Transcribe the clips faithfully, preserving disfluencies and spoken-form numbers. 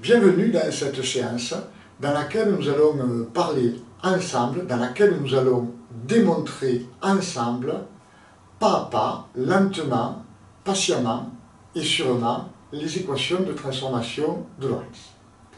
Bienvenue dans cette séance dans laquelle nous allons parler ensemble, dans laquelle nous allons démontrer ensemble, pas à pas, lentement, patiemment et sûrement, les équations de transformation de Lorentz.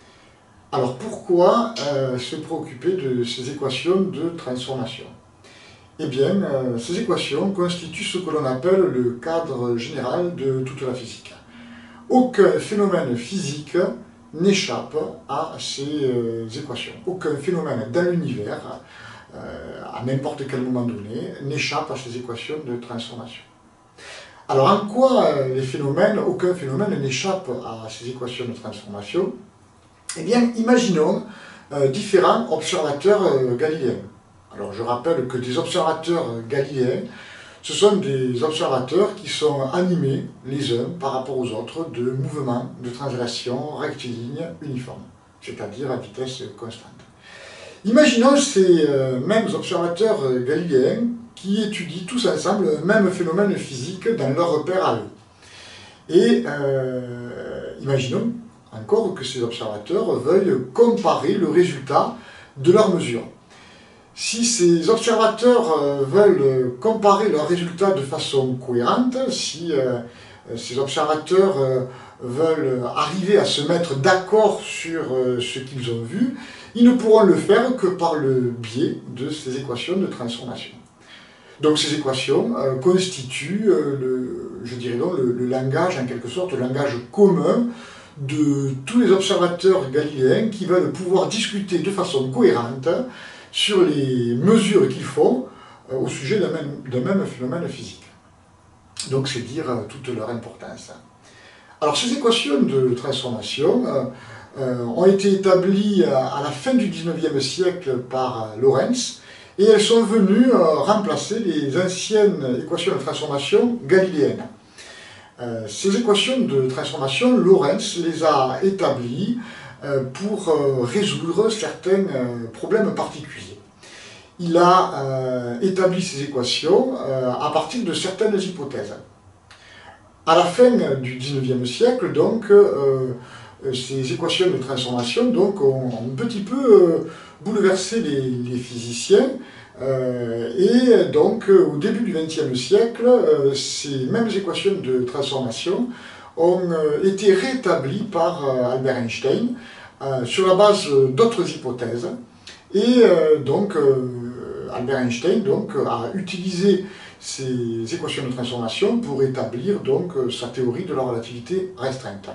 Alors pourquoi euh, se préoccuper de ces équations de transformation? Eh bien, euh, ces équations constituent ce que l'on appelle le cadre général de toute la physique. Aucun phénomène physique n'échappe à ces euh, équations. Aucun phénomène dans l'univers, euh, à n'importe quel moment donné, n'échappe à ces équations de transformation. Alors en quoi euh, les phénomènes, aucun phénomène n'échappe à ces équations de transformation? Eh bien, imaginons euh, différents observateurs euh, galiléens. Alors je rappelle que des observateurs galiléens, ce sont des observateurs qui sont animés les uns par rapport aux autres de mouvements de translation rectilignes uniformes, c'est-à-dire à vitesse constante. Imaginons ces euh, mêmes observateurs galiléens qui étudient tous ensemble un même phénomène physique dans leur repère à eux. Et euh, imaginons encore que ces observateurs veuillent comparer le résultat de leurs mesures. Si ces observateurs euh, veulent comparer leurs résultats de façon cohérente, si euh, ces observateurs euh, veulent arriver à se mettre d'accord sur euh, ce qu'ils ont vu, ils ne pourront le faire que par le biais de ces équations de transformation. Donc ces équations euh, constituent, euh, le, je dirais donc, le, le langage, en quelque sorte, le langage commun de tous les observateurs galiléens qui veulent pouvoir discuter de façon cohérente sur les mesures qu'ils font euh, au sujet d'un même, d'un même phénomène physique. Donc c'est dire euh, toute leur importance. Alors ces équations de transformation euh, euh, ont été établies à, à la fin du dix-neuvième siècle par euh, Lorentz, et elles sont venues euh, remplacer les anciennes équations de transformation galiléennes. Euh, ces équations de transformation, Lorentz les a établies euh, pour euh, résoudre certains euh, problèmes particuliers. Il a euh, établi ces équations euh, à partir de certaines hypothèses. À la fin du dix-neuvième siècle, donc, euh, ces équations de transformation donc, ont un petit peu euh, bouleversé les, les physiciens. Euh, et donc, euh, au début du vingtième siècle, euh, ces mêmes équations de transformation ont euh, été rétablies par euh, Albert Einstein euh, sur la base d'autres hypothèses. Et euh, donc, euh, Albert Einstein donc, a utilisé ces équations de transformation pour établir donc, sa théorie de la relativité restreinte.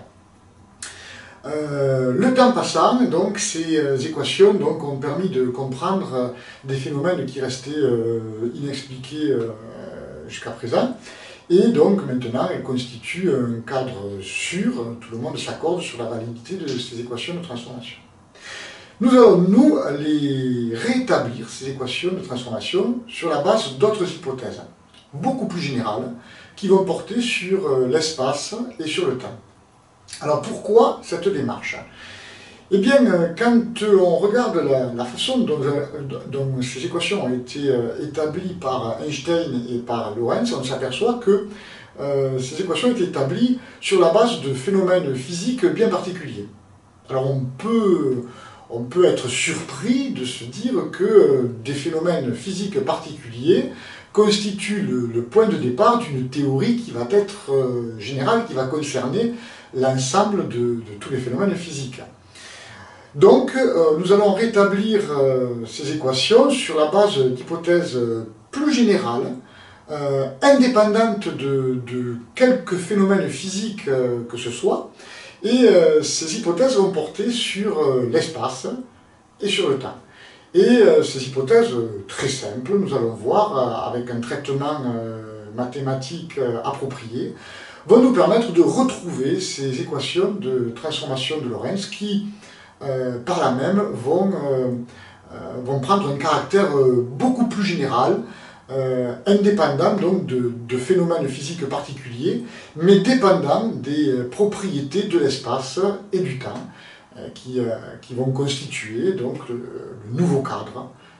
Euh, le temps passant, donc, ces euh, équations donc, ont permis de comprendre euh, des phénomènes qui restaient euh, inexpliqués euh, jusqu'à présent. Et donc maintenant, elles constituent un cadre sûr, tout le monde s'accorde sur la validité de ces équations de transformation. Nous allons, nous, les rétablir, ces équations de transformation, sur la base d'autres hypothèses, beaucoup plus générales, qui vont porter sur euh, l'espace et sur le temps. Alors pourquoi cette démarche? Eh bien, quand on regarde la, la façon dont, dont ces équations ont été établies par Einstein et par Lorentz, on s'aperçoit que euh, ces équations ont été établies sur la base de phénomènes physiques bien particuliers. Alors on peut, on peut être surpris de se dire que des phénomènes physiques particuliers constituent le, le point de départ d'une théorie qui va être euh, générale, qui va concerner l'ensemble de, de tous les phénomènes physiques. Donc, euh, nous allons rétablir euh, ces équations sur la base d'hypothèses plus générales, euh, indépendantes de, de quelques phénomènes physiques euh, que ce soit, et euh, ces hypothèses vont porter sur euh, l'espace et sur le temps. Et euh, ces hypothèses euh, très simples, nous allons voir, euh, avec un traitement euh, mathématique euh, approprié, vont nous permettre de retrouver ces équations de transformation de Lorentz qui, euh, par là même, vont, euh, euh, vont prendre un caractère euh, beaucoup plus général, euh, indépendant donc de, de phénomènes physiques particuliers, mais dépendant des propriétés de l'espace et du temps, euh, qui, euh, qui vont constituer donc le, le nouveau cadre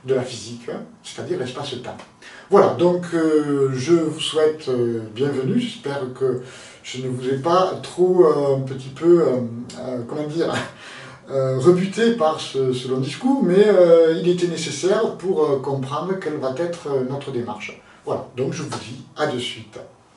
de la physique, c'est-à-dire l'espace-temps. Voilà, donc euh, je vous souhaite euh, bienvenue, j'espère que je ne vous ai pas trop euh, un petit peu, euh, euh, comment dire, euh, rebuté par ce, ce long discours, mais euh, il était nécessaire pour euh, comprendre quelle va être euh, notre démarche. Voilà, donc je vous dis à de suite.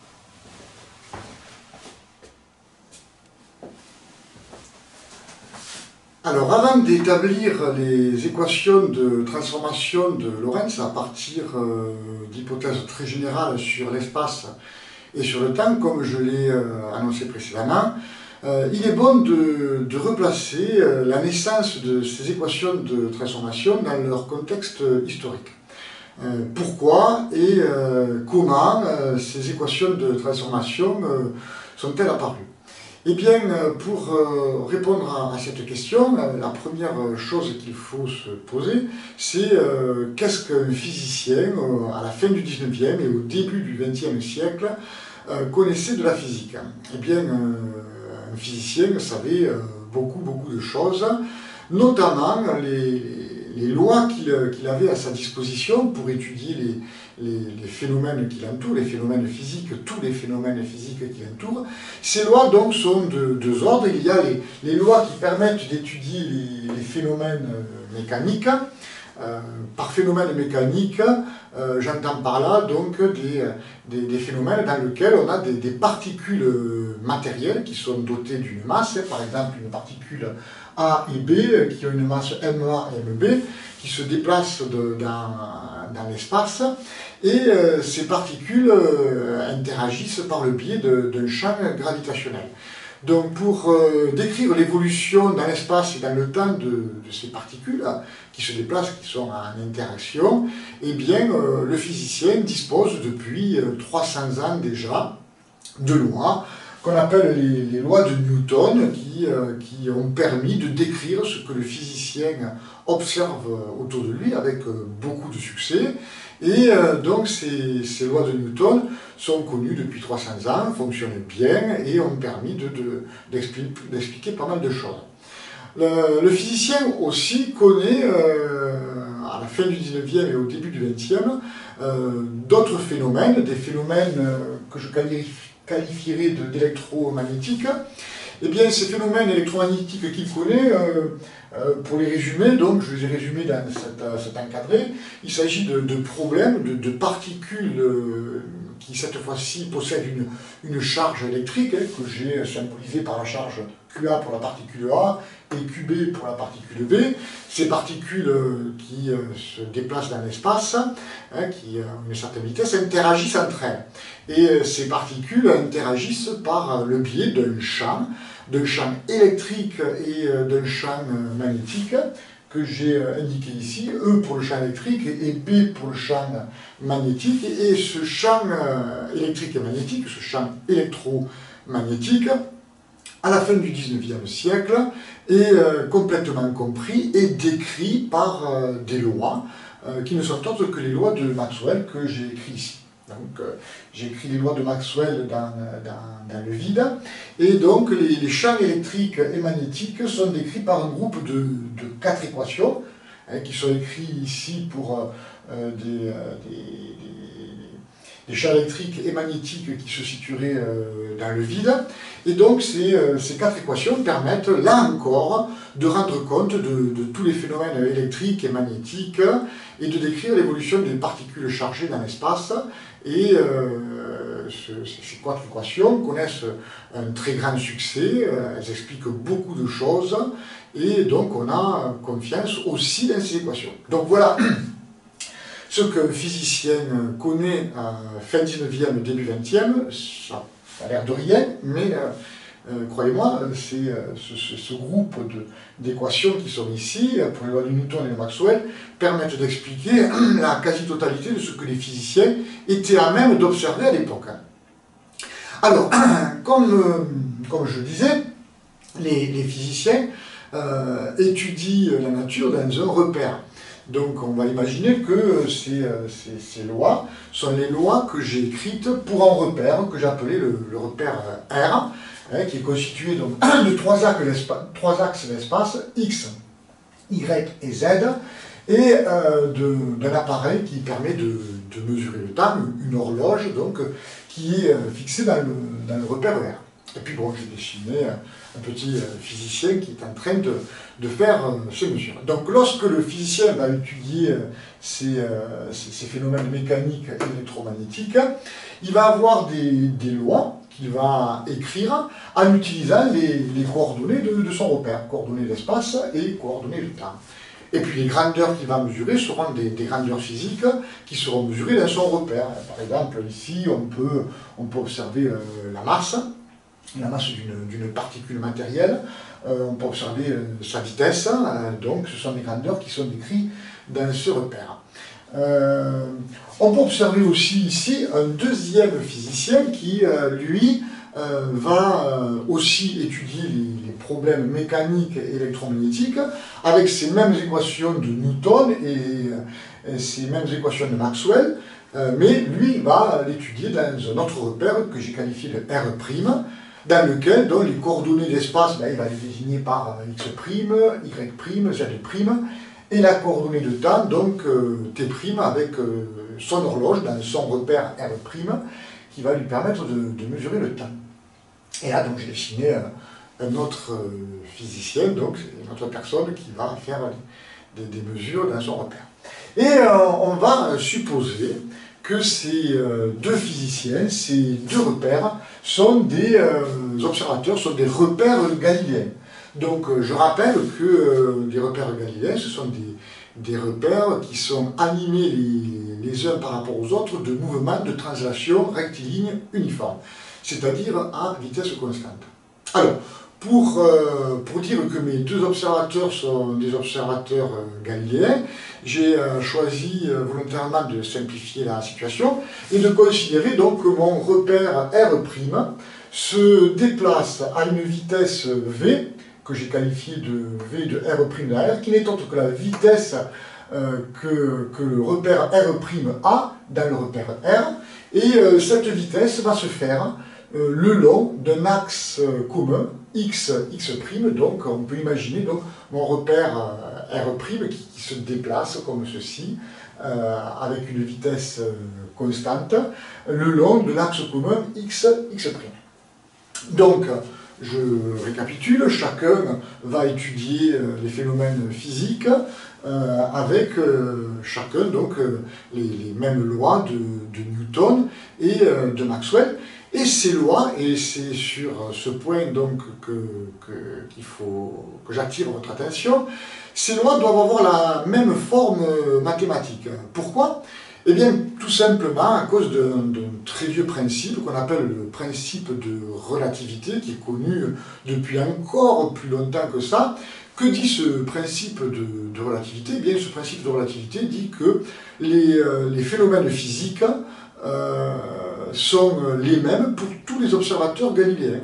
Alors, avant d'établir les équations de transformation de Lorentz à partir euh, d'hypothèses très générales sur l'espace et sur le temps, comme je l'ai euh, annoncé précédemment, euh, il est bon de, de replacer euh, la naissance de ces équations de transformation dans leur contexte historique. Euh, pourquoi et euh, comment euh, ces équations de transformation euh, sont-elles apparues? Eh bien, pour euh, répondre à, à cette question, la première chose qu'il faut se poser, c'est euh, qu'est-ce qu'un physicien, euh, à la fin du dix-neuvième et au début du vingtième siècle, euh, connaissait de la physique? Eh bien, euh, un physicien savait euh, beaucoup, beaucoup de choses, notamment les, les lois qu'il qu'il avait à sa disposition pour étudier les, les, les phénomènes qui l'entourent, les phénomènes physiques, tous les phénomènes physiques qui l'entourent. Ces lois donc sont de deux ordres. Il y a les, les lois qui permettent d'étudier les, les phénomènes mécaniques. Euh, par phénomène mécanique, euh, j'entends par là donc des, des, des phénomènes dans lesquels on a des, des particules matérielles qui sont dotées d'une masse, par exemple une particule A et B qui ont une masse M A et M B qui se déplacent de, dans, dans l'espace, et euh, ces particules euh, interagissent par le biais d'un champ gravitationnel. Donc pour euh, décrire l'évolution dans l'espace et dans le temps de, de ces particules là, qui se déplacent, qui sont en interaction, eh bien euh, le physicien dispose depuis euh, trois cents ans déjà de lois qu'on appelle les, les lois de Newton, qui, euh, qui ont permis de décrire ce que le physicien observe autour de lui avec euh, beaucoup de succès. Et euh, donc ces, ces lois de Newton sont connues depuis trois cents ans, fonctionnent bien et ont permis de, de, d'expliquer, d'expliquer pas mal de choses. Le, le physicien aussi connaît, euh, à la fin du dix-neuvième et au début du vingtième, euh, d'autres phénomènes, des phénomènes euh, que je qualifierais d'électromagnétiques. Eh bien, ces phénomènes électromagnétiques qu'il connaît, euh, euh, pour les résumer, donc je les ai résumés dans cet, cet encadré, il s'agit de, de problèmes, de, de particules euh, qui cette fois-ci possèdent une, une charge électrique, hein, que j'ai symbolisée par la charge Q A pour la particule A et Q B pour la particule B. Ces particules euh, qui euh, se déplacent dans l'espace, hein, qui ont une certaine vitesse, interagissent entre elles. Et euh, ces particules interagissent par le biais d'un champ, d'un champ électrique et euh, d'un champ euh, magnétique, que j'ai indiqué ici, E pour le champ électrique et B pour le champ magnétique. Et ce champ euh, électrique et magnétique, ce champ électromagnétique, à la fin du dix-neuvième siècle, est euh, complètement compris et décrit par euh, des lois euh, qui ne sont autres que les lois de Maxwell que j'ai écrites ici. Donc, euh, j'ai écrit les lois de Maxwell dans, dans, dans le vide, et donc les, les champs électriques et magnétiques sont décrits par un groupe de, de quatre équations, hein, qui sont écrites ici pour euh, des, euh, des, des, des champs électriques et magnétiques qui se situeraient euh, dans le vide. Et donc ces, euh, ces quatre équations permettent, là encore, de rendre compte de, de tous les phénomènes électriques et magnétiques et de décrire l'évolution des particules chargées dans l'espace. Et euh, ce, ces quatre équations connaissent un très grand succès, elles expliquent beaucoup de choses, et donc on a confiance aussi dans ces équations. Donc voilà ce qu'un physicien connaît à fin dix-neuvième, début vingtième, ça a l'air de rien, mais euh, euh, croyez-moi, c'est euh, ce, ce groupe d'équations qui sont ici, pour les lois de Newton et de Maxwell, permettent d'expliquer la quasi-totalité de ce que les physiciens étaient à même d'observer à l'époque. Alors, comme, euh, comme je disais, les, les physiciens euh, étudient la nature dans un repère. Donc on va imaginer que ces, ces, ces lois sont les lois que j'ai écrites pour un repère que j'ai appelé le, le repère R, hein, qui est constitué donc de trois axes l'espace, X, Y et Z, et euh, d'un appareil qui permet de, de mesurer le temps, une horloge donc, qui est fixée dans le, dans le repère R. Et puis bon, j'ai dessiné un petit physicien qui est en train de, de faire ces mesures. Donc lorsque le physicien va étudier ces, ces, ces phénomènes mécaniques et électromagnétiques, il va avoir des, des lois qu'il va écrire en utilisant les, les coordonnées de, de son repère, coordonnées d'espace et coordonnées de temps. Et puis les grandeurs qu'il va mesurer seront des, des grandeurs physiques qui seront mesurées dans son repère. Par exemple, ici, on peut, on peut observer euh, la masse, la masse d'une particule matérielle, euh, on peut observer euh, sa vitesse, euh, donc ce sont des grandeurs qui sont décrites dans ce repère. Euh, on peut observer aussi ici un deuxième physicien qui, euh, lui, euh, va euh, aussi étudier les, les problèmes mécaniques et électromagnétiques avec ces mêmes équations de Newton et, et ces mêmes équations de Maxwell, euh, mais lui va l'étudier dans un autre repère que j'ai qualifié de R', dans lequel donc, les coordonnées d'espace, ben, il va les désigner par x', y', z', et la coordonnée de temps, donc euh, t' avec euh, son horloge dans son repère R', qui va lui permettre de, de mesurer le temps. Et là, donc, j'ai dessiné euh, un autre euh, physicien, donc une autre personne qui va faire des, des mesures dans son repère. Et euh, on va supposer que ces euh, deux physiciens, ces deux repères, sont des euh, observateurs, sont des repères galiléens. Donc euh, je rappelle que euh, les repères galiléens, ce sont des, des repères qui sont animés les, les uns par rapport aux autres de mouvements de translation rectiligne uniforme, c'est-à-dire à vitesse constante. Alors, pour, euh, pour dire que mes deux observateurs sont des observateurs euh, galiléens, j'ai euh, choisi euh, volontairement de simplifier la situation et de considérer donc que mon repère R' se déplace à une vitesse V, que j'ai qualifié de V de R' de la R, qui n'est autre que la vitesse euh, que, que le repère R' a dans le repère R, et euh, cette vitesse va se faire euh, le long d'un axe euh, commun, x, x', donc on peut imaginer donc, mon repère euh, R' qui, qui se déplace comme ceci, euh, avec une vitesse euh, constante, le long de l'axe commun x, x'. Donc, je récapitule, chacun va étudier euh, les phénomènes physiques euh, avec euh, chacun donc, euh, les, les mêmes lois de, de Newton et euh, de Maxwell. Et ces lois, et c'est sur ce point donc que, que, qu'il faut que j'attire votre attention, ces lois doivent avoir la même forme mathématique. Pourquoi ? Eh bien, tout simplement à cause d'un très vieux principe qu'on appelle le principe de relativité, qui est connu depuis encore plus longtemps que ça. Que dit ce principe de, de relativité ? Eh bien, ce principe de relativité dit que les, euh, les phénomènes physiques euh, sont les mêmes pour tous les observateurs galiléens.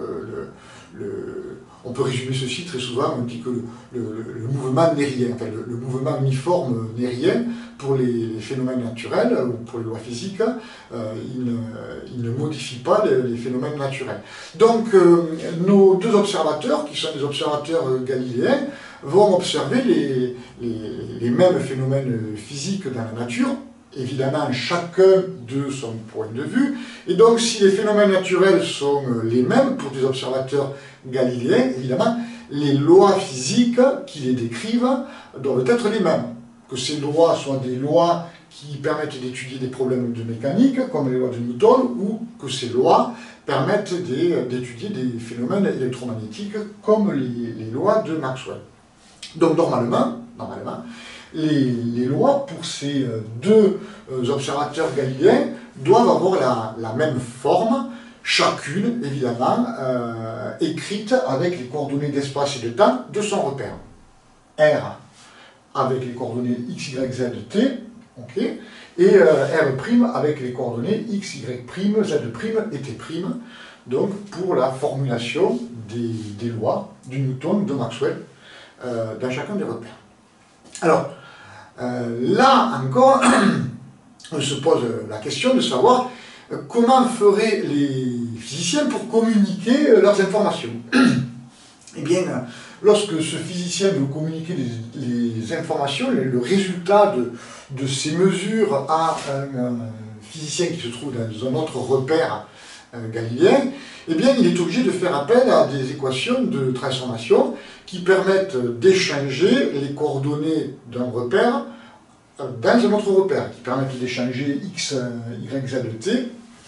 Le, le, on peut résumer ceci très souvent, on dit que le, le, le mouvement n'est rien, enfin le, le mouvement uniforme n'est rien pour les, les phénomènes naturels ou pour les lois physiques, euh, il, ne, il ne modifie pas les, les phénomènes naturels. Donc euh, nos deux observateurs, qui sont des observateurs galiléens, vont observer les, les, les mêmes phénomènes physiques dans la nature, évidemment chacun de son point de vue, et donc si les phénomènes naturels sont les mêmes pour des observateurs galiléens, évidemment les lois physiques qui les décrivent doivent être les mêmes. Que ces lois soient des lois qui permettent d'étudier des problèmes de mécanique, comme les lois de Newton, ou que ces lois permettent d'étudier des phénomènes électromagnétiques, comme les, les lois de Maxwell. Donc normalement, normalement les, les lois pour ces deux observateurs galiléens doivent avoir la, la même forme, chacune, évidemment, euh, écrite avec les coordonnées d'espace et de temps de son repère. R avec les coordonnées x, y, z, t, okay, et euh, R' avec les coordonnées x, y', z' et t', donc pour la formulation des, des lois de Newton, de Maxwell, euh, dans chacun des repères. Alors, euh, là encore, on se pose la question de savoir comment feraient les physiciens pour communiquer leurs informations. Eh bien, lorsque ce physicien veut communiquer les, les informations, le, le résultat de, de ces mesures à un, un physicien qui se trouve dans un autre repère euh, galiléen, eh bien, il est obligé de faire appel à des équations de transformation qui permettent d'échanger les coordonnées d'un repère dans un autre repère, qui permettent d'échanger x, y, z, t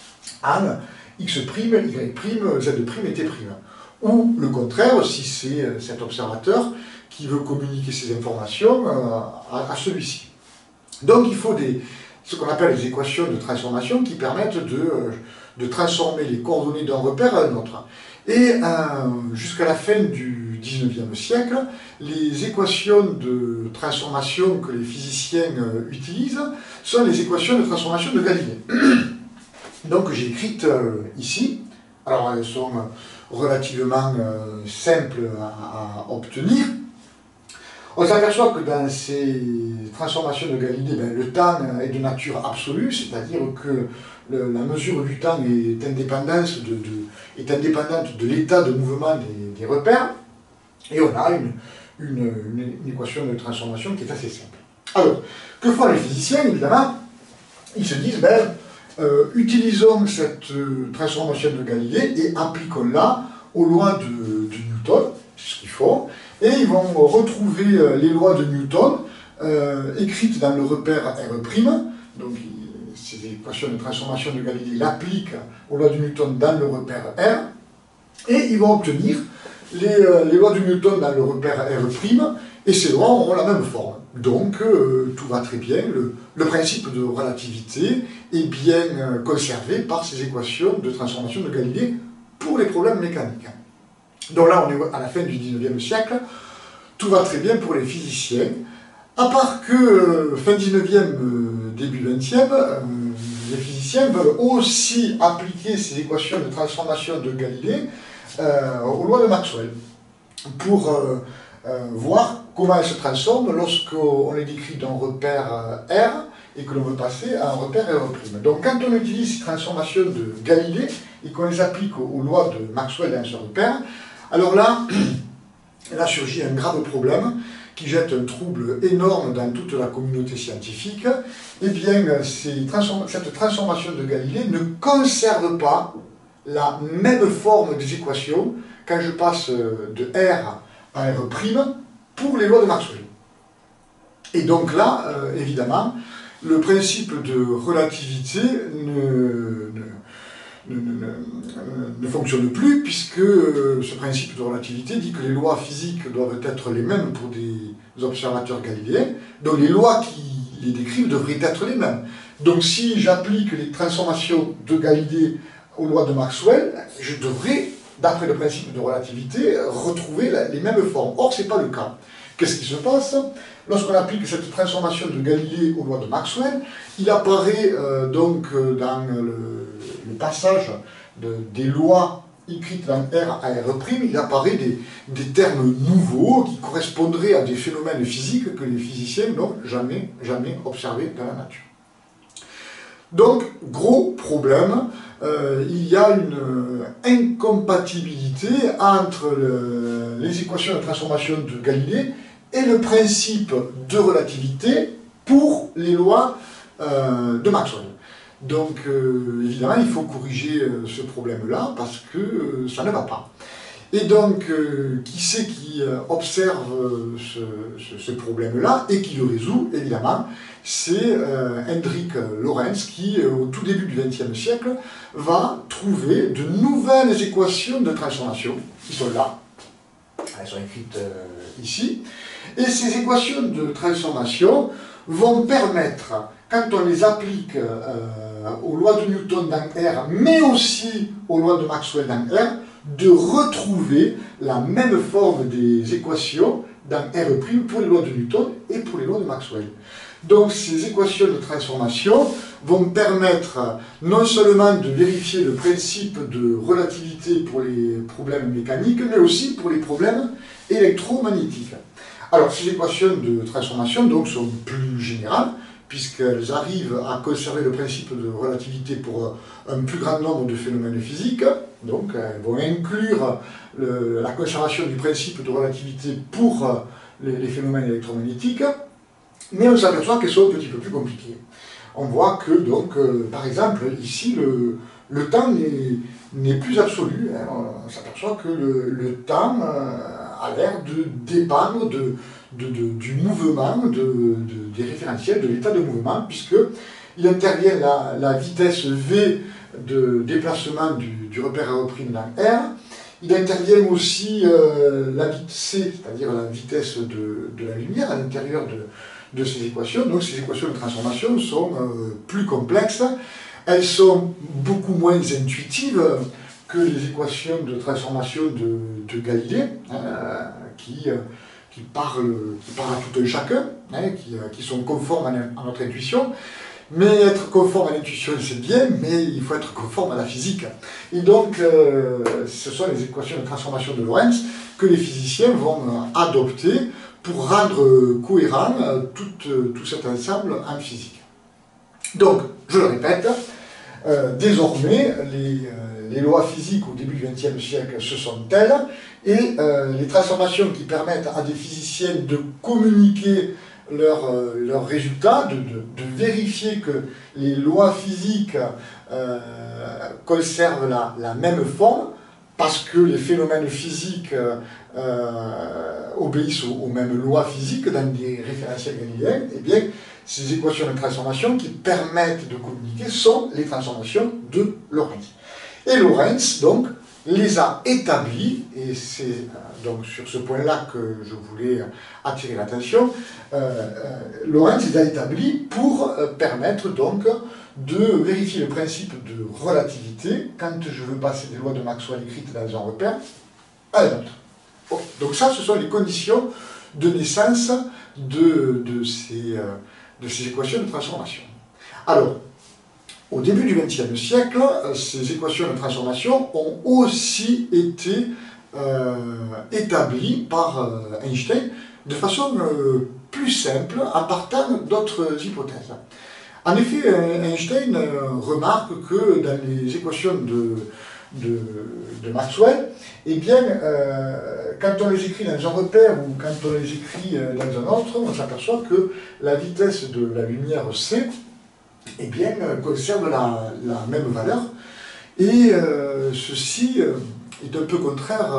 en x', y', z' et t'. Ou le contraire, si c'est cet observateur qui veut communiquer ces informations à, à celui-ci. Donc il faut des, ce qu'on appelle les équations de transformation qui permettent de, de transformer les coordonnées d'un repère à un autre. Et euh, jusqu'à la fin du dix-neuvième siècle, les équations de transformation que les physiciens euh, utilisent sont les équations de transformation de Galilée. Donc j'ai écrites euh, ici. Alors elles sont relativement euh, simples à, à obtenir. On s'aperçoit que dans ces transformations de Galilée, ben, le temps est de nature absolue, c'est-à-dire que le, la mesure du temps est indépendante de, de, est indépendante de l'état de mouvement des, des repères, et on a une, une, une, une équation de transformation qui est assez simple. Alors, que font les physiciens, évidemment? Ils se disent, ben, euh, utilisons cette euh, transformation de Galilée et appliquons-la aux lois de, de Newton, c'est ce qu'ils font, et ils vont retrouver euh, les lois de Newton euh, écrites dans le repère R', donc ces équations de transformation de Galilée l'appliquent aux lois de Newton dans le repère R, et ils vont obtenir les, euh, les lois de Newton dans le repère R', et ces lois auront la même forme. Donc euh, tout va très bien, le, le principe de relativité est bien euh, conservé par ces équations de transformation de Galilée pour les problèmes mécaniques. Donc là, on est à la fin du dix-neuvième siècle, tout va très bien pour les physiciens, à part que, euh, fin dix-neuvième, euh, début vingtième, euh, les physiciens veulent aussi appliquer ces équations de transformation de Galilée euh, aux lois de Maxwell, pour euh, euh, voir comment elles se transforment lorsqu'on les décrit d'un repère euh, R et que l'on veut passer à un repère R'. Donc quand on utilise ces transformations de Galilée et qu'on les applique aux, aux lois de Maxwell dans ce repère, alors là, là surgit un grave problème qui jette un trouble énorme dans toute la communauté scientifique. Eh bien, ces transform- cette transformation de Galilée ne conserve pas la même forme des équations quand je passe de R à R' pour les lois de Maxwell. Et donc là, euh, évidemment, le principe de relativité ne, ne Ne, ne, ne fonctionne plus, puisque ce principe de relativité dit que les lois physiques doivent être les mêmes pour des observateurs galiléens, donc les lois qui les décrivent devraient être les mêmes. Donc si j'applique les transformations de Galilée aux lois de Maxwell, je devrais, d'après le principe de relativité, retrouver les mêmes formes. Or, ce n'est pas le cas. Qu'est-ce qui se passe? Lorsqu'on applique cette transformation de Galilée aux lois de Maxwell, il apparaît euh, donc dans le, le passage de, des lois écrites dans R à R', il apparaît des, des termes nouveaux qui correspondraient à des phénomènes physiques que les physiciens n'ont jamais, jamais observés dans la nature. Donc, gros problème, euh, il y a une euh, incompatibilité entre le, les équations de transformation de Galilée et le principe de relativité pour les lois euh, de Maxwell. Donc, euh, évidemment, il faut corriger euh, ce problème-là parce que euh, ça ne va pas. Et donc, euh, qui c'est qui euh, observe euh, ce, ce, ce problème-là et qui le résout, évidemment, c'est euh, Hendrik Lorentz qui, euh, au tout début du vingtième siècle, va trouver de nouvelles équations de transformation qui sont là. Elles sont écrites euh, ici. Et ces équations de transformation vont permettre, quand on les applique euh, aux lois de Newton dans R, mais aussi aux lois de Maxwell dans R, de retrouver la même forme des équations dans R' pour les lois de Newton et pour les lois de Maxwell. Donc ces équations de transformation vont permettre non seulement de vérifier le principe de relativité pour les problèmes mécaniques, mais aussi pour les problèmes électromagnétiques. Alors ces équations de transformation donc, sont plus générales, puisqu'elles arrivent à conserver le principe de relativité pour un plus grand nombre de phénomènes physiques. Donc elles vont inclure le, la conservation du principe de relativité pour les, les phénomènes électromagnétiques, mais on s'aperçoit qu'elles sont un petit peu plus compliquées. On voit que, donc, euh, par exemple, ici, le, le temps n'est plus absolu. Hein. On, on s'aperçoit que le, le temps euh, a l'air de dépendre de, de, de, du mouvement, de, de, des référentiels, de l'état de mouvement, puisqu'il intervient la, la vitesse V de déplacement du, du repère aéroprime dans R. Il intervient aussi euh, la vitesse C, c'est-à-dire la vitesse de, de la lumière à l'intérieur de de ces équations. Donc ces équations de transformation sont euh, plus complexes, elles sont beaucoup moins intuitives que les équations de transformation de, de Galilée, hein, qui, euh, qui, parlent, qui parlent à tout un chacun, hein, qui, euh, qui sont conformes à, à notre intuition. Mais être conforme à l'intuition, c'est bien, mais il faut être conforme à la physique. Et donc, euh, ce sont les équations de transformation de Lorentz que les physiciens vont euh, adopter pour rendre cohérent tout, tout cet ensemble en physique. Donc, je le répète, euh, désormais, les, euh, les lois physiques au début du vingtième siècle, ce sont telles, et euh, les transformations qui permettent à des physiciens de communiquer leurs euh, leurs résultats, de, de, de vérifier que les lois physiques euh, conservent la, la même forme, parce que les phénomènes physiques euh, obéissent aux, aux mêmes lois physiques dans des référentiels galiléens, et bien ces équations de transformation qui permettent de communiquer sont les transformations de Lorentz. Et Lorentz, donc, les a établies, et c'est euh, donc sur ce point-là que je voulais attirer l'attention, euh, euh, Lorentz les a établies pour euh, permettre donc de vérifier le principe de relativité quand je veux passer des lois de Maxwell écrites dans un repère à un autre. Bon, donc ça, ce sont les conditions de naissance de, de, ces, euh, de ces équations de transformation. Alors, au début du vingtième siècle, ces équations de transformation ont aussi été euh, établies par euh, Einstein de façon euh, plus simple en partant d'autres hypothèses. En effet, Einstein remarque que dans les équations de, de, de Maxwell, eh bien, euh, quand on les écrit dans un repère ou quand on les écrit dans un autre, on s'aperçoit que la vitesse de la lumière C, eh bien, conserve la, la même valeur. Et euh, ceci est un peu contraire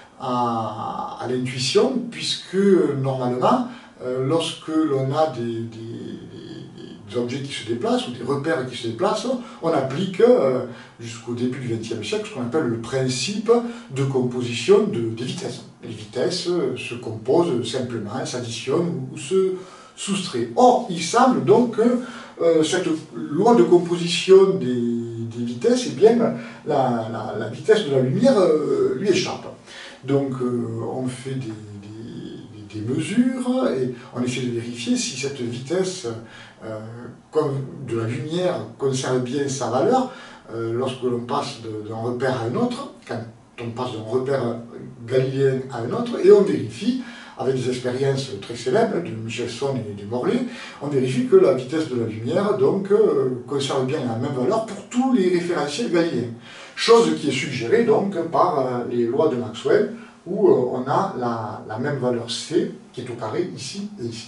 à, à l'intuition, puisque normalement, euh, lorsque l'on a des, des des objets qui se déplacent ou des repères qui se déplacent, on applique euh, jusqu'au début du vingtième siècle ce qu'on appelle le principe de composition de, des vitesses. Les vitesses euh, se composent simplement, s'additionnent ou, ou se soustraient. Or, il semble donc que euh, cette loi de composition des, des vitesses, eh bien, la, la, la vitesse de la lumière euh, lui échappe. Donc, euh, on fait des, des, des mesures et on essaie de vérifier si cette vitesse Euh, comme de la lumière conserve bien sa valeur euh, lorsque l'on passe d'un repère à un autre, quand on passe d'un repère galiléen à un autre, et on vérifie, avec des expériences très célèbres de Michelson et de Morley, on vérifie que la vitesse de la lumière donc, euh, conserve bien la même valeur pour tous les référentiels galiléens. Chose qui est suggérée donc par euh, les lois de Maxwell, où euh, on a la, la même valeur C, qui est au carré ici et ici.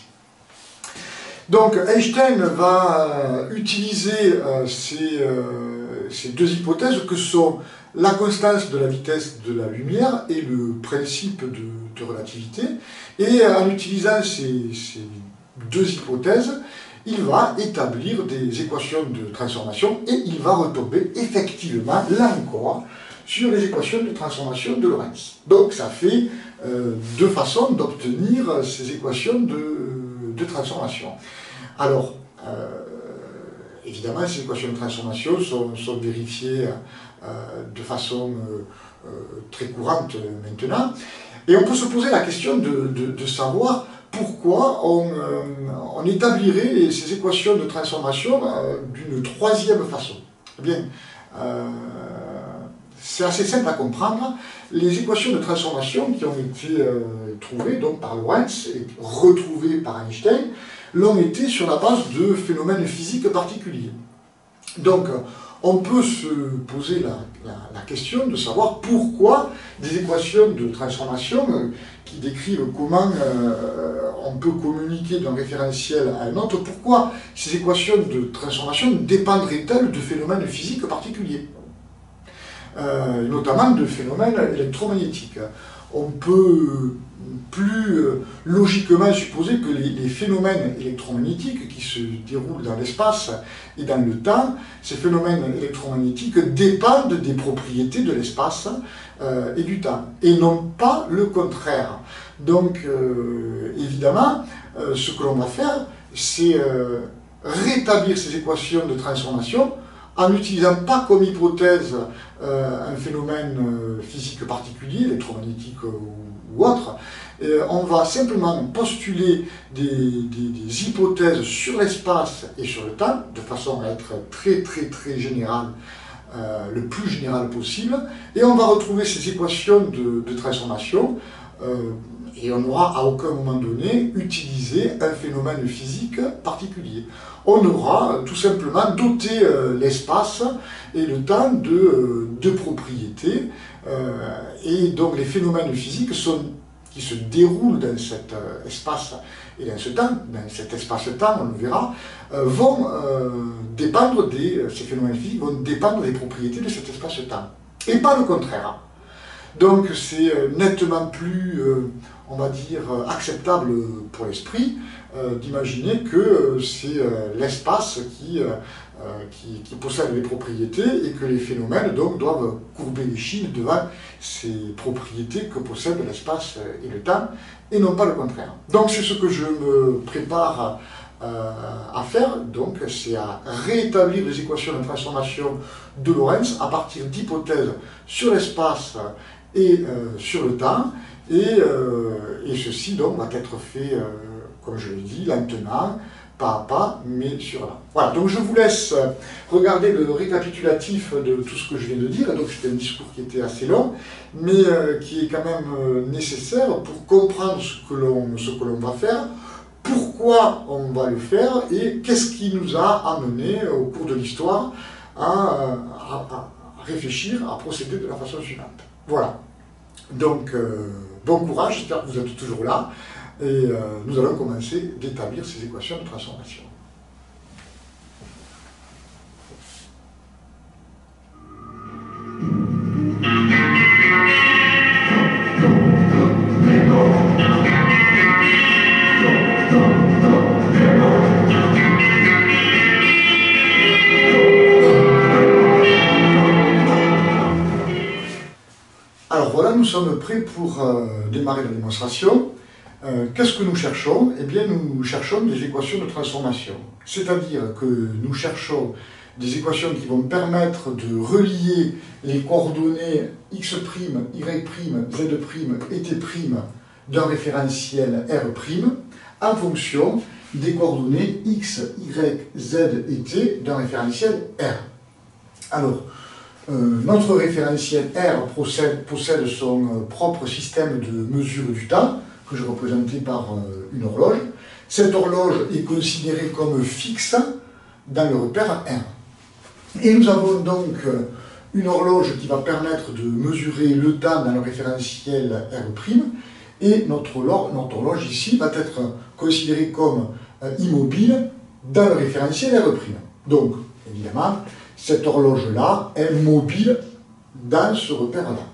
Donc Einstein va utiliser euh, ces, euh, ces deux hypothèses que sont la constance de la vitesse de la lumière et le principe de, de relativité. Et en utilisant ces, ces deux hypothèses, il va établir des équations de transformation et il va retomber effectivement, là encore, sur les équations de transformation de Lorentz. Donc ça fait euh, deux façons d'obtenir ces équations de de transformation. Alors, euh, évidemment, ces équations de transformation sont, sont vérifiées euh, de façon euh, euh, très courante maintenant, et on peut se poser la question de, de, de savoir pourquoi on, euh, on établirait ces équations de transformation euh, d'une troisième façon. Eh bien, euh, c'est assez simple à comprendre. Les équations de transformation qui ont été euh, trouvées donc, par Lorentz et retrouvées par Einstein l'ont été sur la base de phénomènes physiques particuliers. Donc, on peut se poser la, la, la question de savoir pourquoi des équations de transformation euh, qui décrivent comment euh, on peut communiquer d'un référentiel à un autre, pourquoi ces équations de transformation dépendraient-elles de phénomènes physiques particuliers, euh, notamment de phénomènes électromagnétiques. On peut plus euh, logiquement supposer que les, les phénomènes électromagnétiques qui se déroulent dans l'espace et dans le temps, ces phénomènes électromagnétiques dépendent des propriétés de l'espace euh, et du temps, et non pas le contraire. Donc, euh, évidemment, euh, ce que l'on va faire, c'est euh, rétablir ces équations de transformation en n'utilisant pas comme hypothèse euh, un phénomène euh, physique particulier, électromagnétique euh, ou autre. Et on va simplement postuler des, des, des hypothèses sur l'espace et sur le temps, de façon à être très très très générale, euh, le plus général possible, et on va retrouver ces équations de, de transformation, euh, et on n'aura à aucun moment donné utilisé un phénomène physique particulier. On aura tout simplement doté euh, l'espace et le temps de, euh, de propriétés, euh, et donc les phénomènes physiques sont, qui se déroulent dans cet euh, espace et dans ce temps, dans cet espace-temps, on le verra, euh, vont euh, dépendre des, ces phénomènes physiques vont dépendre des propriétés de cet espace-temps, et pas le contraire. Donc c'est euh, nettement plus, euh, on va dire, acceptable pour l'esprit euh, d'imaginer que euh, c'est euh, l'espace qui, euh, qui, qui possède les propriétés et que les phénomènes donc doivent courber l'échine devant ces propriétés que possèdent l'espace et le temps, et non pas le contraire. Donc c'est ce que je me prépare euh, à faire, donc c'est à rétablir les équations de transformation de Lorentz à partir d'hypothèses sur l'espace et euh, sur le temps, et, euh, et ceci donc va être fait, euh, comme je l'ai dit, lentement, pas à pas, mais sur là. Voilà, donc je vous laisse regarder le récapitulatif de tout ce que je viens de dire. Donc c'était un discours qui était assez long, mais euh, qui est quand même euh, nécessaire pour comprendre ce que l'on ce que l'on va faire, pourquoi on va le faire, et qu'est-ce qui nous a amené au cours de l'histoire à, à, à réfléchir, à procéder de la façon suivante. Voilà. Donc, euh, bon courage, j'espère que vous êtes toujours là, et euh, nous allons commencer d'établir ces équations de transformation. Alors voilà, nous sommes prêts pour euh, démarrer la démonstration. Euh, Qu'est-ce que nous cherchons? Eh bien, nous cherchons des équations de transformation. C'est-à-dire que nous cherchons des équations qui vont permettre de relier les coordonnées x', y', z' et t' d'un référentiel R' en fonction des coordonnées x, y, z et t d'un référentiel R. Alors, euh, notre référentiel R possède, possède son euh, propre système de mesure du temps, que je représentais par euh, une horloge. Cette horloge est considérée comme fixe dans le repère R. Et nous avons donc euh, une horloge qui va permettre de mesurer le temps dans le référentiel R', et notre, notre horloge ici va être considérée comme euh, immobile dans le référentiel R'. Donc, évidemment, cette horloge-là est mobile dans ce repère-là.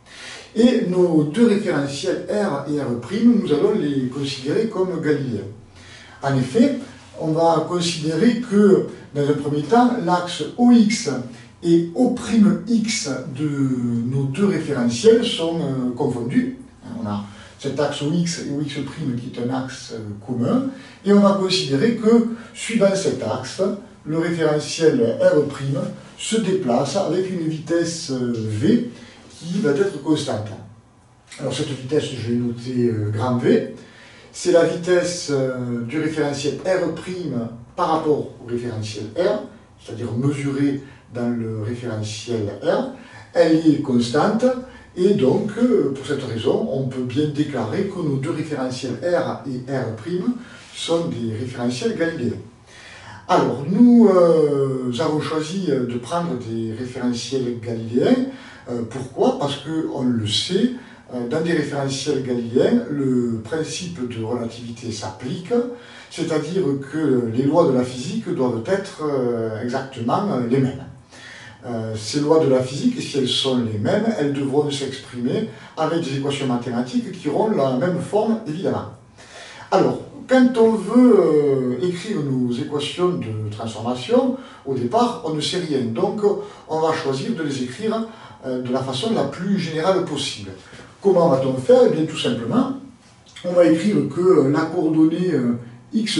Et nos deux référentiels R et R', nous allons les considérer comme galiléens. En effet, on va considérer que, dans un premier temps, l'axe O X et O'X de nos deux référentiels sont euh, confondus. On a cet axe O X et O X' qui est un axe euh, commun, et on va considérer que, suivant cet axe, le référentiel R' se déplace avec une vitesse V qui va être constante. Alors cette vitesse, je l'ai notée euh, grand V, c'est la vitesse euh, du référentiel R' par rapport au référentiel R, c'est-à-dire mesurée dans le référentiel R. Elle est constante, Et donc, pour cette raison, on peut bien déclarer que nos deux référentiels R et R' sont des référentiels galiléens. Alors, nous euh, avons choisi de prendre des référentiels galiléens. Euh, pourquoi? Parce qu'on le sait, euh, dans des référentiels galiléens, le principe de relativité s'applique, c'est-à-dire que les lois de la physique doivent être euh, exactement les mêmes. Euh, ces lois de la physique, si elles sont les mêmes, elles devront s'exprimer avec des équations mathématiques qui auront la même forme, évidemment. Alors, quand on veut euh, écrire nos équations de transformation, au départ, on ne sait rien. Donc, on va choisir de les écrire euh, de la façon la plus générale possible. Comment va-t-on faire? Eh bien, tout simplement, on va écrire que la coordonnée euh, x'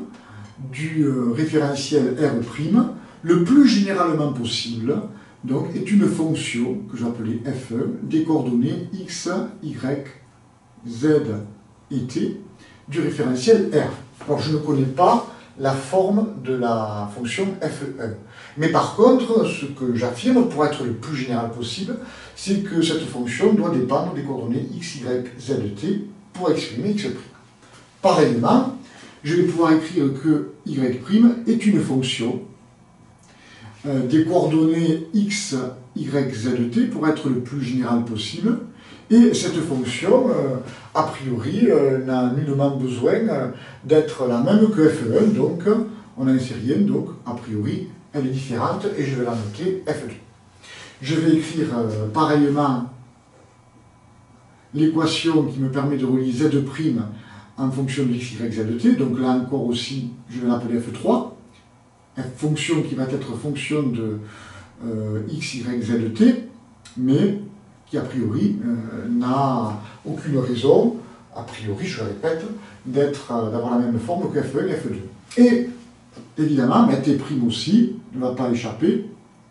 du euh, référentiel R', le plus généralement possible, donc, est une fonction que je vais appeler f un des coordonnées x, y, z et t du référentiel R. Alors, je ne connais pas la forme de la fonction f un. Mais par contre, ce que j'affirme, pour être le plus général possible, c'est que cette fonction doit dépendre des coordonnées x, y, z, t pour exprimer x'. Pareillement, je vais pouvoir écrire que y' est une fonction euh, des coordonnées x, y, z, t pour être le plus général possible. Et cette fonction, euh, a priori, euh, n'a nullement besoin euh, d'être la même que f un, donc on n'en sait rien, donc a priori elle est différente et je vais la noter f deux. Je vais écrire euh, pareillement l'équation qui me permet de relier z' en fonction de x, y, z, t, donc là encore aussi je vais l'appeler f trois, fonction qui va être fonction de euh, x, y, z, t, mais qui a priori euh, n'a aucune raison, a priori, je le répète, d'être, euh, d'avoir la même forme que f un et f deux. Et évidemment, mais t' aussi ne va pas échapper,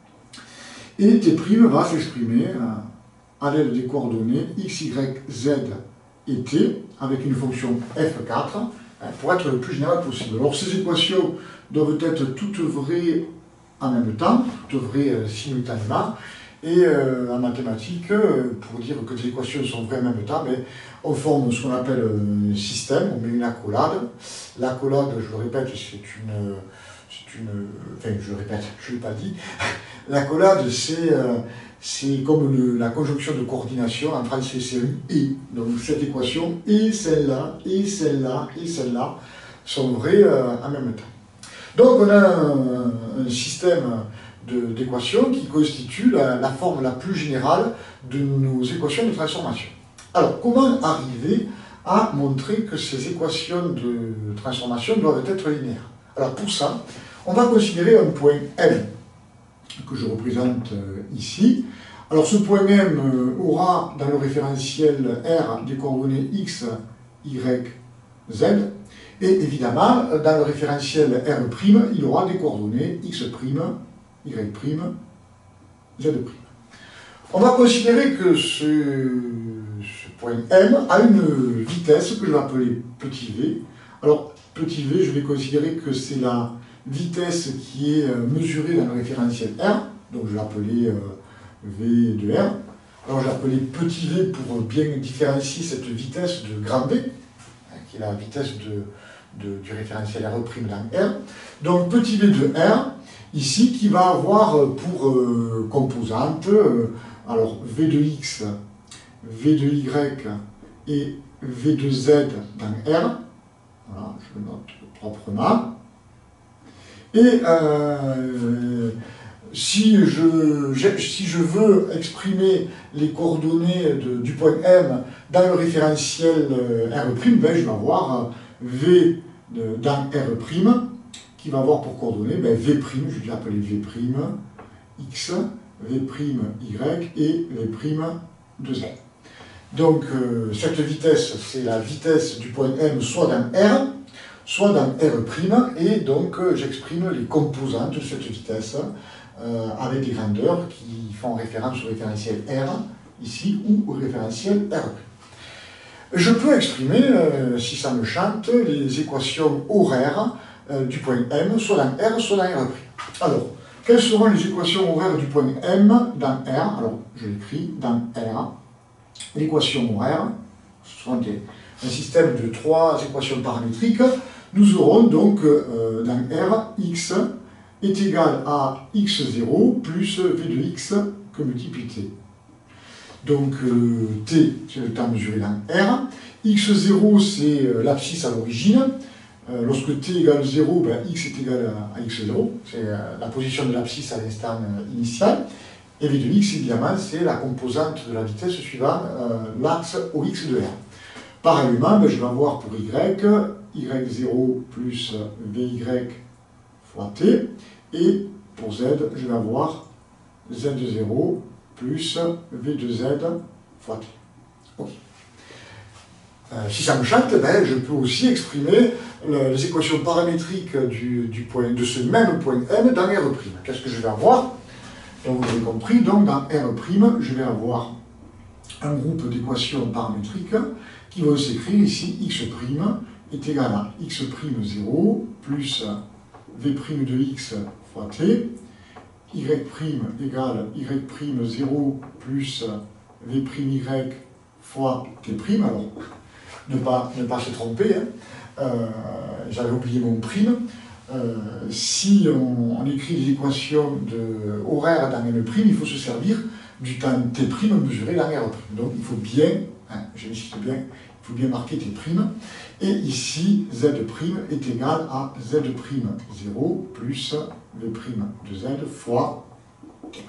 et t' va s'exprimer euh, à l'aide des coordonnées x, y, z et t, avec une fonction f quatre, hein, pour être le plus général possible. Alors ces équations doivent être toutes vraies en même temps, toutes vraies euh, simultanément. Et euh, en mathématiques, euh, pour dire que les équations sont vraies en même temps, mais on forme ce qu'on appelle un système, on met une accolade. L'accolade, je le répète, c'est une, c'est une... Enfin, je le répète, je ne l'ai pas dit. L'accolade, c'est euh, c'est comme le, la conjonction de coordination, en français c'est un « et ». Donc cette équation, et celle-là, et celle-là, et celle-là, sont vraies euh, en même temps. Donc on a un, un système d'équations qui constitue la, la forme la plus générale de nos équations de transformation. Alors, comment arriver à montrer que ces équations de transformation doivent être linéaires? Alors, pour ça, on va considérer un point M, que je représente ici. Alors, ce point M aura dans le référentiel R des coordonnées x, y, z, et évidemment, dans le référentiel R', il aura des coordonnées x', y', z'. On va considérer que ce, ce point M a une vitesse que je vais appeler petit v. Alors, petit v, je vais considérer que c'est la vitesse qui est mesurée dans le référentiel R. Donc, je vais l'appeler euh, v de R. Alors, je vais appeler petit v pour bien différencier cette vitesse de grand V, qui est la vitesse de, de, du référentiel R' dans R. Donc, petit v de R, ici, qui va avoir pour euh, composantes, euh, alors v de x, v de y et v de z dans R. Voilà, je le note proprement. Et euh, si, je, si je veux exprimer les coordonnées de, du point M dans le référentiel R', ben, je vais avoir v de, dans R', qui va avoir pour coordonnées ben, V', je vais l'appeler V', X, V', Y et V' de Z. Donc euh, cette vitesse, c'est la vitesse du point M soit dans R, soit dans R', et donc euh, j'exprime les composantes de cette vitesse euh, avec des grandeurs qui font référence au référentiel R, ici, ou au référentiel R'. Je peux exprimer, euh, si ça me chante, les équations horaires du point M, soit dans R, soit dans R'. Alors, quelles seront les équations horaires du point M dans R? Alors, je l'écris dans R. l'équation horaire, ce sera un système de trois équations paramétriques, nous aurons donc euh, dans R, x est égal à x zéro plus v de x que multiplie t. Donc euh, t, c'est le temps mesuré dans R, x zéro c'est euh, l'abscisse à l'origine, euh, lorsque t égale zéro, ben, x est égal à, à x zéro, c'est euh, la position de l'abscisse à l'instant euh, initial, et v de x évidemment c'est la composante de la vitesse suivant euh, l'axe O X de R. Pareillement, ben, je vais avoir pour y, y zéro plus vy fois t, et pour z, je vais avoir z zéro plus v deux z fois t. Okay. Euh, si ça me chante, ben, je peux aussi exprimer le, les équations paramétriques du, du point, de ce même point M dans R'. Qu'est-ce que je vais avoir? Donc vous avez compris, donc dans R', je vais avoir un groupe d'équations paramétriques qui vont s'écrire ici x' est égal à x' zéro plus v' de x fois t, y' égale y' zéro plus v'y fois t'. Alors, ne pas, ne pas se tromper, hein. euh, j'avais oublié mon prime. Euh, si on, on écrit les équations de horaire dans M', il faut se servir du temps t' mesuré dans R'. Donc il faut bien, hein, j'insiste bien, il faut bien marquer t'. Et ici, z' est égal à z' zéro plus v' de z fois t'.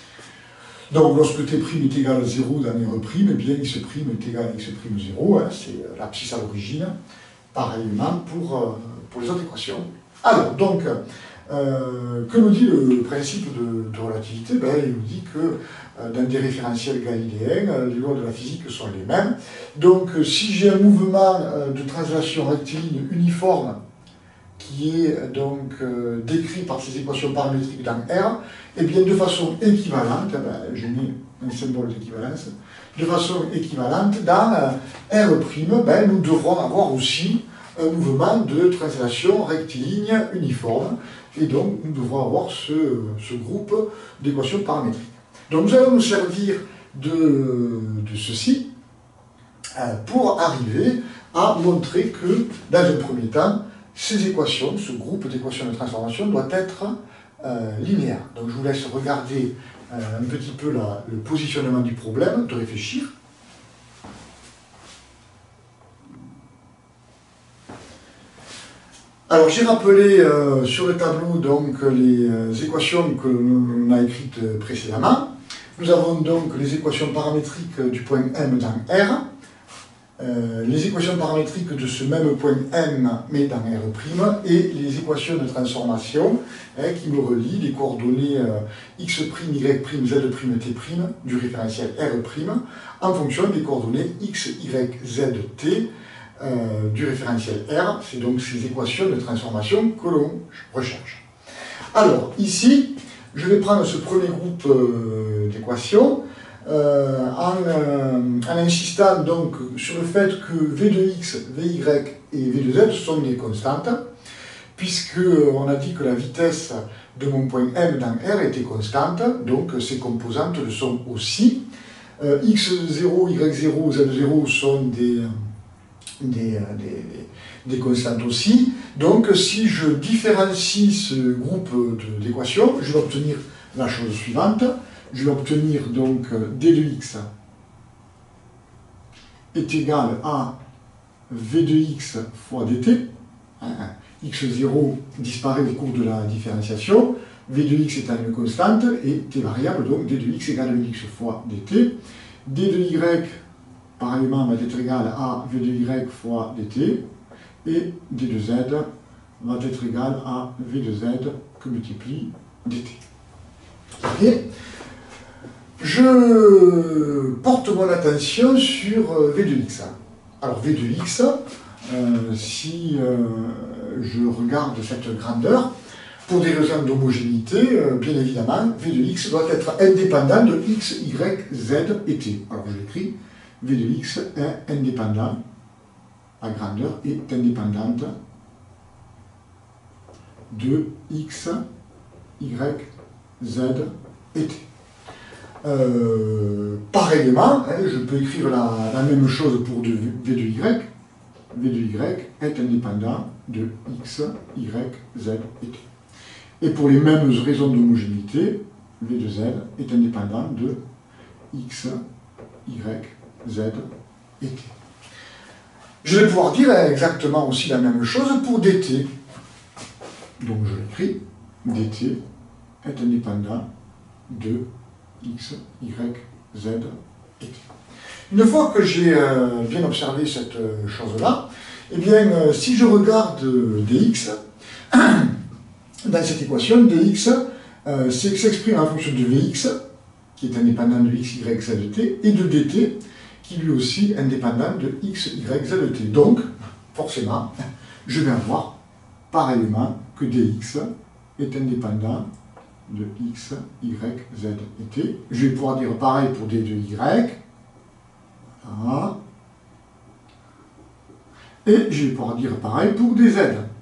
Donc lorsque t' est égal à zéro dans R', eh bien x' est égal à x' zéro, hein, c'est l'abscisse à l'origine. Pareillement pour, euh, pour les autres équations. Alors, donc, euh, que nous dit le principe de, de relativité? Ben, il nous dit que euh, dans des référentiels galiléens, euh, les lois de la physique sont les mêmes. Donc, euh, si j'ai un mouvement euh, de translation rectiligne uniforme qui est donc euh, décrit par ces équations paramétriques dans R, et bien de façon équivalente, ben, je mets un symbole d'équivalence, de façon équivalente, dans euh, R', ben, nous devrons avoir aussi un mouvement de translation rectiligne uniforme, et donc nous devrons avoir ce, ce groupe d'équations paramétriques. Donc nous allons nous servir de, de ceci euh, pour arriver à montrer que, dans un premier temps, ces équations, ce groupe d'équations de transformation doit être euh, linéaire. Donc je vous laisse regarder euh, un petit peu la, le positionnement du problème, de réfléchir. Alors j'ai rappelé euh, sur le tableau donc les euh, équations que l'on a écrites précédemment. Nous avons donc les équations paramétriques du point M dans R, euh, les équations paramétriques de ce même point M mais dans R', et les équations de transformation hein, qui me relient les coordonnées euh, x', y', z', t' du référentiel R' en fonction des coordonnées x, y, z, t Euh, du référentiel R, c'est donc ces équations de transformation que l'on recherche. Alors, ici, je vais prendre ce premier groupe euh, d'équations euh, en, euh, en insistant donc sur le fait que v de x, vy et v de z sont des constantes, puisqu'on a dit que la vitesse de mon point M dans R était constante, donc ces composantes le sont aussi. Euh, x zéro, y zéro, z zéro sont des... Des, des, des constantes aussi. Donc si je différencie ce groupe d'équations, je vais obtenir la chose suivante. Je vais obtenir donc d de x est égal à v de x fois dt. x zéro disparaît au cours de la différenciation. V de x étant une constante et t variable, donc d de x égale à x fois dt. d de y pareillement va être égal à v de y fois dt, et d de z va être égal à v de z que multiplie dt. Et je porte mon attention sur v de x. Alors v de x, euh, si euh, je regarde cette grandeur, pour des raisons d'homogénéité, euh, bien évidemment, v de x doit être indépendant de x, y, z et t. Alors je l'écris. V de x est indépendant, la grandeur est indépendante de x, y, z et t. euh, pareillement, hein, je peux écrire la, la même chose pour de, V de Y. V de Y est indépendant de X, Y, Z et T. Et pour les mêmes raisons d'homogénéité, V de Z est indépendant de X, Y, Z et T. Je vais pouvoir dire exactement aussi la même chose pour dt. Donc je l'écris, dt est indépendant de X, Y, Z et T. Une fois que j'ai euh, bien observé cette euh, chose-là, eh bien, euh, si je regarde euh, dx, dans cette équation, dx euh, s'exprime en fonction de Vx, qui est indépendant de X, Y, Z, T, et de dt, qui lui aussi est indépendant de X, Y, Z, T. Donc, forcément, je vais avoir pareillement que dx est indépendant de X, Y, Z et T. Je vais pouvoir dire pareil pour d de Y. Voilà. Et je vais pouvoir dire pareil pour dz.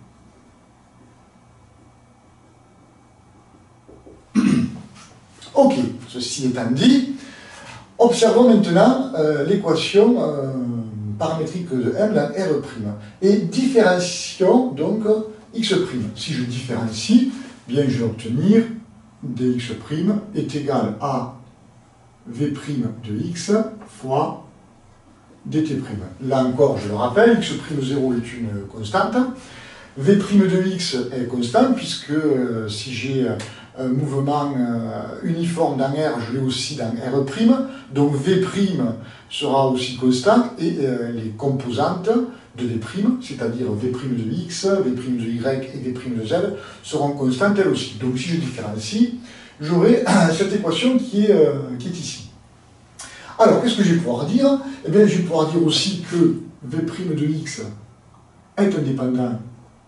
Ok, ceci étant dit, observons maintenant euh, l'équation euh, paramétrique de M dans R'. Et différencions donc x'. Si je différencie, bien je vais obtenir dx' est égal à v' de x fois dt'. Là encore, je le rappelle, x' zéro est une constante. V' de x est constant, puisque euh, si j'ai euh, un mouvement euh, uniforme dans R, je l'ai aussi dans R'. Donc V' sera aussi constant, et euh, les composantes de D', c'est-à-dire V' de x, V' de y et V' de z, seront constantes elles aussi. Donc si je différencie, j'aurai cette équation qui est, euh, qui est ici. Alors, qu'est-ce que je vais pouvoir dire? Eh bien, je vais pouvoir dire aussi que V' de x est indépendant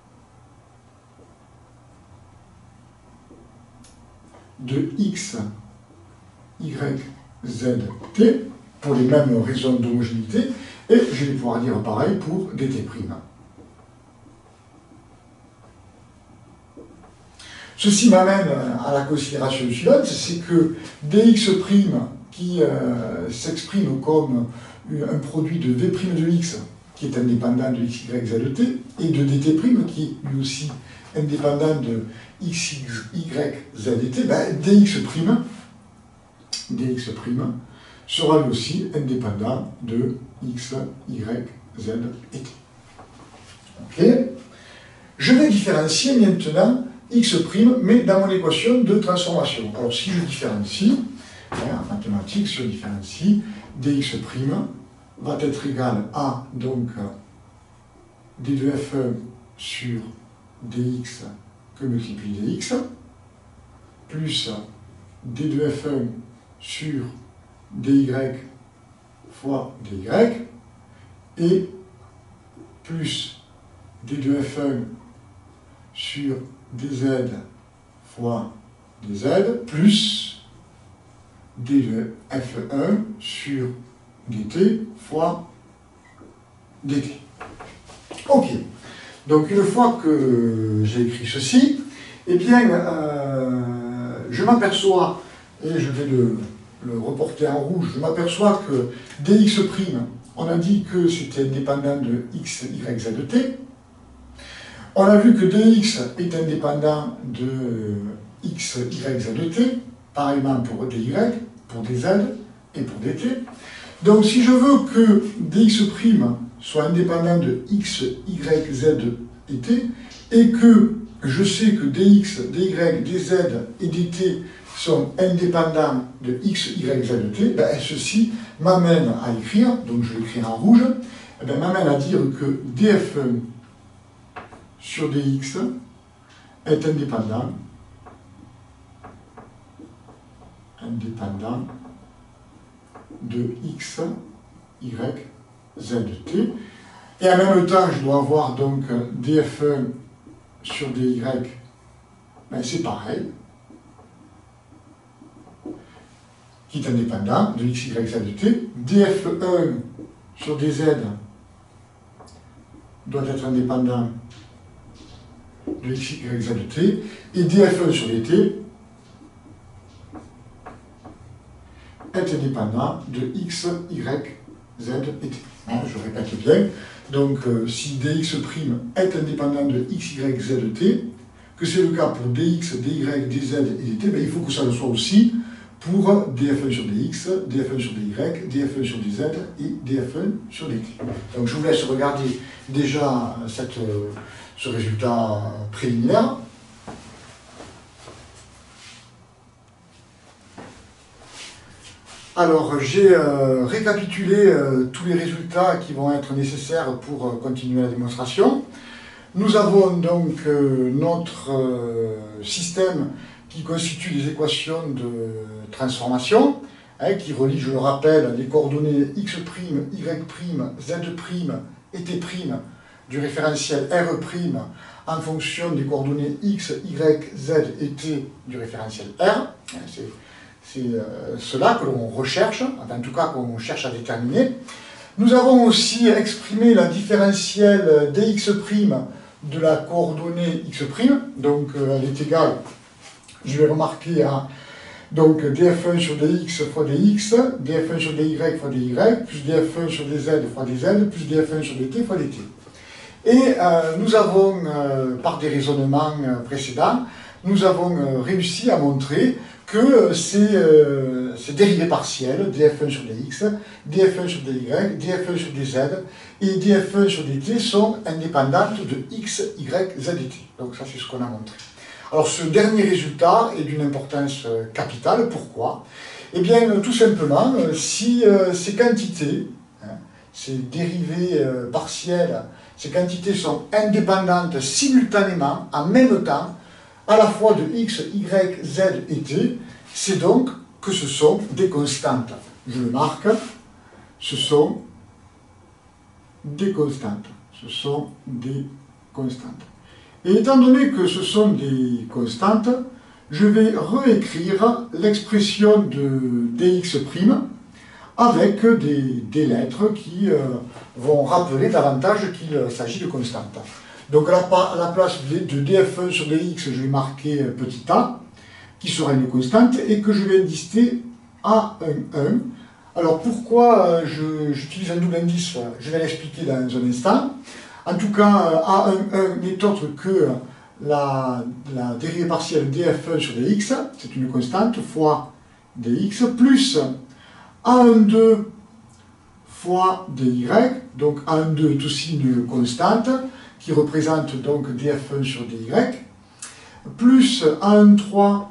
de X, Y, Z, T, pour les mêmes raisons d'homogénéité, et je vais pouvoir dire pareil pour dt'. Ceci m'amène à la considération suivante, c'est que dx' qui euh, s'exprime comme un produit de V' de x qui est indépendant de X, Y, Z, T, et de dt' qui est lui aussi indépendant de X, Y, Z et T, ben, dx', dx' sera lui aussi indépendant de X, Y, Z et T. Ok. Je vais différencier maintenant x', mais dans mon équation de transformation. Alors si je différencie, en mathématiques, si je différencie, dx' va être égal à donc d de f un sur dx que multiplie dx, plus d de f un sur dy fois dy, et plus d de f un sur dz fois dz, plus d de f un sur dt fois dt. Ok. Donc une fois que j'ai écrit ceci, eh bien, euh, je m'aperçois, et je vais le, le reporter en rouge, je m'aperçois que dx', on a dit que c'était indépendant de x, y, z, t. On a vu que dx est indépendant de x, y, z, t, pareillement pour dy, pour dz et pour dt. Donc si je veux que dx' soit indépendant de x, y, z et t, et que je sais que dx, dy, dz et dt sont indépendants de x, y, z, t, ben, ceci m'amène à écrire, donc je l'écris en rouge, ben, m'amène à dire que df un sur dx est indépendant, indépendant de x, y, z, t. Et en même temps, je dois avoir donc df un sur dy, ben c'est pareil, qui est indépendant de x, y, z, t. df un sur dz doit être indépendant de x, y, z, t. Et df un sur dt est indépendant de x, y, z et t. Hein, je répète bien. Donc, euh, si dx' est indépendant de x, y, z, t, que c'est le cas pour dx, dy, dz et dt, ben, il faut que ça le soit aussi pour df un sur dx, df un sur dy, df un sur dz et df un sur dt. Donc, je vous laisse regarder déjà cette, euh, ce résultat préliminaire. Alors, j'ai euh, récapitulé euh, tous les résultats qui vont être nécessaires pour euh, continuer la démonstration. Nous avons donc euh, notre euh, système qui constitue des équations de transformation, hein, qui relie, je le rappelle, les coordonnées x', y', z' et t' du référentiel R' en fonction des coordonnées x, y, z et t du référentiel R. C'est C'est euh, cela que l'on recherche, enfin, en tout cas qu'on cherche à déterminer. Nous avons aussi exprimé la différentielle dx' de la coordonnée x', donc euh, elle est égale, je vais remarquer, à donc df un sur dx fois dx, df un sur dy fois dy, plus df un sur dz fois dz, plus df un sur dt fois dt. Et euh, nous avons, euh, par des raisonnements euh, précédents, nous avons euh, réussi à montrer que euh, ces, euh, ces dérivées partielles, df un sur dx, df un sur dy, df un sur dz et df un sur dt sont indépendantes de x, y, z et t. Donc ça, c'est ce qu'on a montré. Alors ce dernier résultat est d'une importance euh, capitale. Pourquoi? Eh bien, tout simplement, euh, si euh, ces quantités, hein, ces dérivées euh, partielles, ces quantités sont indépendantes simultanément, en même temps, à la fois de x, y, z et t, c'est donc que ce sont des constantes. Je le marque, ce sont des constantes. Ce sont des constantes. Et étant donné que ce sont des constantes, je vais réécrire l'expression de dx' avec des, des lettres qui euh, vont rappeler davantage qu'il s'agit de constantes. Donc à la, à la place de, de df un sur dx, je vais marquer petit a, qui sera une constante, et que je vais indicer a un un. Alors pourquoi j'utilise un double indice, je vais l'expliquer dans un instant. En tout cas, a un un n'est autre que la, la dérivée partielle df un sur dx, c'est une constante, fois dx, plus a un deux fois dy, donc a un deux est aussi une constante, qui représente donc df un sur dy, plus a un trois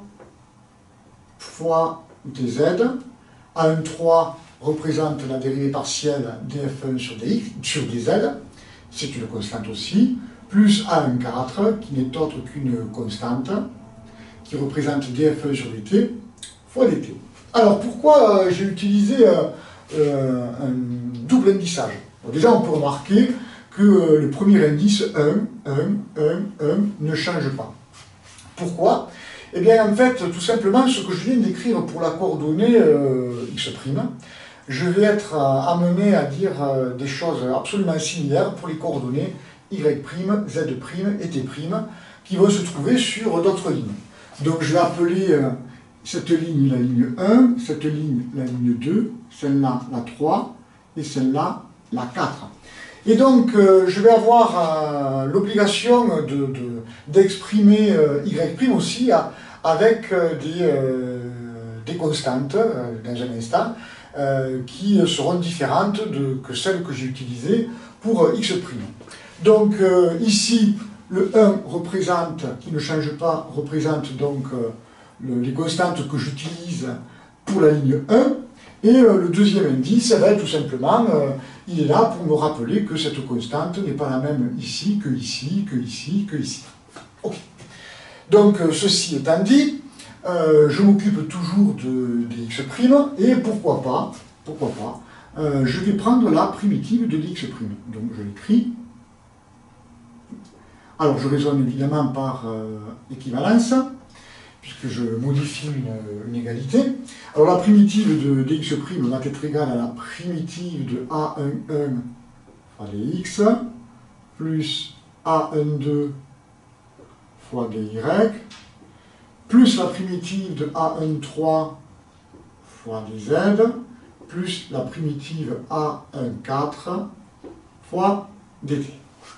fois dz, a un trois représente la dérivée partielle df un sur dx, sur dz, c'est une constante aussi, plus a un quatre, qui n'est autre qu'une constante, qui représente df un sur dt, fois dt. Alors pourquoi euh, j'ai utilisé euh, euh, un double indissage? Bon, déjà on peut remarquer que euh, le premier indice un, un, un, un ne change pas. Pourquoi? Eh bien en fait, tout simplement, ce que je viens d'écrire pour la coordonnée euh, x', je vais être euh, amené à dire euh, des choses absolument similaires pour les coordonnées y', z' et t', qui vont se trouver sur d'autres lignes. Donc je vais appeler euh, cette ligne la ligne un, cette ligne la ligne deux, celle-là la trois et celle-là la quatre. Et donc euh, je vais avoir euh, l'obligation d'exprimer de, de, euh, y' aussi à, avec euh, des, euh, des constantes euh, dans un instant euh, qui seront différentes de, que celles que j'ai utilisées pour euh, x'. Donc euh, ici le un représente, qui ne change pas, représente donc euh, le, les constantes que j'utilise pour la ligne un. Et euh, le deuxième indice, eh bien, tout simplement, euh, il est là pour me rappeler que cette constante n'est pas la même ici, que ici, que ici, que ici. Ok. Donc, euh, ceci étant dit, euh, je m'occupe toujours de, de x', et pourquoi pas, pourquoi pas, euh, je vais prendre la primitive de dx'. Donc, je l'écris. Alors, je raisonne évidemment par euh, équivalence, puisque je modifie une, une égalité. Alors la primitive de dx' va être égale à la primitive de a un un fois dx, plus a un deux fois dy, plus la primitive de a un trois fois dz, plus la primitive a un quatre fois dt.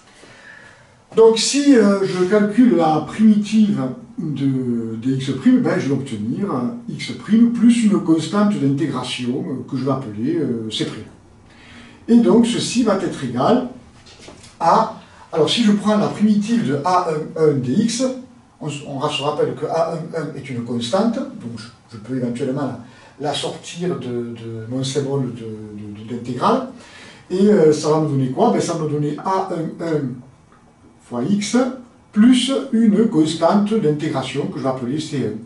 Donc si euh, je calcule la primitive de, de x', ben, je vais obtenir x' plus une constante d'intégration euh, que je vais appeler euh, c'. Et donc ceci va être égal à... Alors si je prends la primitive de a un un dx, on, on se rappelle que a un un est une constante, donc je, je peux éventuellement la, la sortir de, de mon symbole d'intégrale. Et euh, ça va me donner quoi? Ben, ça va me donner a un un fois x plus une constante d'intégration que je vais appeler c un.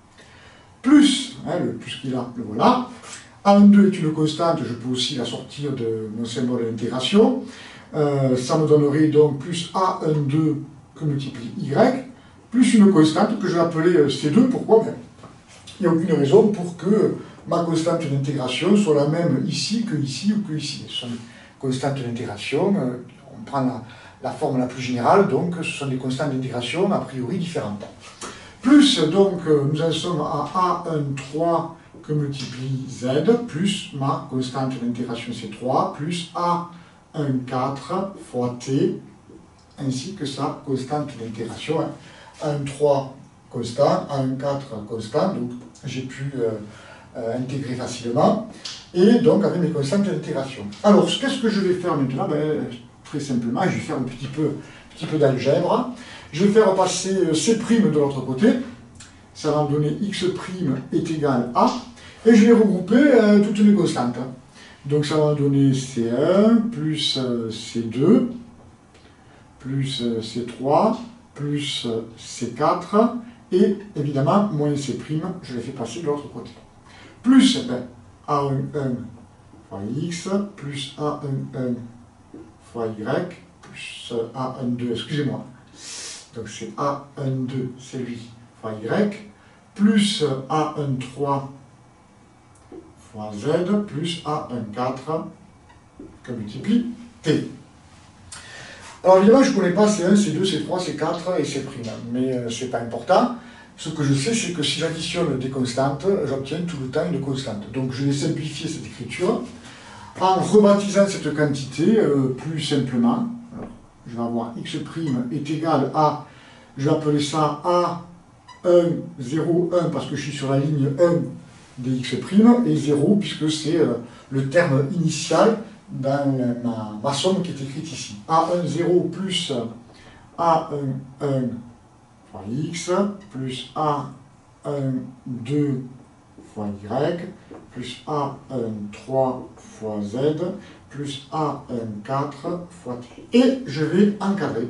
Plus, hein, le plus qu'il a, le voilà. a un deux est une constante, je peux aussi la sortir de mon symbole d'intégration. Euh, ça me donnerait donc plus a un deux que multiplie y, plus une constante que je vais appeler c deux. Pourquoi? Ben, il n'y a aucune raison pour que ma constante d'intégration soit la même ici que ici ou que ici. Ce sont des constantes d'intégration, euh, on prend la, la forme la plus générale, donc ce sont des constantes d'intégration a priori différentes. Plus, donc, nous en sommes à a un trois que multiplie z, plus ma constante d'intégration c trois, plus a un quatre fois t, ainsi que sa constante d'intégration. a un trois constant, a un quatre constant, donc j'ai pu euh, euh, intégrer facilement, et donc avec mes constantes d'intégration. Alors, qu'est-ce que je vais faire maintenant? Ben, très simplement, je vais faire un petit peu, petit peu d'algèbre. Je vais faire passer C' de l'autre côté, ça va me donner x' est égal à, et je vais regrouper euh, toutes mes constantes. Donc ça va me donner c un, plus euh, c deux, plus euh, c trois, plus euh, c quatre, et évidemment, moins c', je les fais passer de l'autre côté. Plus ben, a un un fois x, plus a un un fois y, plus a un deux, excusez-moi. Donc c'est a un deux, c'est lui, fois y, plus a un trois fois z, plus a un quatre que multiplie t. Alors évidemment, je ne connais pas c un, c deux, c trois, c quatre et c', mais euh, ce n'est pas important. Ce que je sais, c'est que si j'additionne des constantes, j'obtiens tout le temps une constante. Donc je vais simplifier cette écriture en rebaptisant cette quantité euh, plus simplement. Alors, je vais avoir x' est égal à, je vais appeler ça a un, zéro, un, parce que je suis sur la ligne un des x', et zéro, puisque c'est euh, le terme initial dans ma, ma somme qui est écrite ici. a un, zéro plus a un, un fois x, plus a un, deux fois y, plus a un, trois fois z, plus a un, quatre fois t. Et je vais encadrer.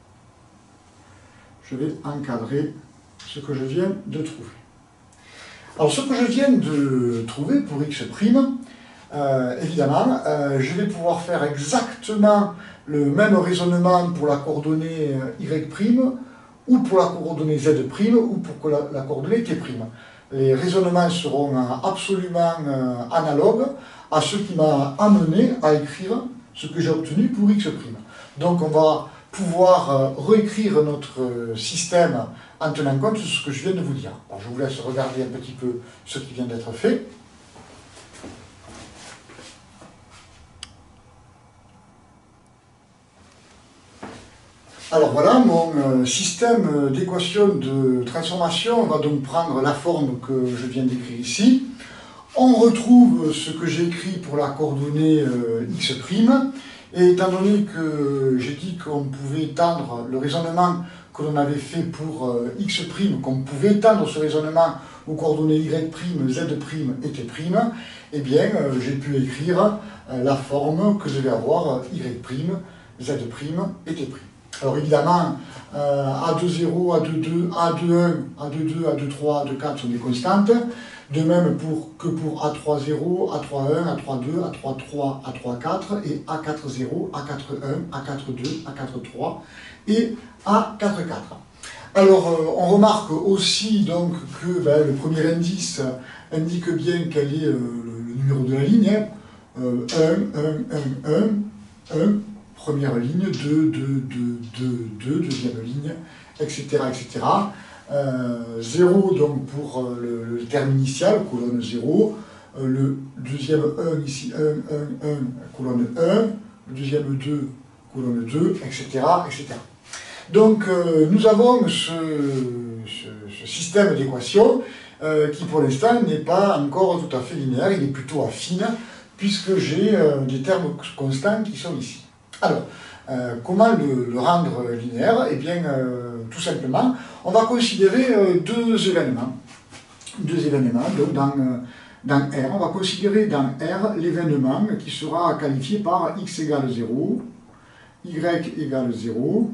Je vais encadrer ce que je viens de trouver. Alors, ce que je viens de trouver pour x', euh, évidemment, euh, je vais pouvoir faire exactement le même raisonnement pour la coordonnée y', ou pour la coordonnée z', ou pour la, la coordonnée t'. Les raisonnements seront absolument euh, analogues à ce qui m'a amené à écrire ce que j'ai obtenu pour x'. Donc, on va pouvoir euh, réécrire notre euh, système en tenant compte de ce que je viens de vous dire. Alors, je vous laisse regarder un petit peu ce qui vient d'être fait. Alors voilà, mon euh, système d'équation de transformation va donc prendre la forme que je viens d'écrire ici. On retrouve ce que j'ai écrit pour la coordonnée euh, x', et étant donné que j'ai dit qu'on pouvait étendre le raisonnement que l'on avait fait pour euh, x', qu'on pouvait étendre ce raisonnement aux coordonnées y', z' et t', eh bien euh, j'ai pu écrire euh, la forme que devait avoir y', z' et t'. Alors évidemment, euh, a deux zéro, a deux deux, a deux un, a deux deux, a deux trois, a deux quatre sont des constantes. De même pour, que pour a trois zéro, a trois un, a trois deux, a trois trois, a trois quatre, et a quatre zéro, a quatre un, a quatre deux, a quatre trois, et a quatre quatre. Alors, euh, on remarque aussi donc que ben, le premier indice indique bien quel est euh, le, le numéro de la ligne. Hein. Euh, un, un, un, un, un, première ligne, deux, deux, deux, deux, deux, deuxième ligne, et cetera, et cetera. Euh, zéro donc pour le, le terme initial, colonne zéro, euh, le deuxième un ici, un, un, un, colonne un, le deuxième deux, colonne deux, et cetera, et cetera. Donc euh, nous avons ce, ce, ce système d'équations euh, qui pour l'instant n'est pas encore tout à fait linéaire, il est plutôt affine, puisque j'ai euh, des termes constants qui sont ici. Alors, euh, comment le, le rendre linéaire? Eh bien, euh, tout simplement, on va considérer euh, deux événements. Deux événements, donc dans, euh, dans R, on va considérer dans R l'événement qui sera qualifié par x égale zéro, y égale zéro,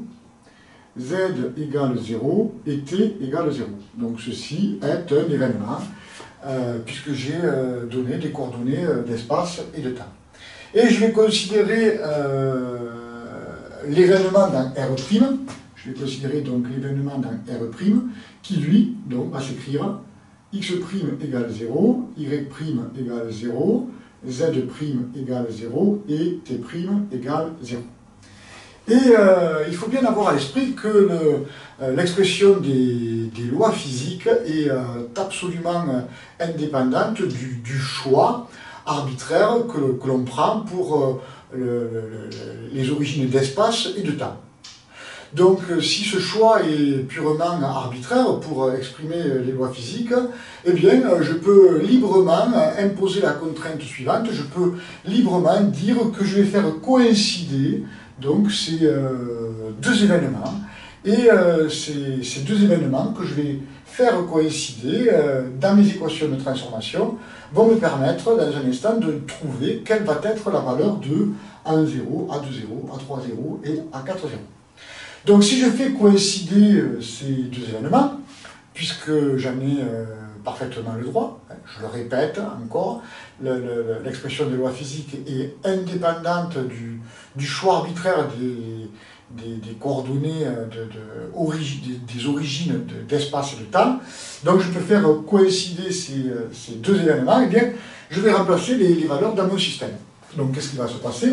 z égale zéro et t égale zéro. Donc ceci est un événement, euh, puisque j'ai euh, donné des coordonnées euh, d'espace et de temps. Et je vais considérer euh, l'événement dans R', je vais considérer donc l'événement dans R', qui lui donc, va s'écrire x' égale zéro, y' égale zéro, z' égale zéro et t' égale zéro. Et euh, il faut bien avoir à l'esprit que l'expression le, euh, des, des lois physiques est euh, absolument euh, indépendante du, du choix arbitraire que, que l'on prend pour euh, le, le, les origines d'espace et de temps. Donc euh, si ce choix est purement arbitraire pour exprimer les lois physiques, eh bien euh, je peux librement imposer la contrainte suivante, je peux librement dire que je vais faire coïncider donc ces euh, deux événements, et euh, ces, ces deux événements que je vais faire coïncider euh, dans mes équations de transformation vont me permettre dans un instant de trouver quelle va être la valeur de A un zéro, A deux zéro, A trois zéro et A quatre zéro. Donc si je fais coïncider euh, ces deux événements, puisque j'en ai euh, parfaitement le droit, hein, je le répète encore, l'expression le, le, des lois physiques est indépendante du, du choix arbitraire des, des, des coordonnées, de, de, origi, des, des origines d'espace de, et de temps. Donc je peux faire coïncider ces, ces deux événements, et bien je vais remplacer les, les valeurs dans mon système. Donc qu'est-ce qui va se passer?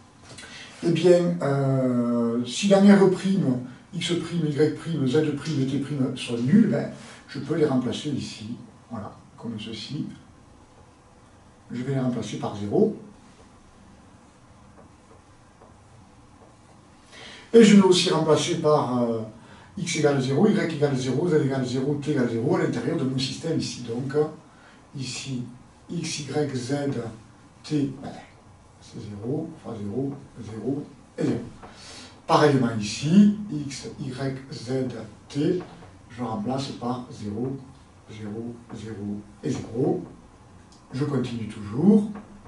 Eh bien, euh, si dans R', x', y', z', et t' sont nuls, ben, je peux les remplacer ici, voilà, comme ceci. Je vais les remplacer par zéro. Et je vais aussi remplacer par euh, x égale zéro, y égale zéro, z égale zéro, t égale zéro à l'intérieur de mon système ici. Donc, ici, x, y, z, t, ben, c'est zéro, fois zéro, zéro et zéro. Pareillement ici, x, y, z, t, je remplace par zéro, zéro, zéro et zéro. Je continue toujours.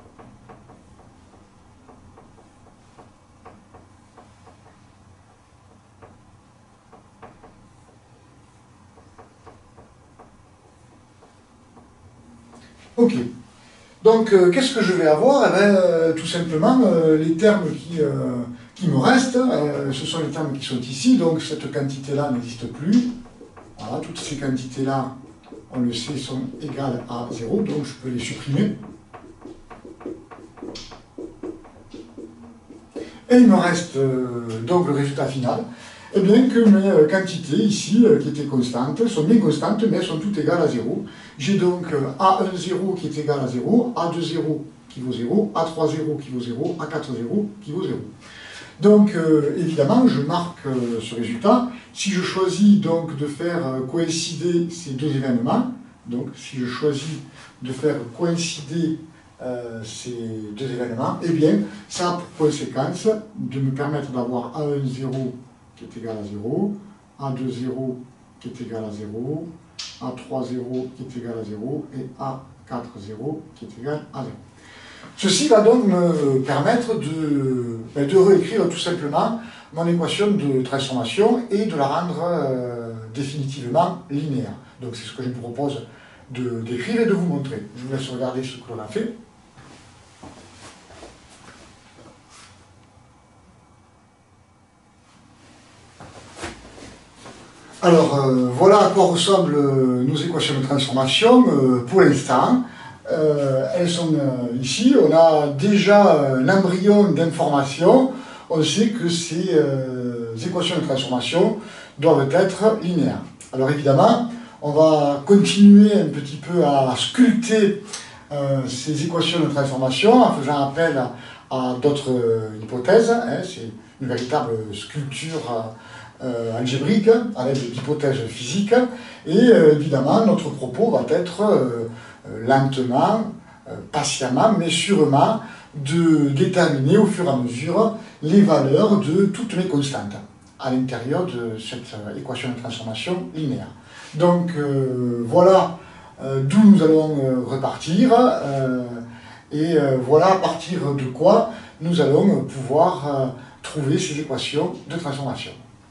Ok. Donc, euh, qu'est-ce que je vais avoir? Eh bien, euh, tout simplement, euh, les termes qui, euh, qui me restent, euh, ce sont les termes qui sont ici, donc cette quantité-là n'existe plus. Voilà, toutes ces quantités-là, on le sait, sont égales à zéro, donc je peux les supprimer. Et il me reste euh, donc le résultat final, et bien que mes euh, quantités ici, euh, qui étaient constantes, sont bien constantes, mais elles sont toutes égales à zéro. J'ai donc euh, A un zéro qui est égal à zéro, A deux zéro qui vaut zéro, A trois zéro qui vaut zéro, A quatre zéro qui vaut zéro. Donc, euh, évidemment, je marque euh, ce résultat. Si je choisis donc de faire euh, coïncider ces deux événements, donc si je choisis de faire coïncider euh, ces deux événements, eh bien, ça a pour conséquence de me permettre d'avoir A un zéro qui est égal à zéro, A deux zéro qui est égal à zéro, A trois zéro qui est égal à zéro et A quatre zéro qui est égal à zéro. Ceci va donc me permettre de, de réécrire tout simplement mon équation de transformation et de la rendre euh, définitivement linéaire. Donc c'est ce que je vous propose d'écrire et de vous montrer. Je vous laisse regarder ce que l'on a fait. Alors, euh, voilà à quoi ressemblent euh, nos équations de transformation euh, pour l'instant. Euh, elles sont euh, ici. On a déjà un embryon d'information. On sait que ces euh, équations de transformation doivent être linéaires. Alors évidemment, on va continuer un petit peu à sculpter euh, ces équations de transformation en faisant appel à, à d'autres euh, hypothèses. Hein, c'est une véritable sculpture euh, algébrique avec d'hypothèses physiques. Et euh, évidemment, notre propos va être euh, lentement, euh, patiemment, mais sûrement, de déterminer au fur et à mesure les valeurs de toutes les constantes à l'intérieur de cette euh, équation de transformation linéaire. Donc euh, voilà euh, d'où nous allons euh, repartir euh, et euh, voilà à partir de quoi nous allons pouvoir euh, trouver ces équations de transformation.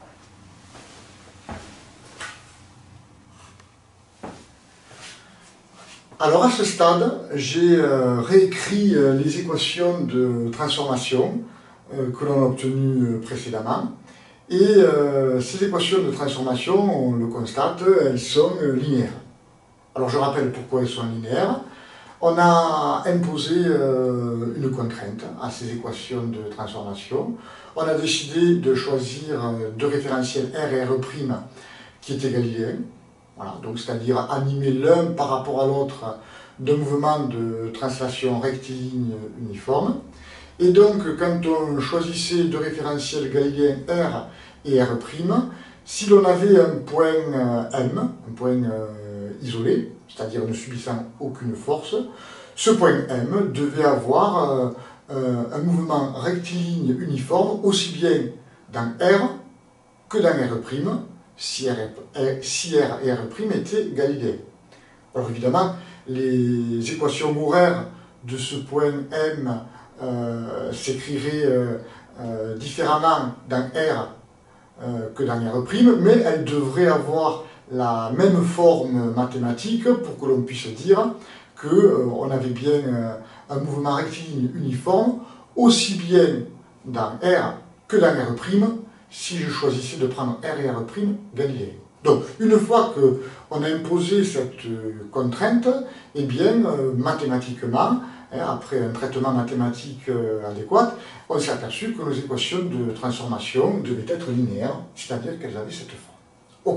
Alors à ce stade, j'ai euh, réécrit euh, les équations de transformation euh, que l'on a obtenues euh, précédemment. Et euh, ces équations de transformation, on le constate, elles sont euh, linéaires. Alors je rappelle pourquoi elles sont linéaires. On a imposé euh, une contrainte à ces équations de transformation. On a décidé de choisir euh, deux référentiels R et R' qui étaient galiléens. Voilà, donc c'est-à-dire animer l'un par rapport à l'autre d'un mouvement de translation rectiligne uniforme. Et donc, quand on choisissait deux référentiels galiléens R et R', si l'on avait un point M, un point euh, isolé, c'est-à-dire ne subissant aucune force, ce point M devait avoir euh, euh, un mouvement rectiligne uniforme aussi bien dans R que dans R', si R, si R et R' étaient galiléens. Alors évidemment, les équations horaires de ce point M euh, s'écriraient euh, euh, différemment dans R euh, que dans R', mais elles devraient avoir la même forme mathématique pour que l'on puisse dire qu'on euh, avait bien euh, un mouvement rectiligne uniforme aussi bien dans R que dans R', si je choisissais de prendre R et R' galiléens. Donc, une fois qu'on a imposé cette contrainte, eh bien, euh, mathématiquement, hein, après un traitement mathématique euh, adéquat, on s'est aperçu que nos équations de transformation devaient être linéaires, c'est-à-dire qu'elles avaient cette forme. Ok.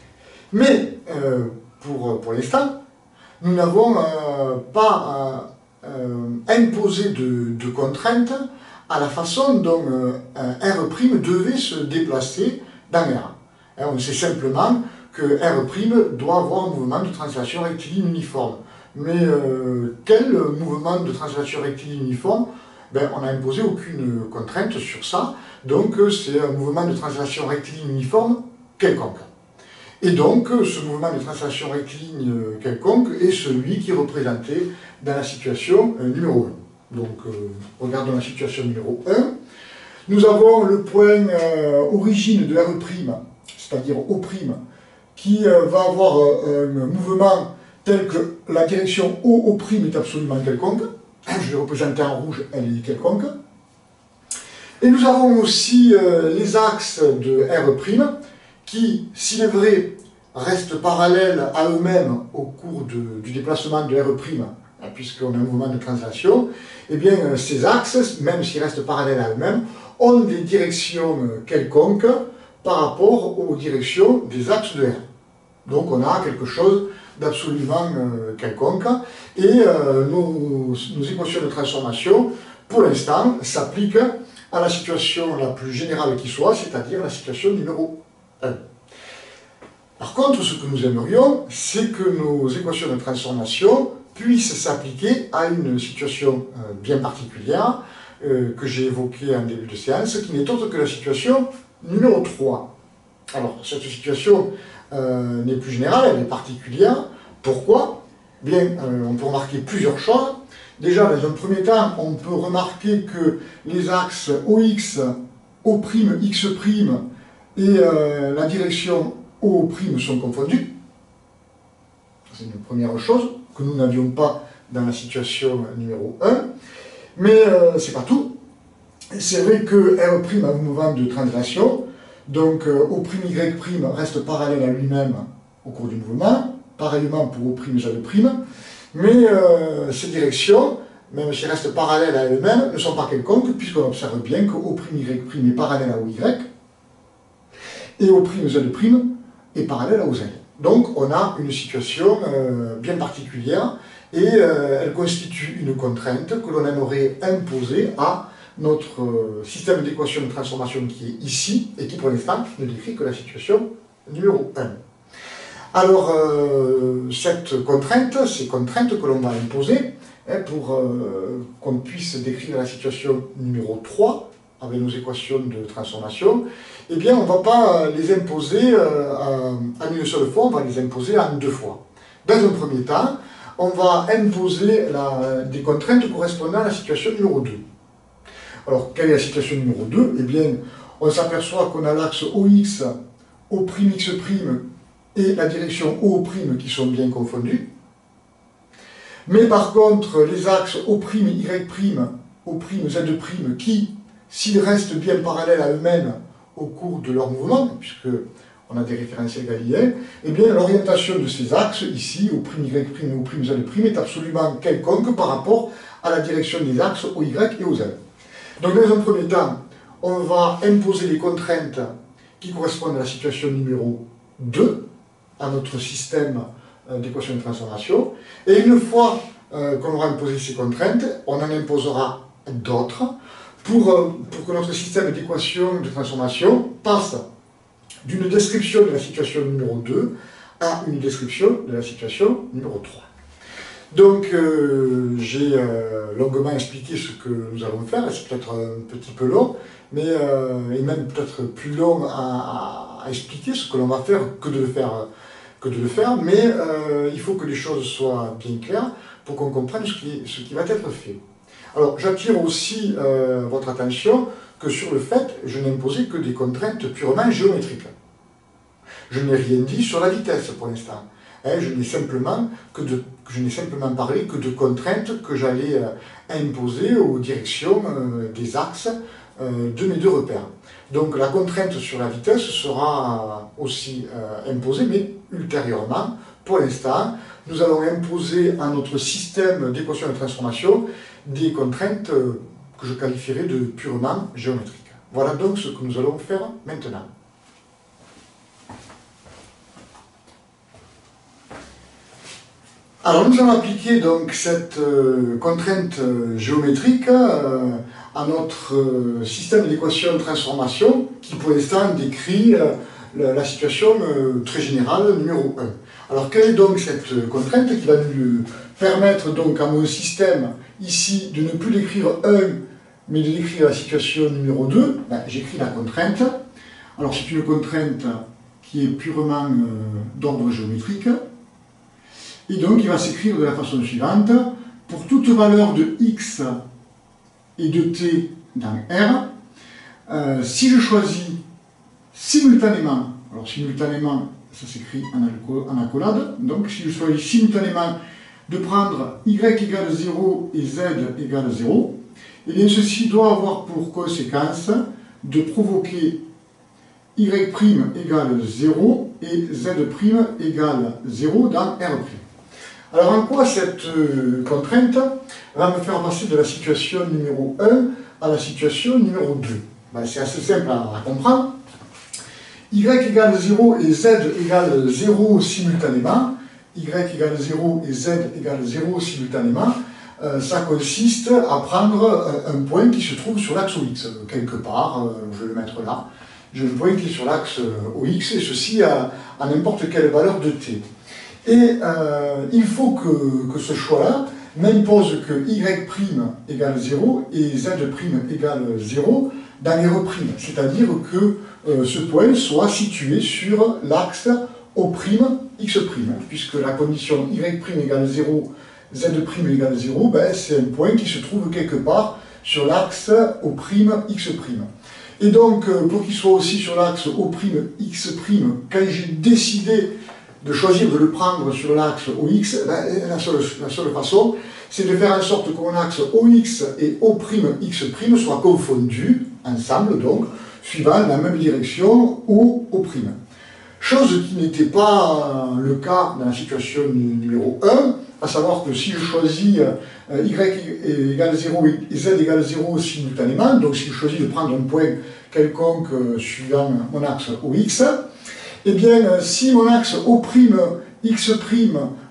Mais, euh, pour, pour l'instant, nous n'avons euh, pas euh, euh, imposé de, de contraintes à la façon dont euh, un R' devait se déplacer dans R. Hein, on sait simplement que R' doit avoir un mouvement de translation rectiligne uniforme. Mais euh, quel mouvement de translation rectiligne uniforme? Ben, on n'a imposé aucune contrainte sur ça, donc c'est un mouvement de translation rectiligne uniforme quelconque. Et donc, ce mouvement de translation rectiligne quelconque est celui qui est représenté dans la situation euh, numéro un. Donc, euh, regardons la situation numéro un. Nous avons le point euh, origine de R', c'est-à-dire O', qui euh, va avoir euh, un mouvement tel que la direction O, O' est absolument quelconque. Je l'ai représentée en rouge, elle est quelconque. Et nous avons aussi euh, les axes de R', qui, s'il est vrai, restent parallèles à eux-mêmes au cours de, du déplacement de R', puisqu'on a un mouvement de translation, eh bien, ces axes, même s'ils restent parallèles à eux-mêmes, ont des directions quelconques par rapport aux directions des axes de R. Donc on a quelque chose d'absolument euh, quelconque, et euh, nos, nos équations de transformation, pour l'instant, s'appliquent à la situation la plus générale qui soit, c'est-à-dire la situation numéro un. Par contre, ce que nous aimerions, c'est que nos équations de transformation puissent s'appliquer à une situation euh, bien particulière euh, que j'ai évoquée en début de séance, qui n'est autre que la situation numéro trois. Alors, cette situation euh, n'est plus générale, elle est particulière. Pourquoi? Bien, euh, on peut remarquer plusieurs choses. Déjà, dans un premier temps, on peut remarquer que les axes O X, O', X' et euh, la direction O' sont confondus. C'est une première chose que nous n'avions pas dans la situation numéro un. Mais euh, c'est pas tout. C'est vrai que R' a un mouvement de translation, donc euh, O'Y' reste parallèle à lui-même au cours du mouvement, pareillement pour O'Z', mais euh, ces directions, même si elles restent parallèles à elles-mêmes, ne sont pas quelconques, puisqu'on observe bien que O'Y' est parallèle à O Y, et O'Z' est parallèle à O Z. Donc on a une situation euh, bien particulière, et euh, elle constitue une contrainte que l'on aimerait imposer à notre euh, système d'équation de transformation qui est ici, et qui pour l'instant ne décrit que la situation numéro un. Alors, euh, cette contrainte, ces contraintes que l'on va imposer, hein, pour euh, qu'on puisse décrire la situation numéro trois, avec nos équations de transformation, eh bien, on ne va pas les imposer euh, en une seule fois, on va les imposer en deux fois. Dans un premier temps, on va imposer la, des contraintes correspondant à la situation numéro deux. Alors, quelle est la situation numéro deux? Eh bien, on s'aperçoit qu'on a l'axe O X, O', X' et la direction O' qui sont bien confondus. Mais par contre, les axes O', Y', O', Z' qui, s'ils restent bien parallèles à eux-mêmes au cours de leur mouvement, puisque on a des référentiels galiléens, eh bien l'orientation de ces axes, ici, O', Y', O', Z' est absolument quelconque par rapport à la direction des axes O', Y et O', Z. Donc dans un premier temps, on va imposer les contraintes qui correspondent à la situation numéro deux, à notre système d'équation de transformation, et une fois euh, qu'on aura imposé ces contraintes, on en imposera d'autres pour, euh, pour que notre système d'équation de transformation passe d'une description de la situation numéro deux à une description de la situation numéro trois. Donc, euh, j'ai euh, longuement expliqué ce que nous allons faire, c'est peut-être un petit peu long, mais euh, et même peut-être plus long à, à expliquer ce que l'on va faire que de le faire, que de le faire mais euh, il faut que les choses soient bien claires pour qu'on comprenne ce qui, ce qui va être fait. Alors, j'attire aussi euh, votre attention que sur le fait, je n'imposais que des contraintes purement géométriques. Je n'ai rien dit sur la vitesse pour l'instant. Hein, je n'ai simplement, que de, je n'ai simplement parlé que de contraintes que j'allais euh, imposer aux directions euh, des axes euh, de mes deux repères. Donc la contrainte sur la vitesse sera aussi euh, imposée, mais ultérieurement. Pour l'instant, nous allons imposer à notre système d'équation de transformation des contraintes euh, que je qualifierais de purement géométriques. Voilà donc ce que nous allons faire maintenant. Alors nous allons appliquer donc cette euh, contrainte euh, géométrique euh, à notre euh, système d'équation de transformation qui pour l'instant décrit euh, la, la situation euh, très générale numéro un. Alors quelle est donc cette contrainte qui va nous permettre donc à mon système ici de ne plus décrire un mais de décrire la situation numéro deux? Ben, j'écris la contrainte. Alors c'est une contrainte qui est purement euh, d'ordre géométrique. Et donc, il va s'écrire de la façon suivante. Pour toute valeur de x et de t dans R, euh, si je choisis simultanément, alors simultanément, ça s'écrit en, en accolade, donc si je choisis simultanément de prendre y égale zéro et z égale zéro, et bien ceci doit avoir pour conséquence de provoquer y' égale zéro et z' égale zéro dans R'. Alors en quoi cette euh, contrainte va me faire passer de la situation numéro un à la situation numéro deux? Ben, c'est assez simple à, à comprendre. Y égale zéro et z égale zéro simultanément. Y égale zéro et z égale zéro simultanément. Euh, ça consiste à prendre euh, un point qui se trouve sur l'axe O X, euh, quelque part, euh, je vais le mettre là. J'ai un point qui est sur l'axe euh, O X, et ceci à, à n'importe quelle valeur de t. Et euh, il faut que, que ce choix-là m'impose que y' égale zéro et z' égale zéro dans les reprimes. C'est-à-dire que euh, ce point soit situé sur l'axe O', x'. Puisque la condition y' égale zéro, z' égale zéro, ben, c'est un point qui se trouve quelque part sur l'axe O', x'. Et donc, pour qu'il soit aussi sur l'axe O', x', quand j'ai décidé de choisir de le prendre sur l'axe O X, ben, la, seule, la seule façon, c'est de faire en sorte que mon axe O X et O', x' soient confondus ensemble, donc, suivant la même direction O, O'. Chose qui n'était pas le cas dans la situation numéro un, à savoir que si je choisis euh, y égale zéro et z égale zéro simultanément, donc si je choisis de prendre un point quelconque euh, suivant mon axe O X, eh bien, si mon axe O', x'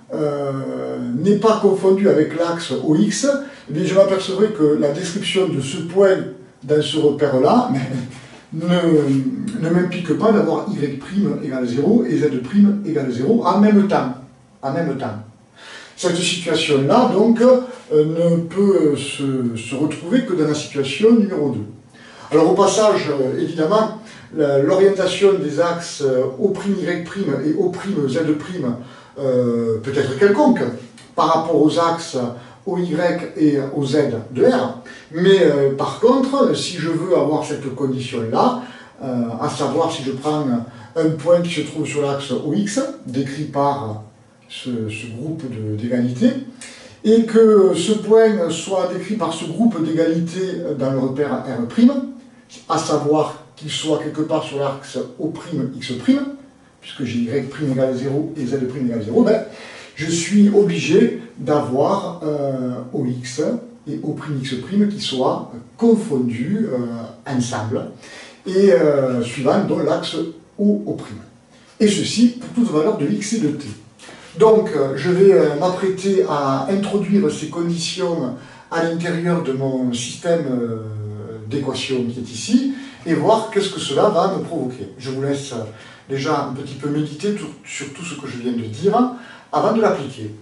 euh, n'est pas confondu avec l'axe O X, eh bien, je m'apercevrai que la description de ce point dans ce repère-là ne, ne m'implique pas d'avoir Y' égale zéro et Z' égale zéro en même temps. En même temps. Cette situation-là, donc, euh, ne peut se, se retrouver que dans la situation numéro deux. Alors, au passage, euh, évidemment, l'orientation des axes O'Y' et O'Z' euh, peut être quelconque par rapport aux axes O Y et O Z de R. Mais euh, par contre, si je veux avoir cette condition-là, euh, à savoir si je prends un point qui se trouve sur l'axe O X, décrit par ce, ce groupe d'égalité, et que ce point soit décrit par ce groupe d'égalité dans le repère R', à savoir qu'il soit quelque part sur l'axe O'X', puisque j'ai Y' égale zéro et Z' égale zéro, ben, je suis obligé d'avoir euh, O X et O'X' qui soient confondus euh, ensemble, et euh, suivant donc l'axe O, O'. Et ceci pour toute valeur de X et de T. Donc, euh, je vais euh, m'apprêter à introduire ces conditions à l'intérieur de mon système euh, d'équations qui est ici, et voir qu'est-ce que cela va me provoquer. Je vous laisse euh, déjà un petit peu méditer tout, sur tout ce que je viens de dire, avant de l'appliquer.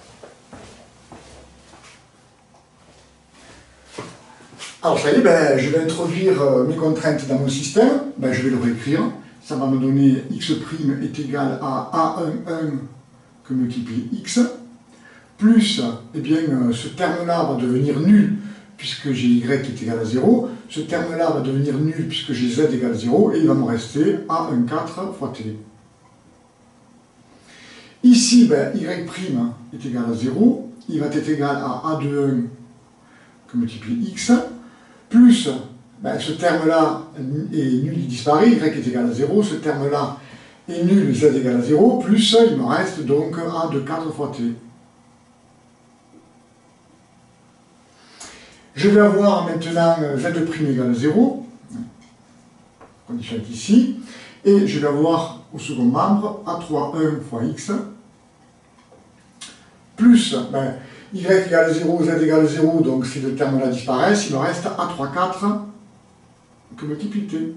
Alors ça y est, ben, je vais introduire euh, mes contraintes dans mon système, ben, je vais le réécrire, ça va me donner X' est égal à A un un que multiplie X, plus, eh bien, euh, ce terme-là va devenir nul, puisque j'ai Y qui est égal à zéro, ce terme-là va devenir nul puisque j'ai Z égale zéro, et il va me rester A un quatre fois T. Ici, ben, Y' est égal à zéro, il va être égal à A deux un que multiplie X, plus ben, ce terme-là est nul, il disparaît, Y est égal à zéro, ce terme-là est nul, Z égale à zéro, plus il me reste donc A deux quatre fois T. Je vais avoir maintenant Z' égale à zéro, condition est ici, et je vais avoir au second membre A trois un fois X, plus ben, Y égale à zéro, Z égale à zéro, donc ces deux termes-là disparaissent, il me reste A trois quatre que multiplie T.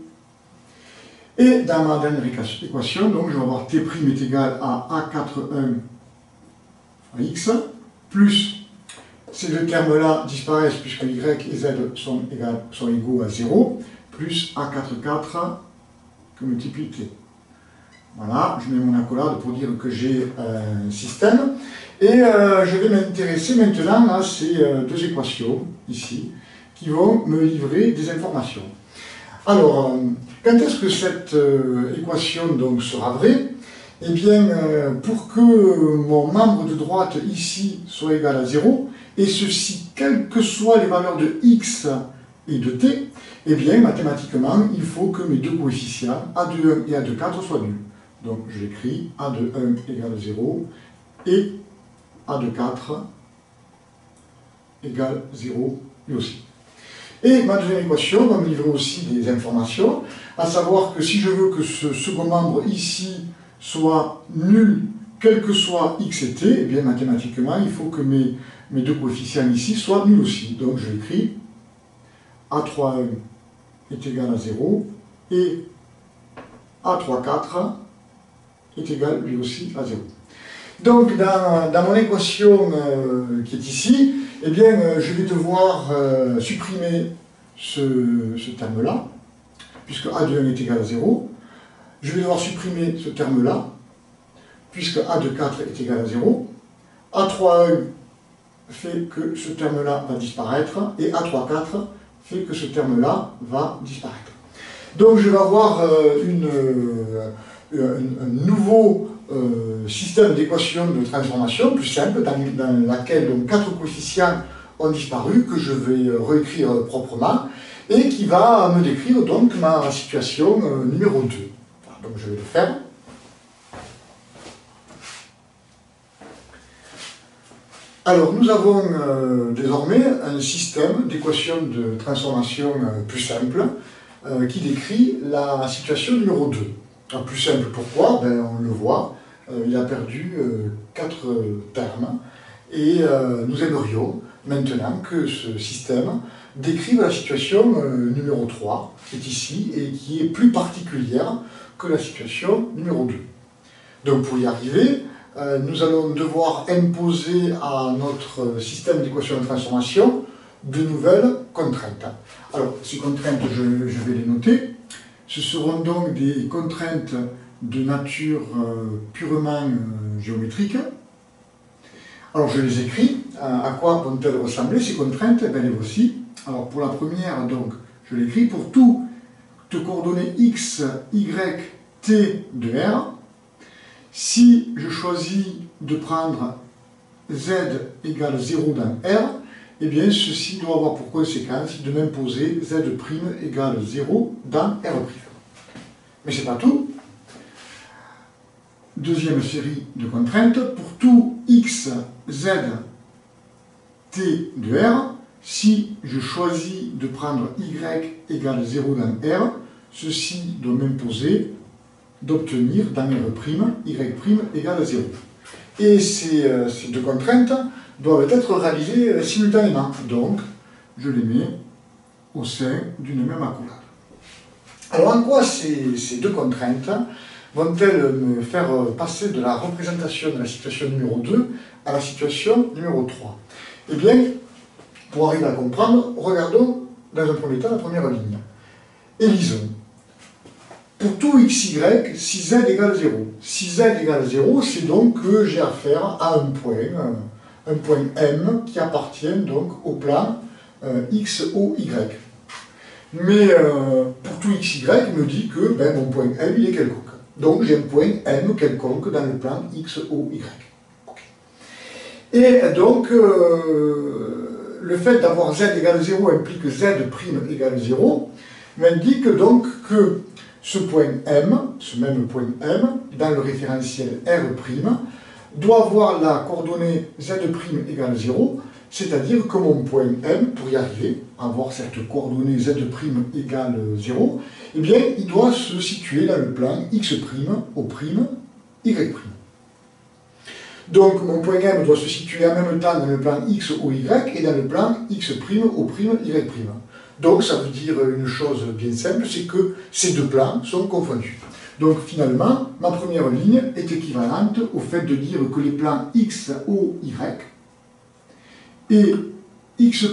Et dans ma dernière équation, donc, je vais avoir T' est égal à A quatre un fois X, plus ces deux termes-là disparaissent puisque Y et Z sont, égales, sont égaux à zéro, plus A quatre quatre que multiplie T. Voilà, je mets mon accolade pour dire que j'ai un système. Et euh, je vais m'intéresser maintenant à ces euh, deux équations, ici, qui vont me livrer des informations. Alors, euh, quand est-ce que cette euh, équation donc, sera vraie? Eh bien, euh, pour que mon membre de droite ici soit égal à zéro, et ceci, quelles que soient les valeurs de x et de t, eh bien, mathématiquement, il faut que mes deux coefficients, A deux un et A deux quatre, soient nuls. Donc, je l'écris, A deux un égale zéro, et A deux quatre égale zéro, lui aussi. Et ma deuxième équation va me livrer aussi des informations, à savoir que si je veux que ce second membre ici soit nul, quel que soit x et t, eh bien mathématiquement, il faut que mes, mes deux coefficients ici soient nuls aussi. Donc je l'écris, A trois un est égal à zéro, et A trois quatre est égal lui aussi à zéro. Donc dans, dans mon équation euh, qui est ici, eh bien, euh, je vais devoir euh, supprimer ce, ce terme-là, puisque A deux un est égal à zéro. Je vais devoir supprimer ce terme-là, puisque A deux quatre est égal à zéro. A trois un fait que ce terme-là va disparaître, et A trois quatre fait que ce terme-là va disparaître. Donc je vais avoir euh, une, euh, un, un nouveau euh, système d'équations de transformation plus simple, dans, dans laquelle donc, quatre coefficients ont disparu, que je vais euh, réécrire proprement, et qui va me décrire donc ma situation euh, numéro deux. Voilà, donc je vais le faire. Alors, nous avons euh, désormais un système d'équations de transformation euh, plus simple euh, qui décrit la situation numéro deux. Alors, plus simple, pourquoi? Ben, on le voit. euh, il a perdu euh, quatre termes, et euh, nous aimerions maintenant que ce système décrive la situation euh, numéro trois, qui est ici, et qui est plus particulière que la situation numéro deux. Donc pour y arriver, euh, nous allons devoir imposer à notre système d'équation de transformation de nouvelles contraintes. Alors, ces contraintes, je, je vais les noter. Ce seront donc des contraintes de nature euh, purement euh, géométrique. Alors, je les écris. À quoi vont-elles ressembler, ces contraintes? Eh bien, les voici. Alors, pour la première, donc, je l'écris. Pour toutes coordonnées x, y, t de R, si je choisis de prendre z égale zéro dans R, eh bien, ceci doit avoir pour conséquence de m'imposer z' égale zéro dans R'. Mais ce n'est pas tout. Deuxième série de contraintes, pour tout x, z, t de R, si je choisis de prendre y égale zéro dans R, ceci doit m'imposer d'obtenir dans R', y' égale zéro. Et ces, euh, ces deux contraintes doivent être réalisées euh, simultanément. Donc, je les mets au sein d'une même accolade. Alors, en quoi ces, ces deux contraintes vont-elles me faire passer de la représentation de la situation numéro deux à la situation numéro trois? Eh bien, pour arriver à comprendre, regardons dans un premier temps la première ligne. Élisons. Pour tout xy, si z égale zéro. Si z égale zéro, c'est donc que j'ai affaire à un point, un point M qui appartient donc au plan euh, x, o, y. Mais euh, pour tout xy, il me dit que ben, mon point M, il est quelconque. Donc j'ai un point M quelconque dans le plan x, o, y. Okay. Et donc, euh, le fait d'avoir z égale zéro implique que z' égale zéro, m'indique donc que ce point M, ce même point M, dans le référentiel R', doit avoir la coordonnée z' égale zéro, c'est-à-dire que mon point M, pour y arriver, avoir cette coordonnée z' égale zéro, eh bien, il doit se situer dans le plan x', O', y'. Donc, mon point M doit se situer en même temps dans le plan x, o, y, et dans le plan x', O', y'. Donc, ça veut dire une chose bien simple, c'est que ces deux plans sont confondus. Donc, finalement, ma première ligne est équivalente au fait de dire que les plans x, o, y et x',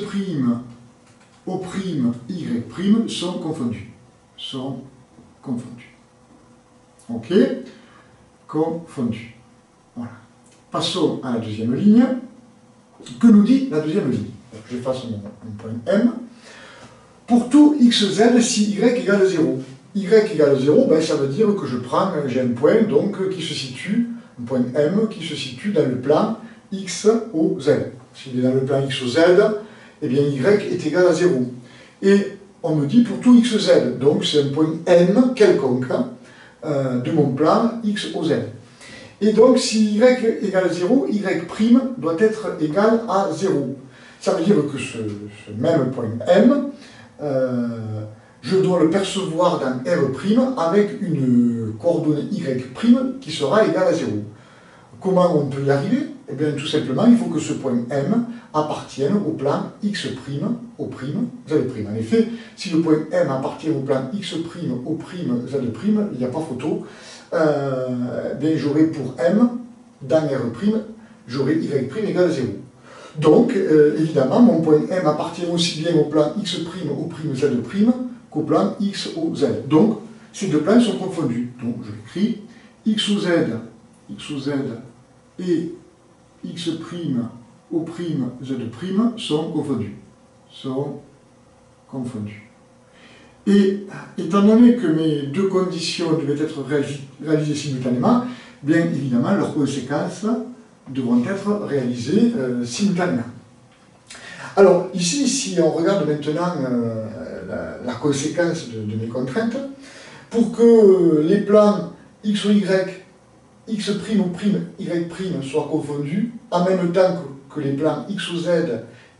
o', y' sont confondus. Sont confondus. Ok? Confondus. Voilà. Passons à la deuxième ligne. Que nous dit la deuxième ligne? J'efface mon, mon point M. Pour tout xz, si y égale zéro. Y égale zéro, ben, ça veut dire que je prends, j'ai un point donc, qui se situe, un point M qui se situe dans le plan x, o, z. S'il est dans le plan x, o, z, eh bien y est égal à zéro. Et on me dit pour tout xz, donc c'est un point M quelconque euh, de mon plan x, o, z. Et donc si y égale zéro, y' doit être égal à zéro. Ça veut dire que ce, ce même point M, euh, je dois le percevoir dans R' avec une coordonnée y' qui sera égale à zéro. Comment on peut y arriver? Eh bien, tout simplement, il faut que ce point M appartienne au plan x', O', z'. En effet, si le point M appartient au plan x', O', z', il n'y a pas photo. Euh, bien, j'aurai pour M, dans R', j'aurai y' égale zéro. Donc, euh, évidemment, mon point M appartient aussi bien au plan x', O', z' qu'au plan x, o, z. Donc, ces deux plans sont confondus. Donc, je l'écris, x, o, z, x, o, z et x', O', z' sont confondus. Sont confondus. Et, étant donné que mes deux conditions devaient être réalisées simultanément, bien évidemment, leurs conséquences devront être réalisées euh, simultanément. Alors, ici, si on regarde maintenant euh, la, la conséquence de, de mes contraintes, pour que les plans x ou y, x' ou' y' soient confondus, en même temps que, que les plans x ou z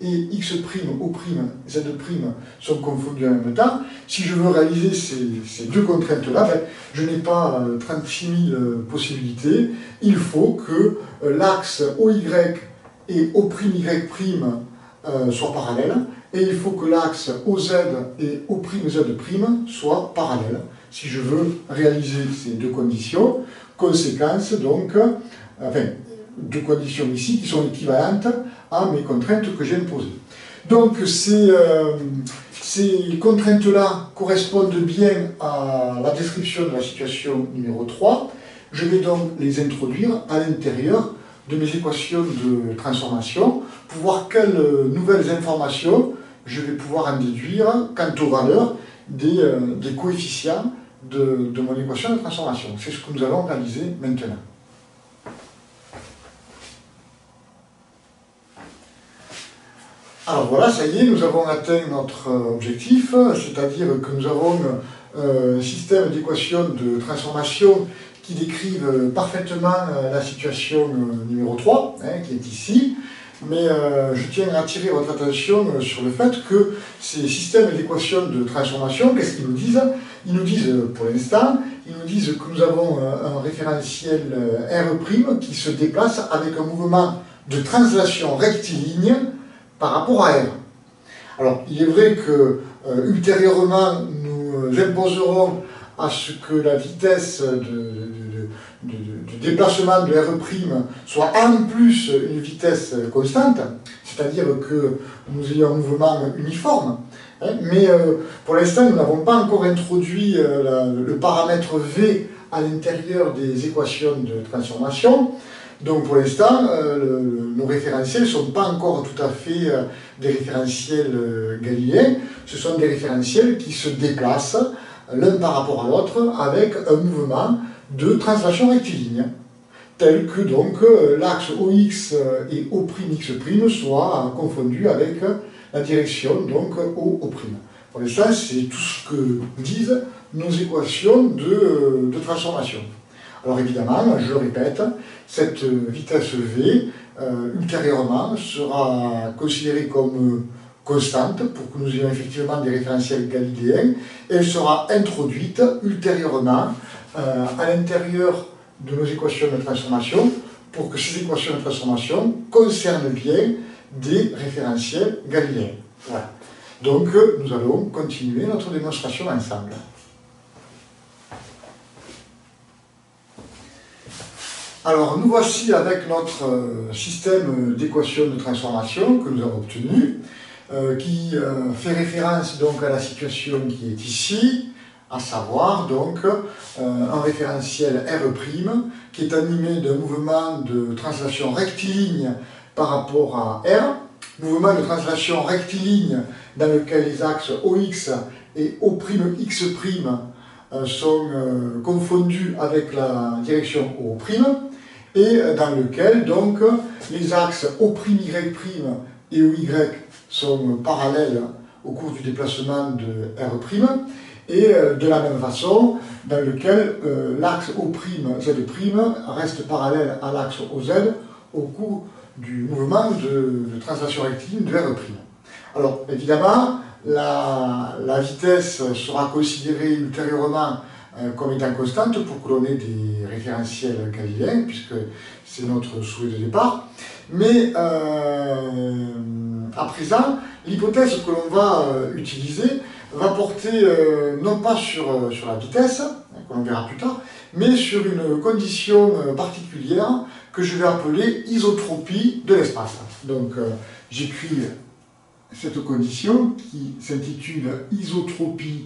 et x', O', Z' sont confondus en même temps, si je veux réaliser ces, ces deux contraintes-là, ben, je n'ai pas euh, trente-six mille euh, possibilités. Il faut que euh, l'axe O Y et O'Y' euh, soient parallèles, et il faut que l'axe O Z et O'Z' soient parallèles, si je veux réaliser ces deux conditions. Conséquence, donc, euh, enfin, deux conditions ici qui sont équivalentes à mes contraintes que j'ai imposées. Donc ces, euh, ces contraintes-là correspondent bien à la description de la situation numéro trois. Je vais donc les introduire à l'intérieur de mes équations de transformation pour voir quelles nouvelles informations je vais pouvoir en déduire quant aux valeurs des, euh, des coefficients de, de mon équation de transformation. C'est ce que nous allons réaliser maintenant. Alors voilà, ça y est, nous avons atteint notre objectif, c'est-à-dire que nous avons un système d'équations de transformation qui décrivent parfaitement la situation numéro trois, hein, qui est ici, mais euh, je tiens à attirer votre attention sur le fait que ces systèmes d'équations de transformation, qu'est-ce qu'ils nous disent? Ils nous disent, pour l'instant, ils nous disent que nous avons un référentiel R' qui se déplace avec un mouvement de translation rectiligne par rapport à R. Alors, il est vrai que, euh, ultérieurement, nous imposerons à ce que la vitesse de, de, de, de, de déplacement de R' soit en plus une vitesse constante, c'est-à-dire que nous ayons un mouvement uniforme. Hein, mais euh, pour l'instant, nous n'avons pas encore introduit euh, la, le paramètre V à l'intérieur des équations de transformation. Donc pour l'instant, euh, le, nos référentiels ne sont pas encore tout à fait euh, des référentiels euh, galiléens, ce sont des référentiels qui se déplacent euh, l'un par rapport à l'autre avec un mouvement de translation rectiligne, tel que donc euh, l'axe O X et O'X' soient euh, confondus avec la direction donc O O'. Pour l'instant, c'est tout ce que disent nos équations de, de transformation. Alors évidemment, je le répète, cette vitesse V, euh, ultérieurement, sera considérée comme constante pour que nous ayons effectivement des référentiels galiléens, et elle sera introduite ultérieurement euh, à l'intérieur de nos équations de transformation pour que ces équations de transformation concernent bien des référentiels galiléens. Voilà. Donc nous allons continuer notre démonstration ensemble. Alors, nous voici avec notre système d'équations de transformation que nous avons obtenu, euh, qui euh, fait référence donc à la situation qui est ici, à savoir donc euh, un référentiel R' qui est animé d'un mouvement de translation rectiligne par rapport à R, mouvement de translation rectiligne dans lequel les axes O X et O'X' euh, sont euh, confondus avec la direction O', et dans lequel donc les axes O'Y' et O Y sont parallèles au cours du déplacement de R', et de la même façon dans lequel euh, l'axe O'Z' reste parallèle à l'axe O Z au cours du mouvement de, de translation rectiligne de R'. Alors évidemment, la, la vitesse sera considérée ultérieurement comme étant constante pour que l'on ait des référentiels galiléens, puisque c'est notre souhait de départ. Mais euh, à présent, l'hypothèse que l'on va euh, utiliser va porter euh, non pas sur, sur la vitesse, hein, que l'on verra plus tard, mais sur une condition euh, particulière que je vais appeler isotropie de l'espace. Donc euh, j'écris cette condition qui s'intitule isotropie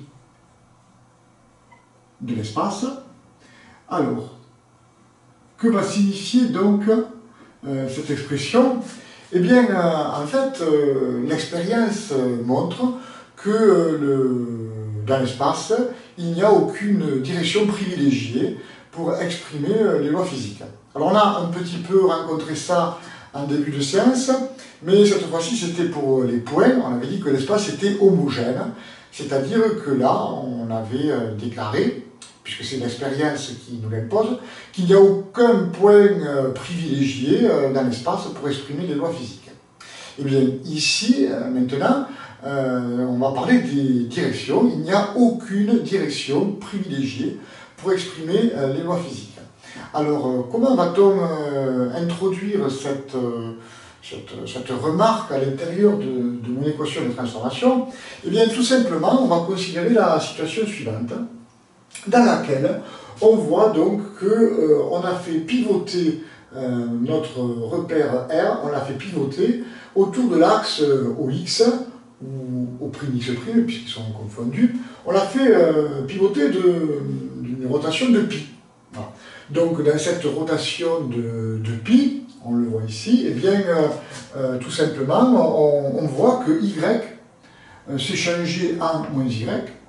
de l'espace. Alors, que va signifier donc euh, cette expression? Eh bien, euh, en fait, euh, l'expérience montre que euh, le, dans l'espace, il n'y a aucune direction privilégiée pour exprimer euh, les lois physiques. Alors on a un petit peu rencontré ça en début de séance, mais cette fois-ci c'était pour les points. On avait dit que l'espace était homogène, c'est-à-dire que là, on avait euh, déclaré, puisque c'est l'expérience qui nous l'impose, qu'il n'y a aucun point euh, privilégié euh, dans l'espace pour exprimer les lois physiques. Et bien ici, euh, maintenant, euh, on va parler des directions. Il n'y a aucune direction privilégiée pour exprimer euh, les lois physiques. Alors, euh, comment va-t-on euh, introduire cette, euh, cette, cette remarque à l'intérieur de, de mon équation de transformation? Eh bien, tout simplement, on va considérer la situation suivante, dans laquelle on voit donc qu'on euh, a fait pivoter euh, notre repère R, on l'a fait pivoter autour de l'axe euh, O X, ou au prime X', puisqu'ils sont confondus, on l'a fait euh, pivoter d'une rotation de pi. Voilà. Donc dans cette rotation de, de pi, on le voit ici, eh bien euh, euh, tout simplement, on, on voit que Y euh, s'est changé en moins Y.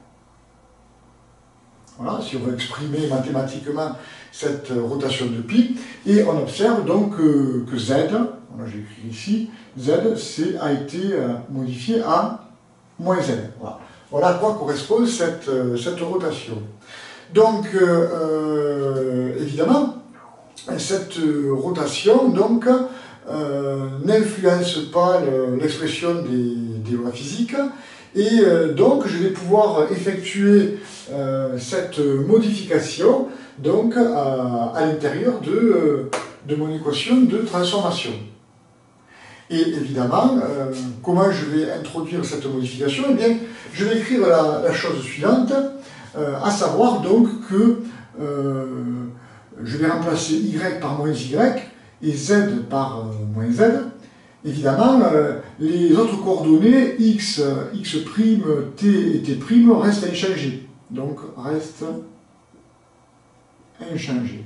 Voilà, si on veut exprimer mathématiquement cette rotation de pi, et on observe donc euh, que Z, voilà, j'ai écrit ici, Z a été euh, modifié à moins Z. Voilà. Voilà à quoi correspond cette, euh, cette rotation. Donc, euh, euh, évidemment, cette rotation donc, euh, n'influence pas l'expression des, des lois physiques, et euh, donc je vais pouvoir effectuer euh, cette modification donc, à, à l'intérieur de, euh, de mon équation de transformation. Et évidemment, euh, comment je vais introduire cette modification? Eh bien, je vais écrire la, la chose suivante, euh, à savoir donc que euh, je vais remplacer Y par moins Y et Z par euh, moins Z. Évidemment, euh, les autres coordonnées, X, X', T et T' restent inchangées. Donc, restent inchangées.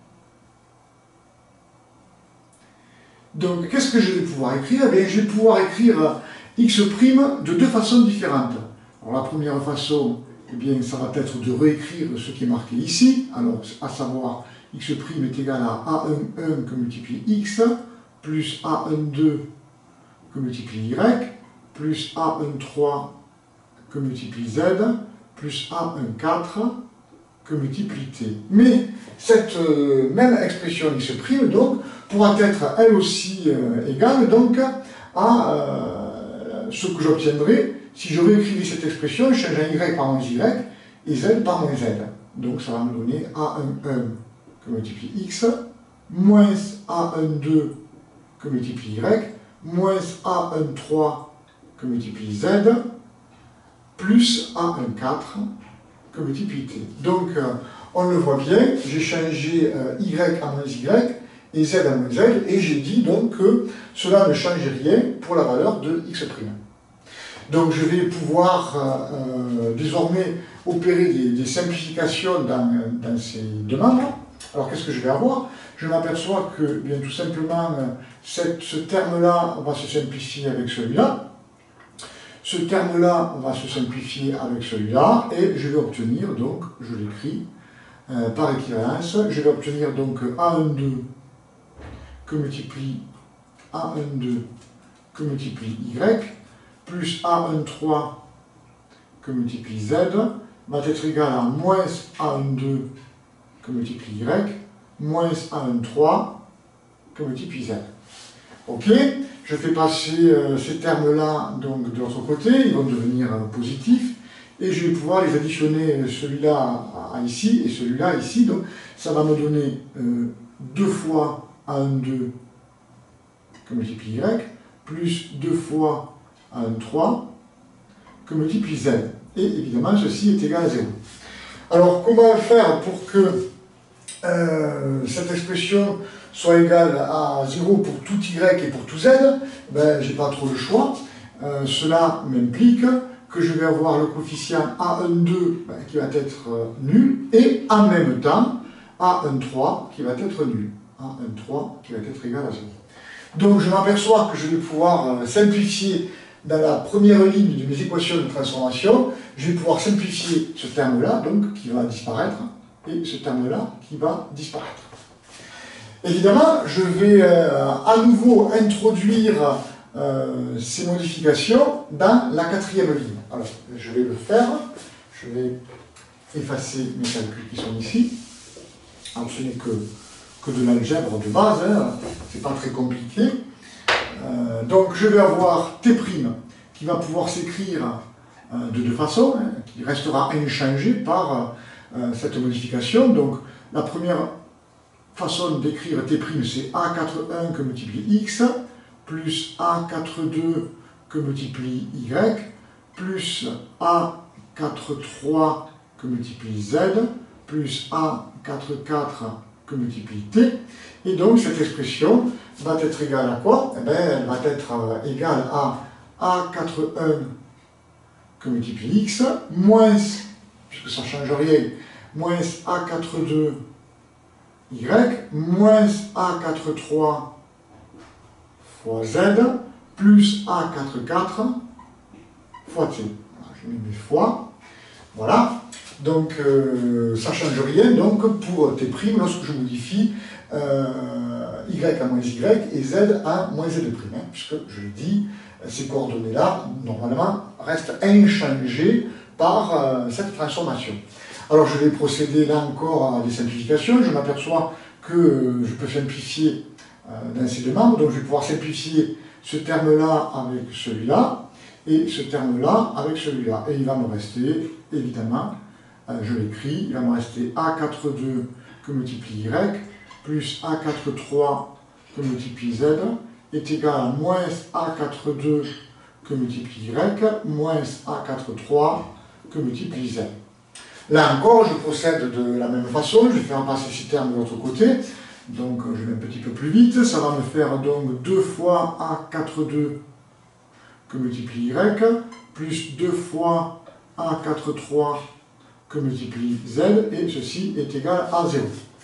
Donc, qu'est-ce que je vais pouvoir écrire? Eh bien, je vais pouvoir écrire X' de deux façons différentes. Alors, la première façon, eh bien, ça va être de réécrire ce qui est marqué ici. Alors, à savoir, X' est égal à A un un que multiplie X, plus A un deux que multiplie Y, plus A un trois que multiplie Z, plus A un quatre que multiplie T. Mais cette euh, même expression X' donc, pourra être elle aussi euh, égale donc, à euh, ce que j'obtiendrai si je réécrivais cette expression, je change un Y par moins Y et Z par moins Z. Donc ça va me donner A un un que multiplie X, moins A un deux que multiplie Y, moins A un trois que multiplie Z, plus A un quatre que multiplie T. Donc, euh, on le voit bien, j'ai changé euh, Y à moins Y et Z à moins Z, et j'ai dit donc que cela ne change rien pour la valeur de X'. Donc, je vais pouvoir euh, désormais opérer des, des simplifications dans, dans ces deux membres. Alors, qu'est-ce que je vais avoir? Je m'aperçois que, bien tout simplement, cette, ce terme-là va se simplifier avec celui-là. Ce terme-là va se simplifier avec celui-là, et je vais obtenir, donc, je l'écris euh, par équivalence, je vais obtenir donc A un deux que multiplie A un deux que multiplie Y, plus A un trois que multiplie Z, va être égal à moins A un deux que multiplie Y, moins A un trois que multiplie Z. Ok, je fais passer euh, ces termes-là donc de l'autre côté, ils vont devenir euh, positifs, et je vais pouvoir les additionner, celui-là à, à ici et celui-là ici, donc ça va me donner euh, deux fois A un deux que multiplie Y, plus deux fois A un trois que multiplie Z. Et évidemment, ceci est égal à zéro. Alors, comment faire pour que euh, cette expression soit égale à zéro pour tout Y et pour tout Z? Ben, j'ai pas trop le choix. Euh, cela m'implique que je vais avoir le coefficient A un deux ben, qui va être euh, nul, et en même temps A un trois qui va être nul. A un trois qui va être égal à zéro. Donc je m'aperçois que je vais pouvoir euh, simplifier dans la première ligne de mes équations de transformation, je vais pouvoir simplifier ce terme-là, donc qui va disparaître, et ce terme-là qui va disparaître. Évidemment, je vais euh, à nouveau introduire euh, ces modifications dans la quatrième ligne. Alors, je vais le faire. Je vais effacer mes calculs qui sont ici. Alors, ce n'est que, que de l'algèbre de base, hein. C'est pas très compliqué. Euh, Euh, donc je vais avoir T' qui va pouvoir s'écrire euh, de deux façons, hein, qui restera inchangé par euh, cette modification. Donc la première façon d'écrire T' c'est A quatre un que multiplie X, plus A quatre deux que multiplie Y, plus A quatre trois que multiplie Z, plus A quatre quatre que multiplie T. Et donc cette expression va être égale à quoi? Eh bien, elle va être euh, égale à A quatre un que multiplie X, moins, puisque ça ne change rien, moins A quatre deux Y, moins A quatre trois fois Z, plus A quatre quatre fois T. Je mets mes fois. Voilà. Donc, euh, ça ne change rien donc, pour T' lorsque je modifie euh, Y à moins Y et Z à moins Z', hein, puisque, je le dis, ces coordonnées-là, normalement, restent inchangées par euh, cette transformation. Alors, je vais procéder là encore à des simplifications. Je m'aperçois que je peux simplifier euh, dans ces deux membres. Donc, je vais pouvoir simplifier ce terme-là avec celui-là et ce terme-là avec celui-là. Et il va me rester, évidemment, euh, je l'écris, il va me rester A quatre deux que multiplie Y plus A quatre trois que multiplie Z est égal à moins A quatre deux que multiplie Y moins A quatre trois que multiplie Z. Là encore, je procède de la même façon, je vais faire passer ces termes de l'autre côté. Donc, je vais un petit peu plus vite. Ça va me faire donc deux fois A quatre deux que multiplie Y, plus deux fois A quatre trois que multiplie Z, et ceci est égal à zéro.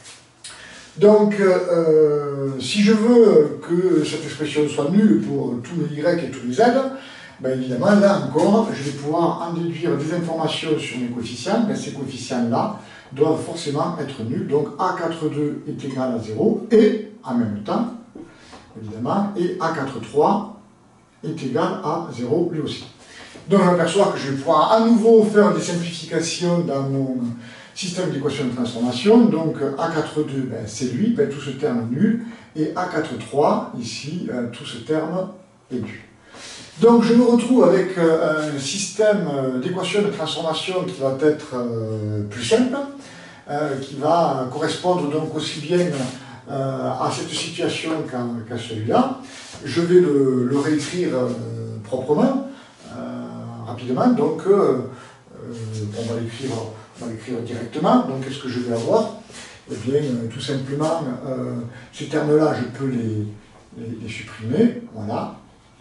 Donc, euh, si je veux que cette expression soit nulle pour tous mes Y et tous les Z, ben évidemment, là encore, je vais pouvoir en déduire des informations sur mes coefficients. Ben ces coefficients-là doivent forcément être nuls. Donc, A quatre deux est égal à zéro, et, en même temps, évidemment, et A quatre trois est égal à zéro lui aussi. Donc, je m'aperçois que je vais pouvoir à nouveau faire des simplifications dans mon système d'équation de transformation. Donc, A quatre deux, ben, c'est lui, ben, tout ce terme est nul, et A quatre trois, ici, euh, tout ce terme est nul. Donc, je me retrouve avec euh, un système d'équation de transformation qui va être euh, plus simple, euh, qui va correspondre donc aussi bien euh, à cette situation qu'à qu'à celui-là. Je vais le, le réécrire euh, proprement, euh, rapidement. Donc, euh, euh, on va l'écrire directement. Donc, qu'est-ce que je vais avoir? Eh bien, euh, tout simplement, euh, ces termes-là, je peux les, les, les supprimer. Voilà.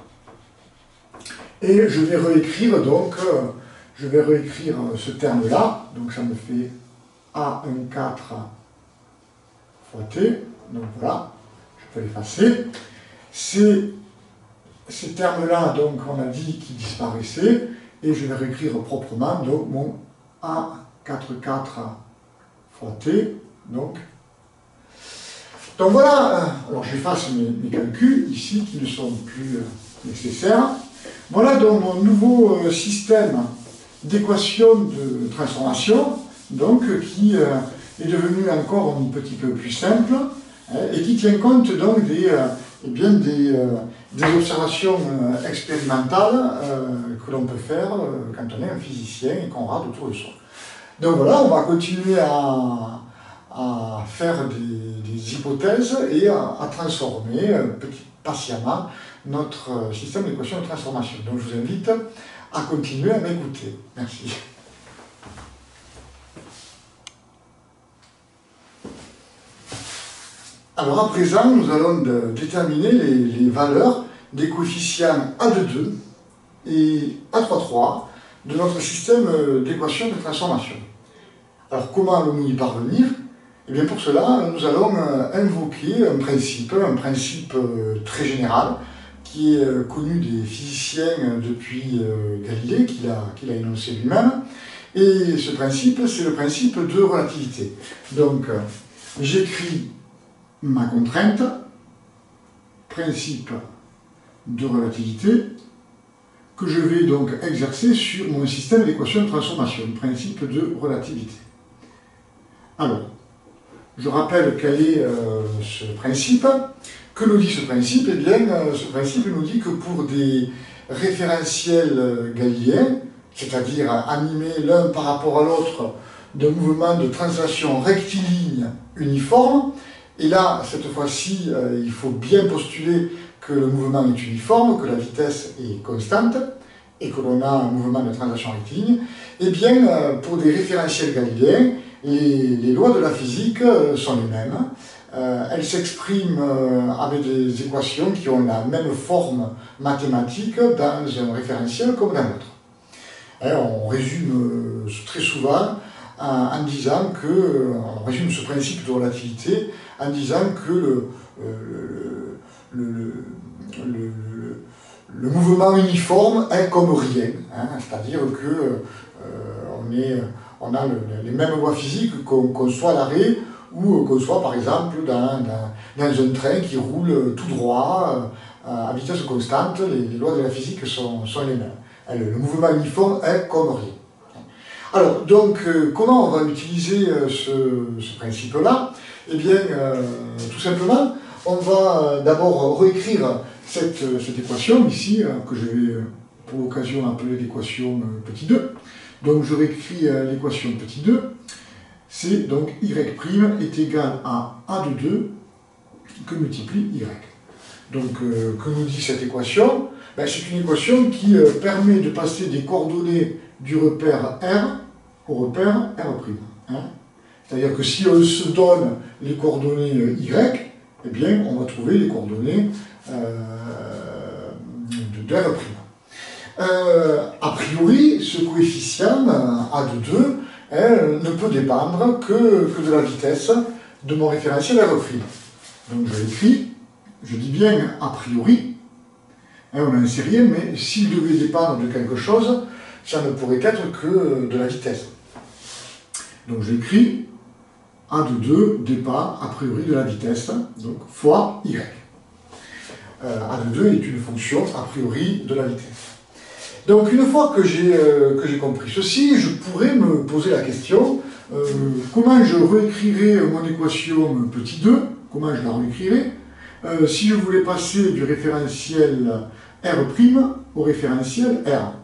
Et je vais réécrire donc, euh, je vais réécrire euh, ce terme-là, donc ça me fait A quatorze fois T, donc voilà, je peux l'effacer. Ces, ces termes-là, donc on a dit qu'ils disparaissaient, et je vais réécrire proprement donc mon A quarante-quatre fois T, donc. Donc voilà, alors j'efface mes, mes calculs ici qui ne sont plus euh, nécessaires. Voilà donc mon nouveau euh, système d'équation de transformation, donc qui euh, est devenu encore un petit peu plus simple, hein, et qui tient compte donc des, euh, eh bien des, euh, des observations euh, expérimentales euh, que l'on peut faire euh, quand on est un physicien et qu'on rate autour de soi. Donc voilà, on va continuer à, à faire des, des hypothèses et à, à transformer euh, petit, patiemment notre système d'équation de transformation. Donc je vous invite à continuer à m'écouter. Merci. Alors à présent, nous allons de, déterminer les, les valeurs des coefficients A deux deux et A trois trois de notre système d'équation de transformation. Alors comment allons-nous y parvenir? Eh bien pour cela, nous allons invoquer un principe, un principe très général, qui est connu des physiciens depuis Galilée, qu'il a, qu'il a énoncé lui-même. Et ce principe, c'est le principe de relativité. Donc, j'écris ma contrainte, principe de relativité, que je vais donc exercer sur mon système d'équation de transformation, principe de relativité. Alors, je rappelle quel est euh, ce principe. Que nous dit ce principe? Eh bien, euh, ce principe nous dit que pour des référentiels galiléens, c'est-à-dire animés l'un par rapport à l'autre d'un mouvement de translation rectiligne uniforme, et là, cette fois-ci, euh, il faut bien postuler que le mouvement est uniforme, que la vitesse est constante, et que l'on a un mouvement de translation rectiligne, eh bien, euh, pour des référentiels galiléens, les, les lois de la physique euh, sont les mêmes. Euh, elles s'expriment euh, avec des équations qui ont la même forme mathématique dans un référentiel comme dans l'autre. Hein, on résume euh, très souvent en, en disant que, euh, on résume ce principe de relativité en disant que le, euh, le, le, le, le, le mouvement uniforme est comme rien, hein, c'est-à-dire que euh, on, est, on a le, les mêmes lois physiques qu'on qu'on soit à l'arrêt ou qu'on soit par exemple dans, dans, dans un train qui roule tout droit euh, à vitesse constante, les, les lois de la physique sont, sont les mêmes. Le, le mouvement uniforme est comme rien. Alors, donc, euh, comment on va utiliser euh, ce, ce principe-là? Eh bien, euh, tout simplement, on va euh, d'abord réécrire cette, cette équation ici, euh, que je vais euh, pour l'occasion appeler l'équation euh, petit deux. Donc, je réécris euh, l'équation petit deux. C'est donc y' est égal à a de deux que multiplie y. Donc, euh, que nous dit cette équation? Ben, c'est une équation qui euh, permet de passer des coordonnées du repère R au repère R'. Hein. C'est-à-dire que si on se donne les coordonnées euh, Y, eh bien, on va trouver les coordonnées euh, de, de R'. Euh, a priori, ce coefficient a de deux hein, ne peut dépendre que, que de la vitesse de mon référentiel R'. Donc je l'écris, je dis bien a priori, hein, on n'en sait rien, mais s'il devait dépendre de quelque chose, ça ne pourrait être que de la vitesse. Donc j'écris a de deux dépend a priori de la vitesse, donc fois y. Euh, a de deux est une fonction a priori de la vitesse. Donc une fois que j'ai euh, que j'ai compris ceci, je pourrais me poser la question, euh, comment je réécrirais mon équation petit deux, comment je la réécrirais, euh, si je voulais passer du référentiel R' au référentiel R.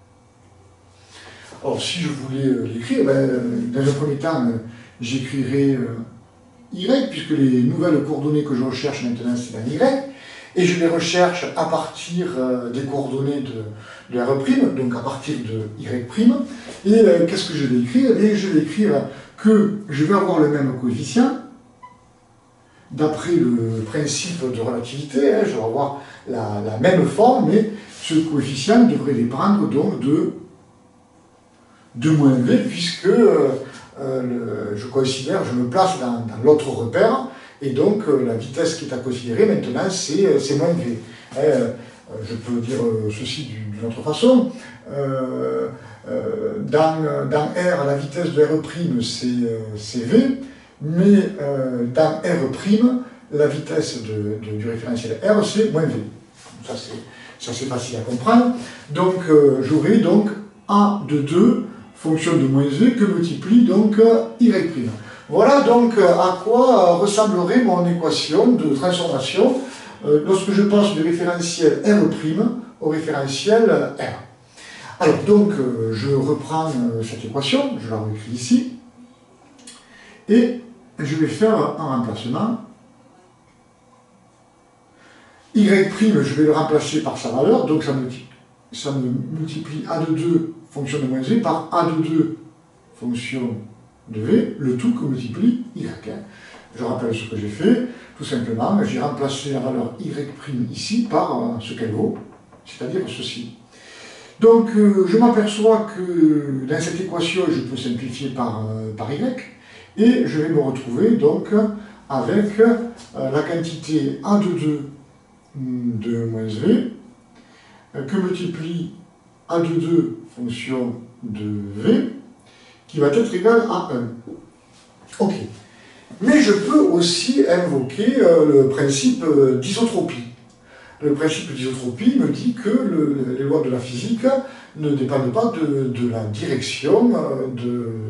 Alors si je voulais l'écrire, ben, dans un premier temps, j'écrirais euh, Y, puisque les nouvelles coordonnées que je recherche maintenant, c'est la Y, et je les recherche à partir euh, des coordonnées de, de R', donc à partir de Y'. Et euh, qu'est-ce que je vais écrire? Et je vais écrire que je vais avoir le même coefficient, d'après le principe de relativité, hein, je vais avoir la, la même forme, mais ce coefficient devrait dépendre donc de, de moins V, puisque euh, euh, le, je considère, je me place dans, dans l'autre repère, et donc euh, la vitesse qui est à considérer maintenant, c'est moins V. Hein, euh, je peux dire ceci d'une autre façon. Euh, euh, dans, dans R, la vitesse de R', c'est V, mais euh, dans R', la vitesse de, de, du référentiel R, c'est moins V. Ça, c'est facile à comprendre. Donc, euh, j'aurai donc A de deux, fonction de moins V, que multiplie donc Y'. Voilà donc à quoi ressemblerait mon équation de transformation euh, lorsque je passe du référentiel R' au référentiel R. Alors donc, euh, je reprends euh, cette équation, je la réécris ici, et je vais faire un remplacement. Y', je vais le remplacer par sa valeur, donc ça me, ça me multiplie A de deux, fonction de moins V, par A de deux, fonction de V, le tout que multiplie Y. Je rappelle ce que j'ai fait, tout simplement, j'ai remplacé la valeur Y' ici par ce qu'elle vaut, c'est-à-dire ceci. Donc, euh, je m'aperçois que dans cette équation, je peux simplifier par, euh, par Y, et je vais me retrouver donc avec euh, la quantité A de deux de moins V, euh, que multiplie A de deux fonction de V, qui va être égal à un. Ok. Mais je peux aussi invoquer euh, le principe euh, d'isotropie. Le principe d'isotropie me dit que le, les lois de la physique ne dépendent pas de, de la direction de,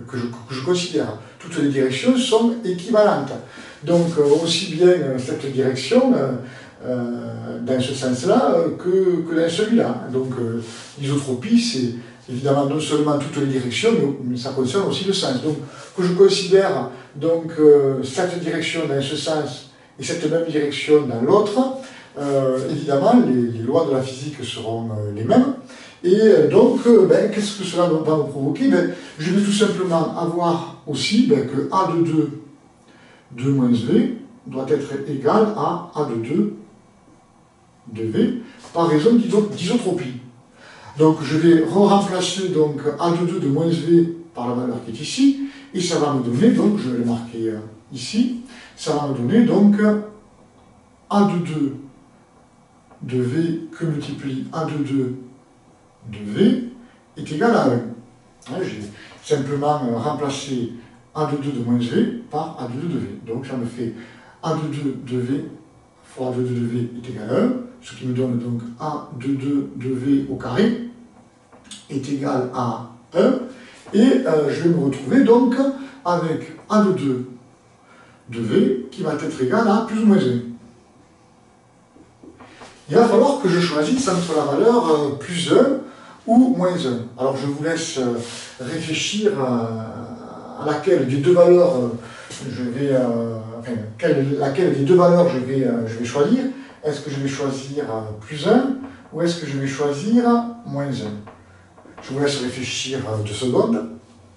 que, je, que je considère. Toutes les directions sont équivalentes. Donc aussi bien cette direction, euh, dans ce sens-là, que, que dans celui-là. Donc euh, l'isotropie, c'est évidemment non seulement toutes les directions, mais ça concerne aussi le sens. Donc que je considère donc, euh, cette direction dans ce sens et cette même direction dans l'autre, euh, évidemment les, les lois de la physique seront euh, les mêmes. Et euh, donc, euh, ben, qu'est-ce que cela va me provoquer? Ben, je vais tout simplement avoir aussi ben, que A de deux de moins V doit être égal à A de deux de V par raison d'isotropie. Donc je vais re-remplacer donc A de deux de moins V par la valeur qui est ici, et ça va me donner, donc je vais le marquer euh, ici, ça va me donner donc A de deux de V que multiplie A de deux de V est égal à un. Hein, j'ai simplement euh, remplacé A de deux de moins V par A de deux de V. Donc ça me fait A de deux de V fois A de deux de V est égal à un, ce qui me donne donc A de deux de V au carré est égal à un, et euh, je vais me retrouver donc avec A de deux de V qui va être égal à plus ou moins un. Il va falloir que je choisisse entre la valeur euh, plus un ou moins un. Alors je vous laisse euh, réfléchir euh, à laquelle des deux valeurs euh, je vais, euh, enfin, quelle, laquelle des deux valeurs je vais, euh, je vais choisir. Est-ce que je vais choisir euh, plus un ou est-ce que je vais choisir moins un? Je vous laisse réfléchir euh, deux secondes.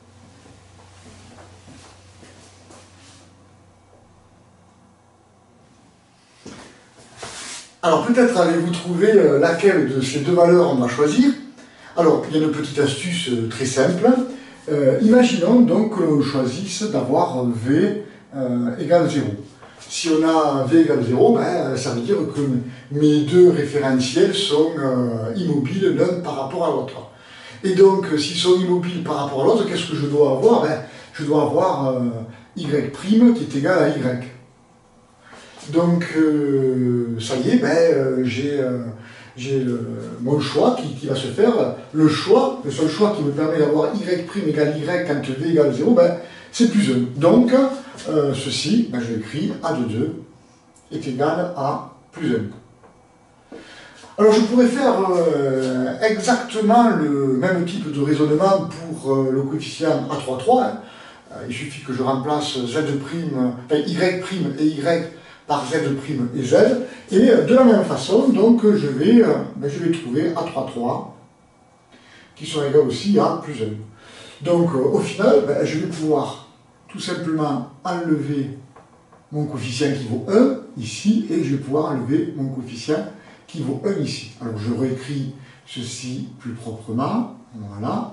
Alors peut-être avez-vous trouvé euh, laquelle de ces deux valeurs on va choisir. Alors il y a une petite astuce euh, très simple. Euh, imaginons donc que l'on choisisse d'avoir V euh, égale zéro. Si on a V égale zéro, ben, ça veut dire que mes deux référentiels sont euh, immobiles l'un par rapport à l'autre. Et donc, s'ils sont immobiles par rapport à l'autre, qu'est-ce que je dois avoir? Ben, je dois avoir euh, Y' qui est égal à Y. Donc, euh, ça y est, ben, euh, j'ai euh, euh, mon choix qui, qui va se faire. Le choix, le seul choix qui me permet d'avoir Y' égale Y quand V égale zéro, ben, c'est plus un. Donc, euh, ceci, ben, je l'écris A de deux est égal à plus un. Alors je pourrais faire euh, exactement le même type de raisonnement pour euh, le coefficient A trois trois. Hein. Il suffit que je remplace Z', enfin Y' et Y par Z' et Z. Et de la même façon, donc je vais, euh, ben, je vais trouver A trois trois qui sont égaux aussi à plus un. Donc euh, au final, ben, je vais pouvoir tout simplement enlever mon coefficient qui vaut un ici, et je vais pouvoir enlever mon coefficient qui vaut un ici. Alors je réécris ceci plus proprement, voilà.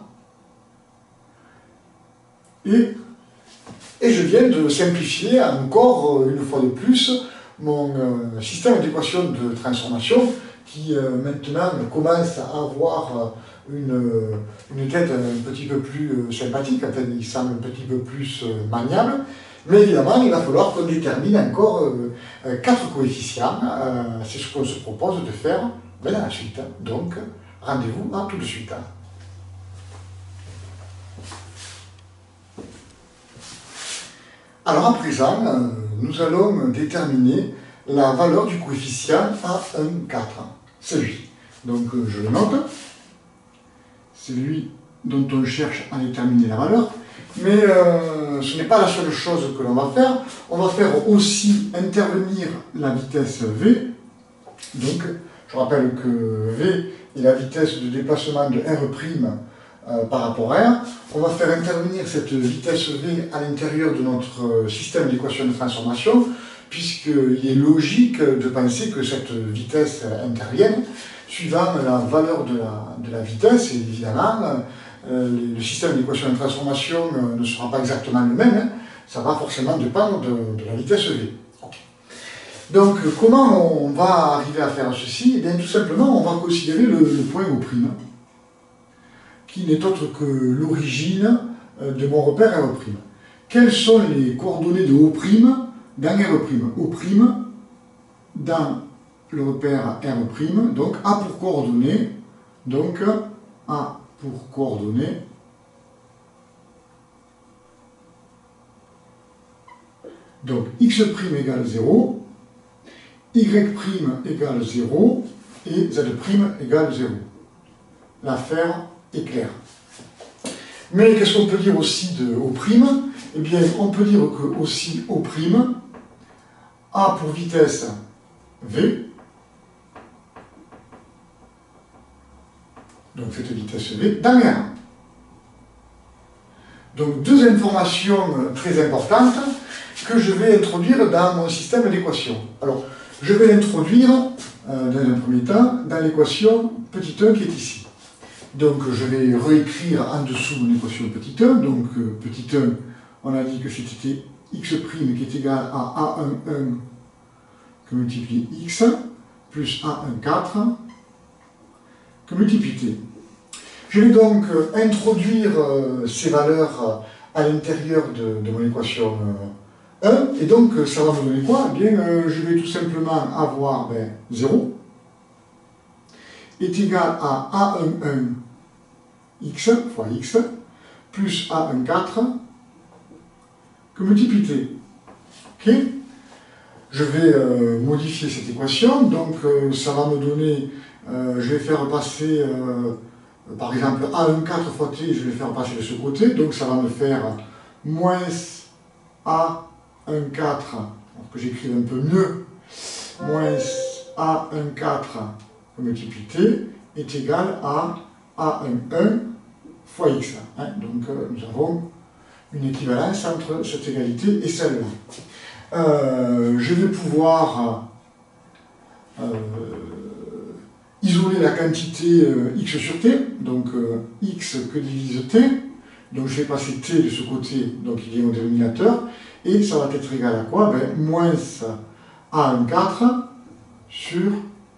Et, et je viens de simplifier encore une fois de plus mon euh, système d'équation de transformation qui euh, maintenant commence à avoir une, une tête un petit peu plus sympathique, enfin il semble un petit peu plus euh, maniable. Mais évidemment, il va falloir qu'on détermine encore euh, euh, quatre coefficients. Euh, c'est ce qu'on se propose de faire ben, dans la suite. Donc, rendez-vous à tout de suite. Alors à présent, euh, nous allons déterminer la valeur du coefficient A un quatre. C'est lui. Donc euh, je le note. C'est lui dont on cherche à déterminer la valeur. Mais euh, ce n'est pas la seule chose que l'on va faire. On va faire aussi intervenir la vitesse V. Donc, je rappelle que V est la vitesse de déplacement de R' euh, par rapport à R. On va faire intervenir cette vitesse V à l'intérieur de notre système d'équation de transformation, puisqu'il est logique de penser que cette vitesse intervienne suivant la valeur de la, de la vitesse, et évidemment, Euh, le système d'équation de transformation euh, ne sera pas exactement le même, hein. Ça va forcément dépendre de, de la vitesse V. Okay. Donc, comment on va arriver à faire ceci? Eh bien, tout simplement, on va considérer le, le point O', qui n'est autre que l'origine euh, de mon repère R'. Quelles sont les coordonnées de O' dans R'? O' dans le repère R', donc A pour coordonnées, donc A pour coordonnées Donc x' égale zéro, y' égale zéro et z' égale zéro. L'affaire est claire. Mais qu'est-ce qu'on peut dire aussi de O'? Eh bien, on peut dire que aussi O', A pour vitesse V, donc cette vitesse V, dans R. Donc deux informations très importantes que je vais introduire dans mon système d'équations. Alors, je vais l'introduire euh, dans un premier temps dans l'équation petit un qui est ici. Donc je vais réécrire en dessous mon équation petit un. Donc euh, petit un, on a dit que c'était x' qui est égal à a un un que multiplié x plus a un quatre que multiplié t. Je vais donc euh, introduire euh, ces valeurs euh, à l'intérieur de, de mon équation euh, un, et donc euh, ça va me donner quoi? Eh bien, euh, je vais tout simplement avoir ben, zéro est égal à a un un x fois x plus a un quatre que multiplié t. Ok? Je vais euh, modifier cette équation, donc euh, ça va me donner, euh, je vais faire passer, euh, par exemple, a un quatre fois t, je vais faire passer de ce côté, donc ça va me faire moins a un quatre, alors que j'écrive un peu mieux, moins a un quatre multiplié t est égal à a un un fois x. Hein, donc euh, nous avons une équivalence entre cette égalité et celle-là. Euh, je vais pouvoir euh, isoler la quantité euh, x sur t, donc euh, x que divise t, donc je vais passer t de ce côté, donc il vient au dénominateur, et ça va être égal à quoi? Ben, moins a un quatre sur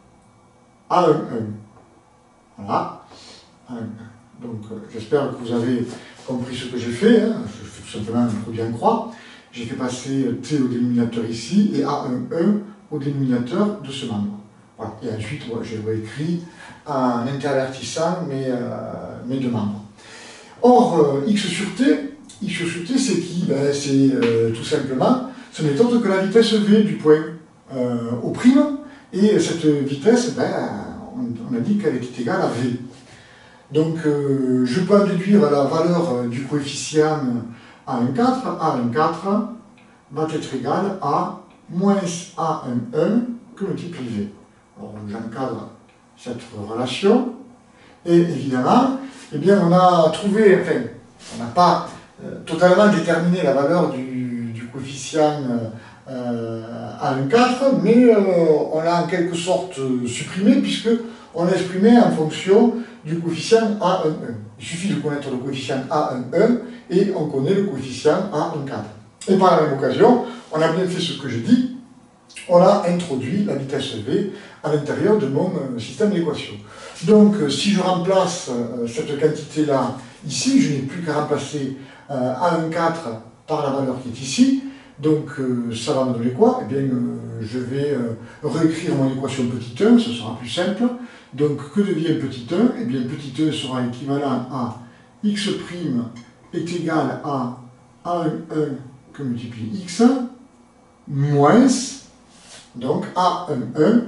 a un un. Voilà. a un un. Donc euh, j'espère que vous avez compris ce que j'ai fait, hein. Je fais tout simplement un produit en croix. J'ai fait passer t au dénominateur ici et a un un au dénominateur de ce membre. Voilà. Et ensuite, ouais, j'ai réécrit en intervertissant mes, euh, mes deux membres. Or, euh, x sur t, x sur t, c'est qui? Ben, c'est euh, tout simplement, ce n'est autre que la vitesse v du point euh, au prime, et cette vitesse, ben, on, on a dit qu'elle était égale à v. Donc, euh, je peux en déduire la valeur du coefficient a un quatre. a un quatre va être égal à moins a un un que multiplié v. Alors, j'encadre cette relation. Et évidemment, eh bien, on a trouvé, enfin, on n'a pas euh, totalement déterminé la valeur du, du coefficient euh, a un quatre, mais euh, on l'a en quelque sorte supprimé, puisque on l'a exprimé en fonction du coefficient a un un. Il suffit de connaître le coefficient a un un et on connaît le coefficient a un quatre. Et par la même occasion, on a bien fait ce que j'ai dit, on a introduit la vitesse v à l'intérieur de mon euh, système d'équation. Donc, euh, si je remplace euh, cette quantité-là ici, je n'ai plus qu'à remplacer euh, a un quatre par la valeur qui est ici. Donc, euh, ça va me donner quoi? Eh bien, euh, je vais euh, réécrire mon équation petit un, ce sera plus simple. Donc, que devient petit un? Eh bien, petit un sera équivalent à x' est égal à a un un que multiplie x, moins, donc a un un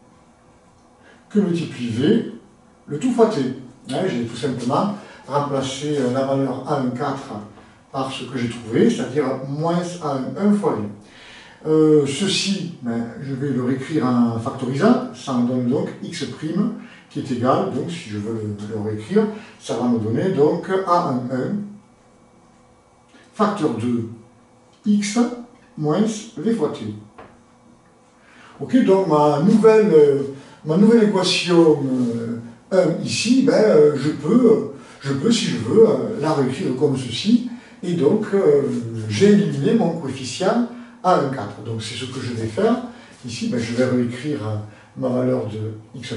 que multiplie v, le tout fois t. Hein, j'ai tout simplement remplacé la valeur a un quatre par ce que j'ai trouvé, c'est-à-dire moins a un un fois v. Euh, ceci, ben, je vais le réécrire en factorisant, ça me donne donc x' qui est égal, donc si je veux le, le réécrire, ça va me donner donc a un un facteur de x moins v fois t. Ok, donc ma nouvelle, euh, ma nouvelle équation euh, un ici, ben, euh, je, peux, je peux, si je veux, euh, la réécrire comme ceci, et donc euh, j'ai éliminé mon coefficient a un quatre. Donc c'est ce que je vais faire. Ici, ben, je vais réécrire euh, ma valeur de x'.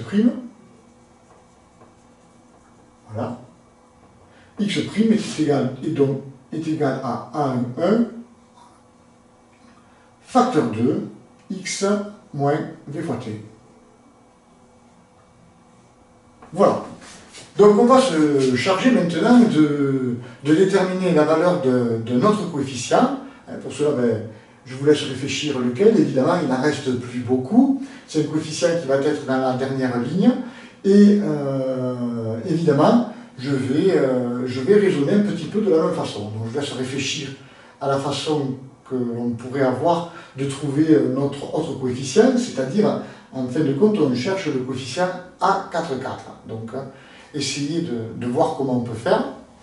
Voilà. x' est égal, et donc, est égal à a un un facteur de x moins v fois t. Voilà. Donc on va se charger maintenant de, de déterminer la valeur de, de notre coefficient. Pour cela, ben, je vous laisse réfléchir lequel, évidemment il n'en reste plus beaucoup, c'est le coefficient qui va être dans la dernière ligne, et euh, évidemment je vais, euh, je vais raisonner un petit peu de la même façon. Donc je laisse réfléchir à la façon que l'on pourrait avoir de trouver notre autre coefficient, c'est-à-dire en fin de compte on cherche le coefficient A quatre quatre. Donc euh, essayez de, de voir comment on peut faire.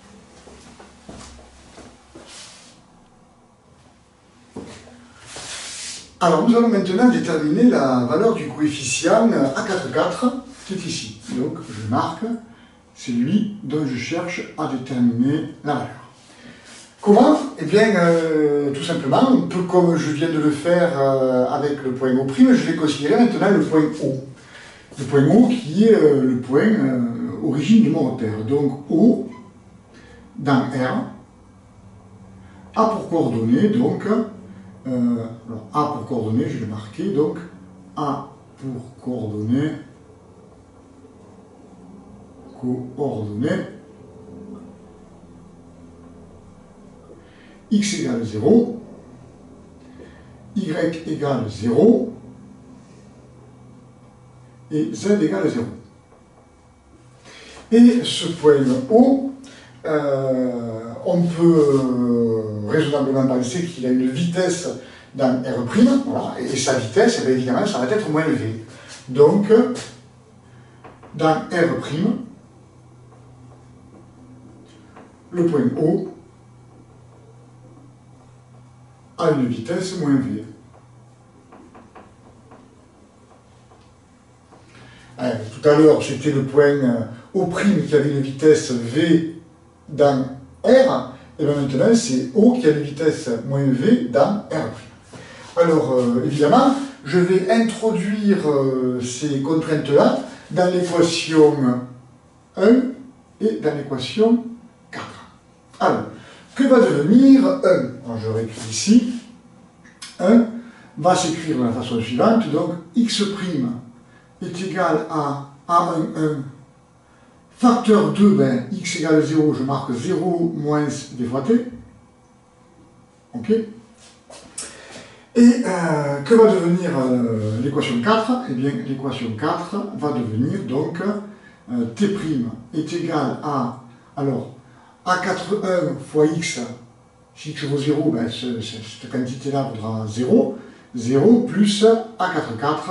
Alors nous allons maintenant déterminer la valeur du coefficient A quatre quatre qui est ici. Donc je marque, c'est lui dont je cherche à déterminer la valeur. Comment? Eh bien, euh, tout simplement, un peu comme je viens de le faire euh, avec le point O', je vais considérer maintenant le point O. Le point O qui est euh, le point euh, origine de mon repère. Donc O dans R a pour coordonnées, donc, euh, alors, A pour coordonnées, je vais marquer, donc A pour coordonnées, coordonnées, x égale zéro, y égale zéro, et z égale zéro. Et ce point O, euh, on peut euh, raisonnablement penser qu'il a une vitesse dans R', voilà, et sa vitesse, eh bien, évidemment, ça va être moins v. Donc, dans R', le point O a une vitesse moins v. Euh, tout à l'heure, c'était le point euh, O' qui avait une vitesse v dans R, et bien maintenant c'est O qui a une vitesse moins v dans R'. Alors, euh, évidemment, je vais introduire euh, ces contraintes-là dans l'équation un et dans l'équation quatre. Alors, que va devenir un? Alors, je réécris ici. un va s'écrire de la façon suivante. Donc, x' est égal à A un un. Facteur deux, ben, x égale zéro, je marque zéro moins v fois t. OK. Et euh, que va devenir euh, l'équation quatre? Eh bien, l'équation quatre va devenir donc euh, t' est égal à, alors, A quatre un fois x, si x vaut zéro, ben, ce, cette quantité-là vaudra zéro, zéro plus A quatre quatre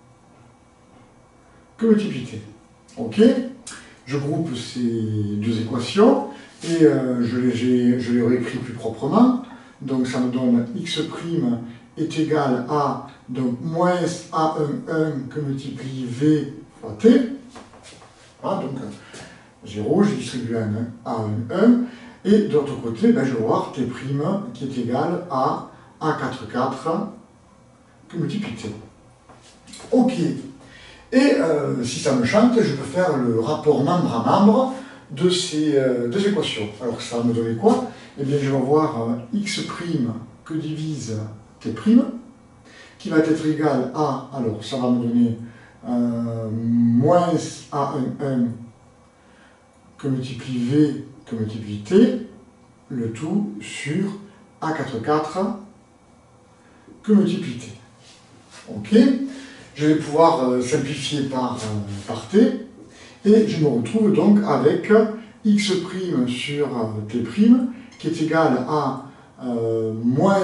que multiplie t. OK. Je groupe ces deux équations et euh, je, les, je les réécris plus proprement. Donc ça me donne x' est égal à donc, moins A un un que multiplie v fois t. Voilà, donc zéro, j'ai distribué un A un un. Et de l'autre côté, ben, je vais voir t' qui est égal à A quatre quatre que multiplie t. OK. Et euh, si ça me chante, je peux faire le rapport membre à membre de ces euh, deux équations. Alors ça va me donner quoi? Eh bien je vais avoir euh, x' que divise t', qui va être égal à, alors ça va me donner euh, moins A un un que multiplie v que multiplie t, le tout sur A quatre quatre que multiplie t. OK. Je vais pouvoir euh, simplifier par, euh, par t, et je me retrouve donc avec x' sur euh, t' qui est égal à euh, moins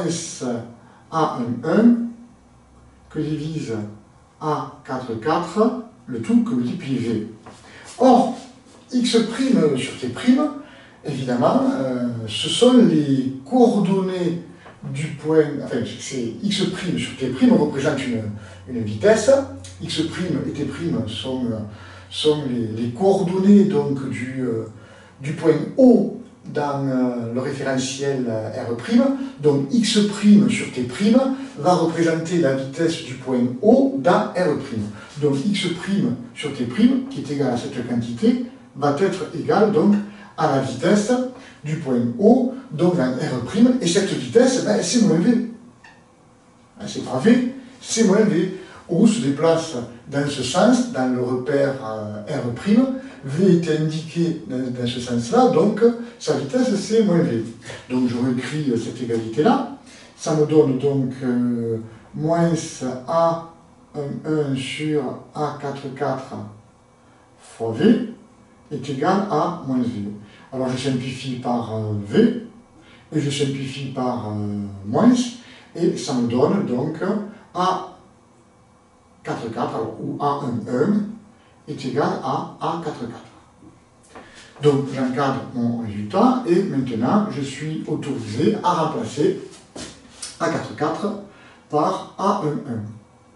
A un un que divise A quatre quatre, le tout que multiplie v. Or, x' sur t', évidemment, euh, ce sont les coordonnées du point, enfin, c'est x' sur t' représente une, une vitesse, x' et t' sont, sont les, les coordonnées donc, du, euh, du point O dans euh, le référentiel R', donc x' sur t' va représenter la vitesse du point O dans R'. Donc x' sur t', qui est égal à cette quantité, va être égal donc à la vitesse du point O, donc dans R', et cette vitesse, ben, c'est moins v. C'est pas v, c'est moins v. O se déplace dans ce sens, dans le repère euh, R', v est indiqué dans, dans ce sens-là, donc sa vitesse c'est moins v. Donc je réécris cette égalité-là, ça me donne donc euh, moins A un un sur A quatre quatre fois V est égal à moins V. Alors je simplifie par euh, V, et je simplifie par euh, moins, et ça me donne donc A quatre quatre, alors, ou A un un, est égal à A quatre quatre. Donc j'encadre mon résultat, et maintenant je suis autorisé à remplacer A quatre quatre par A un un.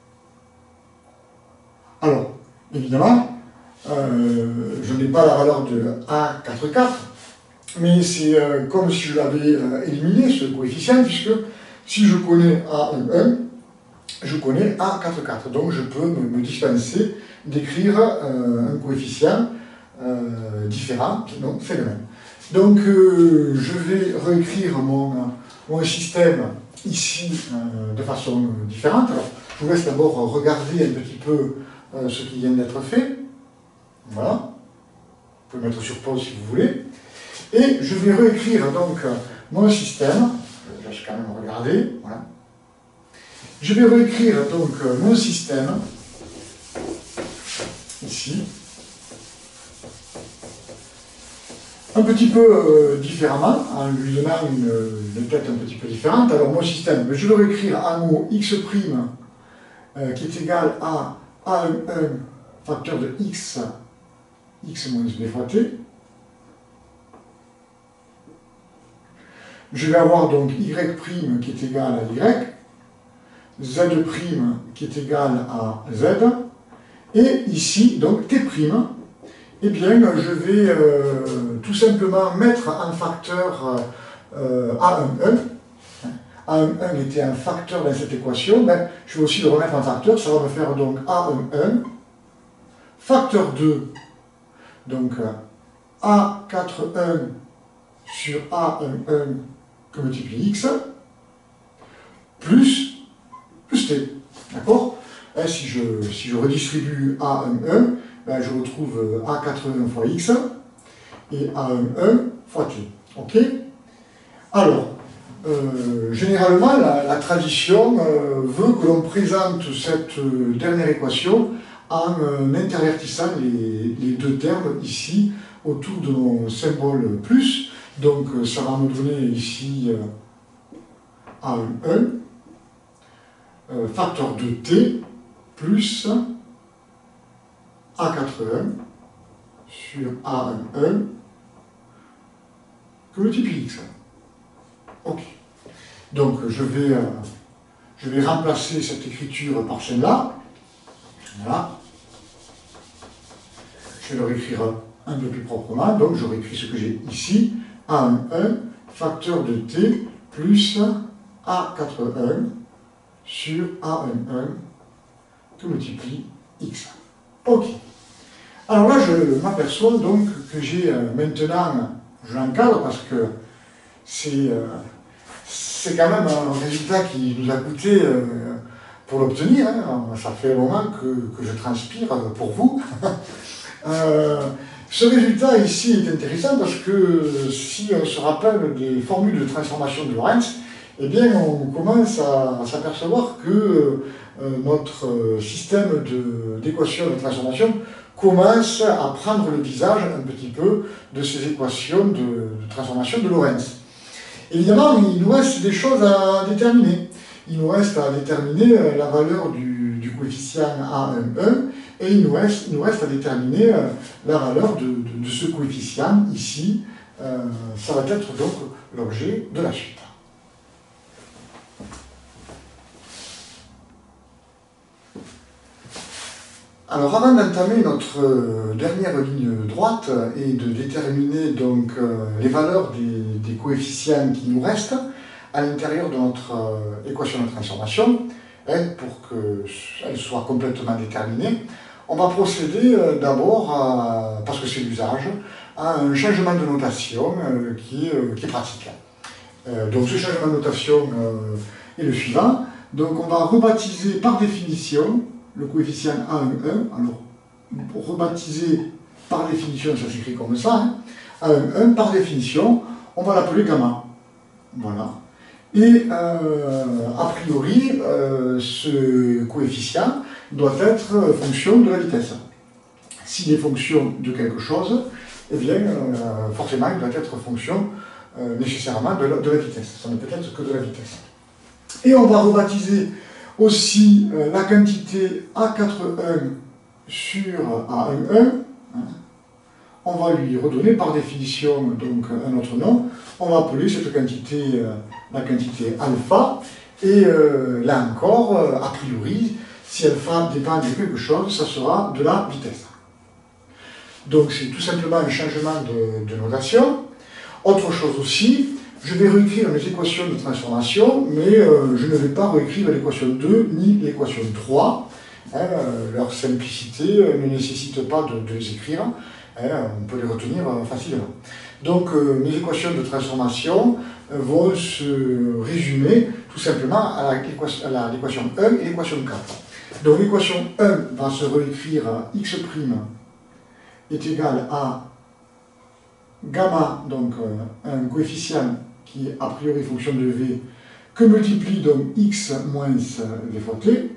Alors, évidemment, euh, je n'ai pas la valeur de A quatre quatre, mais c'est euh, comme si je l'avais euh, éliminé, ce coefficient, puisque si je connais A un un, je connais A quatre quatre. Donc je peux me, me dispenser d'écrire euh, un coefficient euh, différent, non, c'est le même. Donc euh, je vais réécrire mon, mon système ici euh, de façon différente. Alors, je vous laisse d'abord regarder un petit peu euh, ce qui vient d'être fait. Voilà. Vous pouvez mettre sur pause si vous voulez. Et je vais réécrire donc mon système. Je vais quand même regarder. Voilà. Je vais réécrire donc mon système ici. Un petit peu euh, différemment, en lui donnant une, une tête un petit peu différente. Alors mon système, je vais le réécrire en mot x' euh, qui est égal à A un un facteur de x, x moins b fois t. Je vais avoir donc y' qui est égal à y, z' qui est égal à z, et ici, donc t', eh bien, je vais euh, tout simplement mettre un facteur euh, A un un. A un un était un facteur dans cette équation, ben, je vais aussi le remettre en facteur, ça va me faire donc A un un, facteur deux, donc A quatre un sur A un un que multiplie x, plus, plus t, d'accord? Si je, si je redistribue A un un, ben, je retrouve A quatre un fois x et A un un fois t. Ok? Alors, euh, généralement, la, la tradition euh, veut que l'on présente cette euh, dernière équation en euh, intervertissant les, les deux termes ici autour de mon symbole plus. Donc, euh, ça va me donner ici euh, A un un, euh, facteur de t plus A quatre un sur A un un que multiplie x. Ok. Donc je vais, euh, je vais remplacer cette écriture par celle-là. Voilà. Je vais le réécrire un peu plus proprement. Donc je réécris ce que j'ai ici. A un un facteur de t plus A quatre un sur A un un que multiplie x. Ok. Alors là, je m'aperçois donc que j'ai euh, maintenant, je l'encadre parce que c'est euh, c'est quand même un résultat qui nous a coûté euh, pour l'obtenir. Hein. Ça fait un moment que, que je transpire pour vous. euh, ce résultat ici est intéressant parce que si on se rappelle des formules de transformation de Lorentz, eh bien on commence à, à s'apercevoir que euh, notre système d'équations de, de transformation commence à prendre le visage un petit peu de ces équations de, de transformation de Lorentz. Évidemment, il nous reste des choses à déterminer. Il nous reste à déterminer la valeur du, du coefficient A un un, et il nous reste, il nous reste à déterminer la valeur de, de, de ce coefficient ici. Euh, ça va être donc l'objet de la suite. Alors avant d'entamer notre dernière ligne droite et de déterminer donc les valeurs des, des coefficients qui nous restent à l'intérieur de notre équation de transformation, hein, pour qu'elle soit complètement déterminée, on va procéder d'abord, parce que c'est l'usage, à un changement de notation qui est, qui est pratique. Donc ce changement de notation est le suivant. Donc on va rebaptiser par définition le coefficient A un un, alors pour rebaptiser par définition, ça s'écrit comme ça, hein. A un un, par définition, on va l'appeler gamma. Voilà. Et euh, a priori, euh, ce coefficient doit être fonction de la vitesse. S'il est fonction de quelque chose, eh bien, euh, forcément, il doit être fonction euh, nécessairement de la, de la vitesse. Ça ne peut être que de la vitesse. Et on va rebaptiser aussi euh, la quantité A quatre-vingt-un sur A onze. Hein. On va lui redonner par définition donc, un autre nom. On va appeler cette quantité euh, la quantité alpha. Et euh, là encore, euh, a priori, si alpha dépend de quelque chose, ça sera de la vitesse. Donc c'est tout simplement un changement de, de notation. Autre chose aussi, je vais réécrire mes équations de transformation, mais euh, je ne vais pas réécrire l'équation deux ni l'équation trois. Hein, euh, leur simplicité euh, ne nécessite pas de, de les écrire. Hein, on peut les retenir euh, facilement. Donc euh, mes équations de transformation euh, vont se résumer tout simplement à l'équation un et l'équation quatre. Donc l'équation un va se réécrire à x' est égal à gamma, donc euh, un coefficient qui est a priori fonction de v, que multiplie donc x moins v fois t.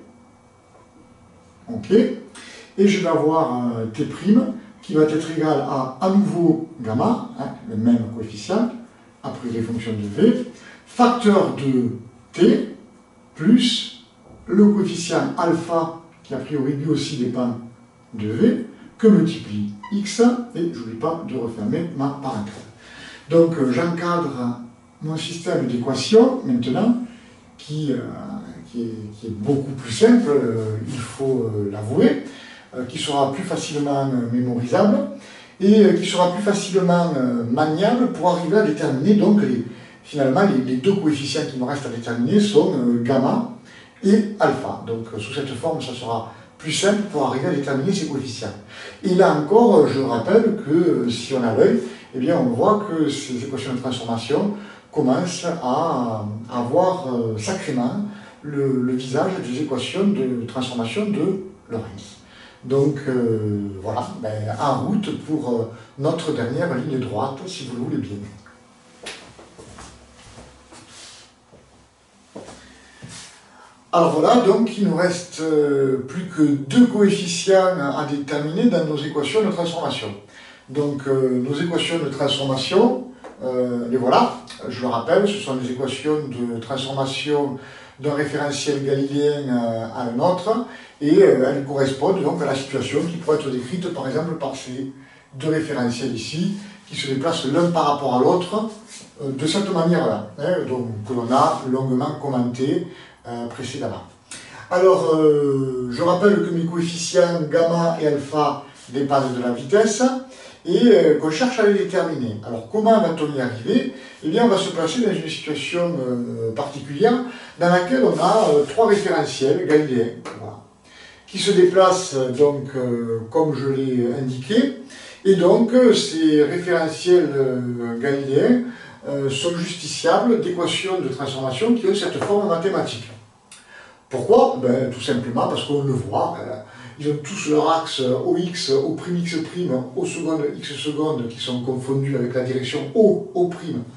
Ok. Et je vais avoir euh, t' qui va être égal à à nouveau gamma, hein, le même coefficient, a priori fonction de v, facteur de t, plus le coefficient alpha, qui a priori lui aussi dépend de v, que multiplie x, et je n'oublie pas de refermer ma parenthèse. Donc euh, j'encadre mon système d'équations maintenant, qui, euh, qui, est, qui, est, beaucoup plus simple, euh, il faut euh, l'avouer, euh, qui sera plus facilement euh, mémorisable, et euh, qui sera plus facilement euh, maniable pour arriver à déterminer, donc les, finalement les, les deux coefficients qui me restent à déterminer sont euh, gamma et alpha. Donc euh, sous cette forme, ça sera plus simple pour arriver à déterminer ces coefficients. Et là encore, je rappelle que si on a l'œil, eh bien on voit que ces équations de transformation commencent à avoir euh, sacrément le, le visage des équations de transformation de Lorentz. Donc euh, voilà, ben, en route pour euh, notre dernière ligne droite, si vous le voulez bien. Alors voilà, donc il nous reste euh, plus que deux coefficients à déterminer dans nos équations de transformation. Donc euh, nos équations de transformation, euh, les voilà, je le rappelle, ce sont des équations de transformation d'un référentiel galiléen à un autre, et euh, elles correspondent donc à la situation qui pourrait être décrite par exemple par ces deux référentiels ici, qui se déplacent l'un par rapport à l'autre euh, de cette manière-là, hein, donc que l'on a longuement commenté Euh, précédemment. Alors, euh, je rappelle que mes coefficients gamma et alpha dépendent de la vitesse et euh, qu'on cherche à les déterminer. Alors, comment va-t-on y arriver? Eh bien, on va se placer dans une situation euh, particulière dans laquelle on a euh, trois référentiels galiléens, voilà, qui se déplacent donc euh, comme je l'ai indiqué. Et donc, euh, ces référentiels euh, galiléens euh, sont justiciables d'équations de transformation qui ont cette forme mathématique. Pourquoi? Ben, tout simplement parce qu'on le voit, euh, ils ont tous leur axe O X, O', X', O seconde, X seconde qui sont confondus avec la direction O, O',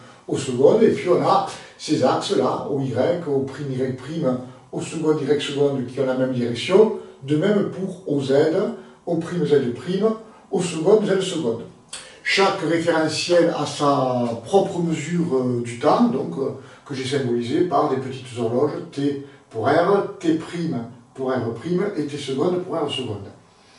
O seconde, et puis on a ces axes-là, O Y, O', Y', O seconde, Y seconde qui ont la même direction, de même pour O Z, O', Z', O seconde, Z seconde. Chaque référentiel a sa propre mesure euh, du temps, donc euh, que j'ai symbolisé par des petites horloges T pour R, T' pour R' et T seconde pour R seconde.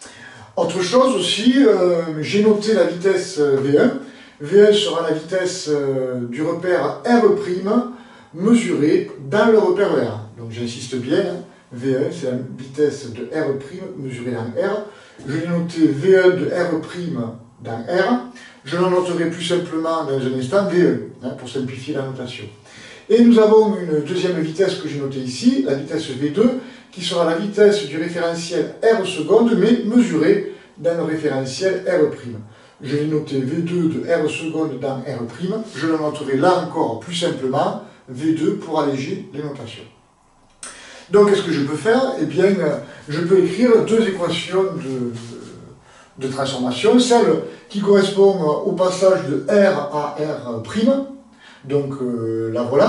Autre chose aussi, euh, j'ai noté la vitesse V un. V un sera la vitesse euh, du repère R' mesurée dans le repère R. Donc j'insiste bien, V un c'est la vitesse de R' mesurée dans R. Je l'ai noté V un de R' dans R. Je le noterai plus simplement dans un instant V un, hein, pour simplifier la notation. Et nous avons une deuxième vitesse que j'ai notée ici, la vitesse V deux, qui sera la vitesse du référentiel R seconde, mais mesurée dans le référentiel R'. Je l'ai noté V deux de R seconde dans R', je le noterai là encore plus simplement V deux pour alléger les notations. Donc qu'est-ce que je peux faire? Eh bien, je peux écrire deux équations de, de transformation, celle qui correspond au passage de R à R', donc euh, la voilà,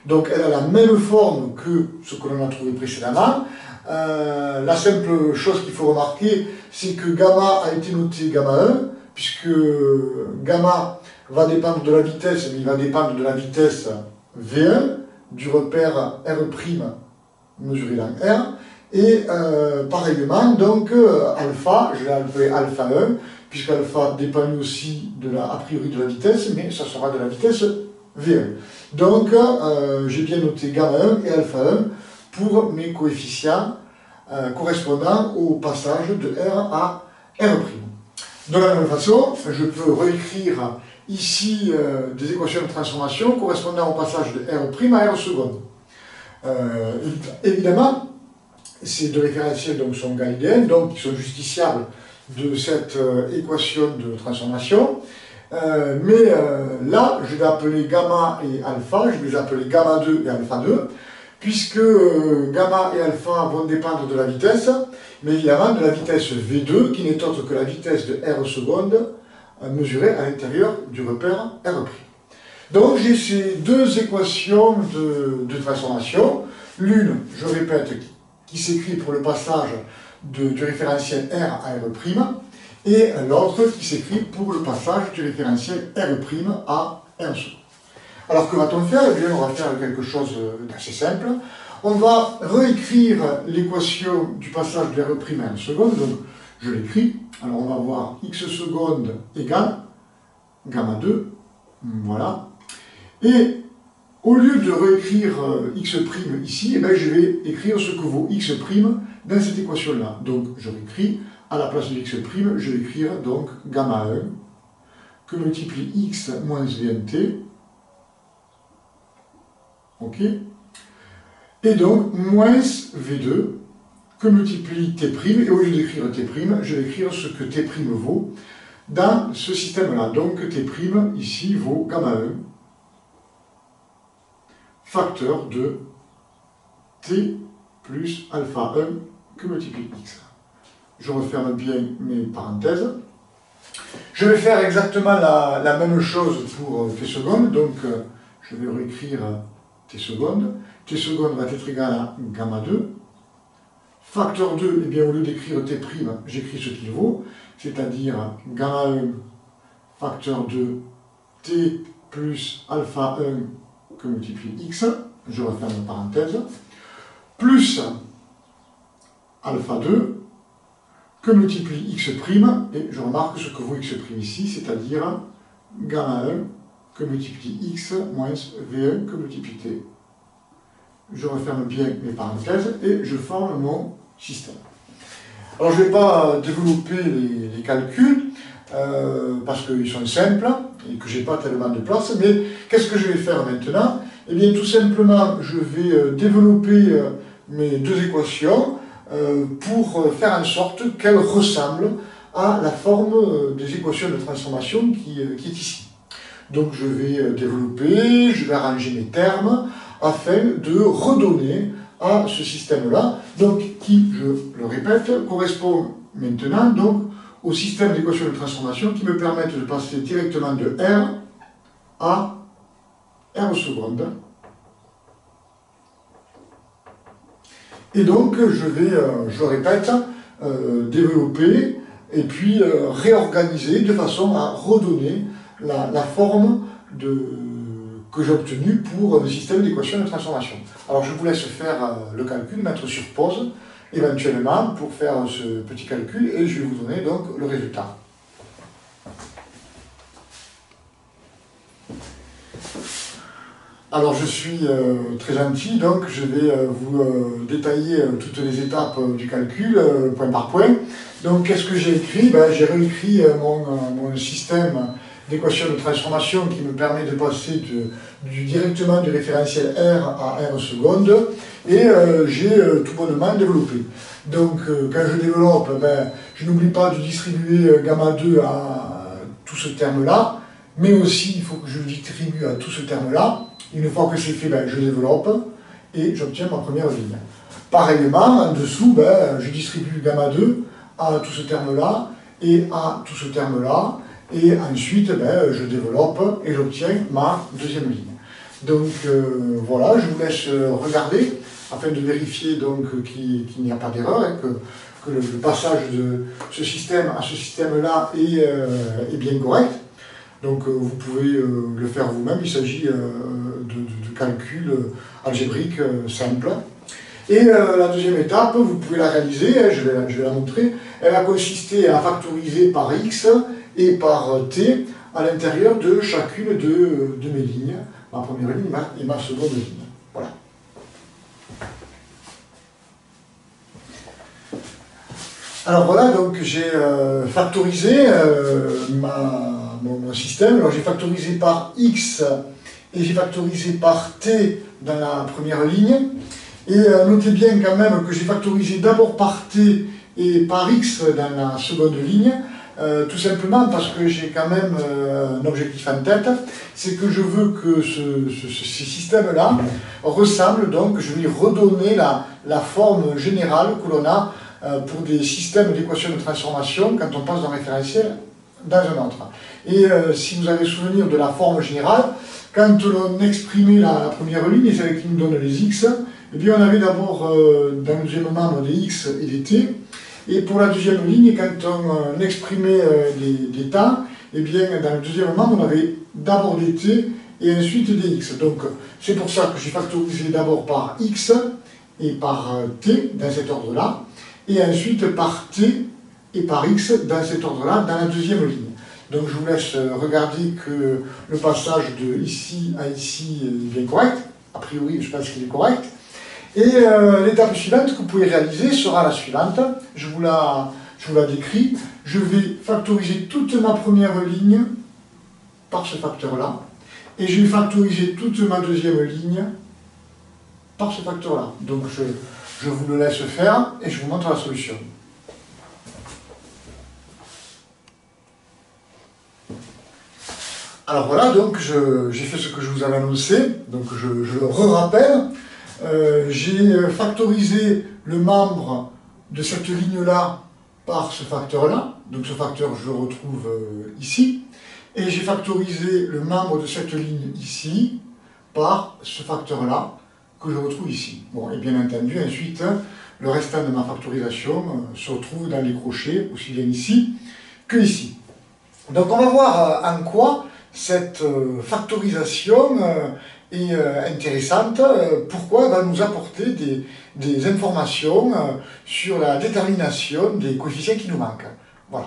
Donc elle a la même forme que ce que l'on a trouvé précédemment. Euh, la simple chose qu'il faut remarquer, c'est que gamma a été noté gamma un, puisque gamma va dépendre de la vitesse, mais il va dépendre de la vitesse V un, du repère R' mesuré dans R, et euh, pareillement, donc euh, alpha, je l'ai appelé alpha un, puisqu'alpha dépend aussi de la, a priori de la vitesse, mais ça sera de la vitesse V un. Donc euh, j'ai bien noté gamma un et alpha un pour mes coefficients euh, correspondant au passage de R à R'. De la même façon, je peux réécrire ici euh, des équations de transformation correspondant au passage de R' à R seconde. Euh, évidemment, ces deux référentiels donc, sont galiléens, donc ils sont justiciables de cette euh, équation de transformation. Euh, mais euh, là, je vais appeler gamma et alpha, je vais les appeler gamma deux et alpha deux, puisque euh, gamma et alpha vont dépendre de la vitesse, mais évidemment de la vitesse V deux, qui n'est autre que la vitesse de R seconde euh, mesurée à l'intérieur du repère R'. Donc j'ai ces deux équations de, de transformation, l'une, je répète, qui, qui s'écrit pour le passage de, du référentiel R à R', et l'autre qui s'écrit pour le passage du référentiel R' à R seconde. Alors que va-t-on faire? Eh bien, on va faire quelque chose d'assez simple. On va réécrire l'équation du passage de R' à R seconde, donc je l'écris. Alors on va voir x seconde égale gamma deux, voilà. Et au lieu de réécrire x' ici, eh bien, je vais écrire ce que vaut x' dans cette équation-là. Donc je réécris, à la place de x', je vais écrire donc gamma un que multiplie x moins V N T. Ok. Et donc moins V deux que multiplie T', et au lieu d'écrire T', je vais écrire ce que T' vaut dans ce système-là. Donc T' ici vaut gamma un facteur de T plus alpha un que multiplie X. Je referme bien mes parenthèses. Je vais faire exactement la, la même chose pour T seconde, donc euh, je vais réécrire T seconde. T seconde va être égal à gamma deux. Facteur deux, eh bien, au lieu d'écrire T', j'écris ce qu'il vaut, c'est-à-dire gamma un facteur de T plus alpha un que multiplie X, je referme la parenthèse, plus alpha deux que multiplie X', et je remarque ce que vaut X' ici, c'est-à-dire gamma un que multiplie X moins V un que multiplie T. Je referme bien mes parenthèses et je forme mon système. Alors je ne vais pas développer les, les calculs euh, parce qu'ils sont simples et que je n'ai pas tellement de place, mais qu'est-ce que je vais faire maintenant? Eh bien tout simplement je vais développer euh, mes deux équations euh, pour faire en sorte qu'elles ressemblent à la forme des équations de transformation qui, qui est ici. Donc je vais développer, je vais arranger mes termes afin de redonner à ce système-là, donc qui, je le répète, correspond maintenant donc au système d'équations de transformation qui me permettent de passer directement de R à R seconde. Et donc je vais, je le répète, euh, développer et puis euh, réorganiser de façon à redonner la, la forme de, que j'ai obtenue pour le système d'équations de transformation. Alors je vous laisse faire euh, le calcul, mettre sur pause éventuellement pour faire ce petit calcul et je vais vous donner donc le résultat. Alors je suis euh, très gentil, donc je vais euh, vous euh, détailler euh, toutes les étapes euh, du calcul, euh, point par point. Donc qu'est-ce que j'ai écrit? Ben, j'ai réécrit euh, mon, euh, mon système d'équation de transformation qui me permet de passer de, du, directement du référentiel R à R seconde, et euh, j'ai euh, tout bonnement développé. Donc euh, quand je développe, ben, je n'oublie pas de distribuer euh, gamma deux à tout ce terme-là, mais aussi il faut que je le distribue à tout ce terme-là. Une fois que c'est fait, ben, je développe et j'obtiens ma première ligne. Pareillement, en dessous, ben, je distribue gamma deux à tout ce terme-là et à tout ce terme-là, et ensuite ben, je développe et j'obtiens ma deuxième ligne. Donc euh, voilà, je vous laisse regarder afin de vérifier donc qu'il qu'il n'y a pas d'erreur, hein, que, que le, le passage de ce système à ce système-là est, euh, est bien correct. Donc euh, vous pouvez euh, le faire vous-même, il s'agit euh, de, de, de calculs algébriques euh, simples. Et euh, la deuxième étape, vous pouvez la réaliser, hein, je, vais, je vais la montrer, elle va consister à factoriser par x et par t à l'intérieur de chacune de, de mes lignes, ma première ligne et ma seconde ligne. Voilà. Alors voilà, donc j'ai euh, factorisé euh, ma, mon, mon système. Alors j'ai factorisé par x et j'ai factorisé par t dans la première ligne. Et euh, notez bien quand même que j'ai factorisé d'abord par t et par x dans la seconde ligne, euh, tout simplement parce que j'ai quand même euh, un objectif en tête, c'est que je veux que ce, ce, ce système-là ressemble, donc je vais redonner la, la forme générale que l'on a euh, pour des systèmes d'équations de transformation quand on passe d'un référentiel dans un autre. Et euh, si vous avez souvenir de la forme générale, quand l'on exprimait la, la première ligne, et c'est avec qui nous donne les x, eh bien, on avait d'abord euh, dans le deuxième membre des x et des t, et pour la deuxième ligne, quand on euh, exprimait euh, des, des temps, eh bien, dans le deuxième membre, on avait d'abord des t et ensuite des x. Donc, c'est pour ça que j'ai factorisé d'abord par x et par euh, t dans cet ordre-là, et ensuite par t et par x dans cet ordre-là, dans la deuxième ligne. Donc, je vous laisse regarder que le passage de ici à ici est bien correct. A priori, je pense qu'il est correct. Et euh, l'étape suivante que vous pouvez réaliser sera la suivante. Je vous la, je vous la décris. Je vais factoriser toute ma première ligne par ce facteur-là. Et je vais factoriser toute ma deuxième ligne par ce facteur-là. Donc je, je vous le laisse faire et je vous montre la solution. Alors voilà, donc j'ai fait ce que je vous avais annoncé. Donc je, je le re-rappelle. Euh, j'ai factorisé le membre de cette ligne-là par ce facteur-là. Donc ce facteur, je le retrouve euh, ici. Et j'ai factorisé le membre de cette ligne ici par ce facteur-là que je retrouve ici. Bon, et bien entendu, ensuite, le restant de ma factorisation euh, se retrouve dans les crochets, aussi bien ici que ici. Donc on va voir euh, en quoi cette euh, factorisation euh, est euh, intéressante, euh, pourquoi elle va nous apporter des, des informations euh, sur la détermination des coefficients qui nous manquent. Voilà.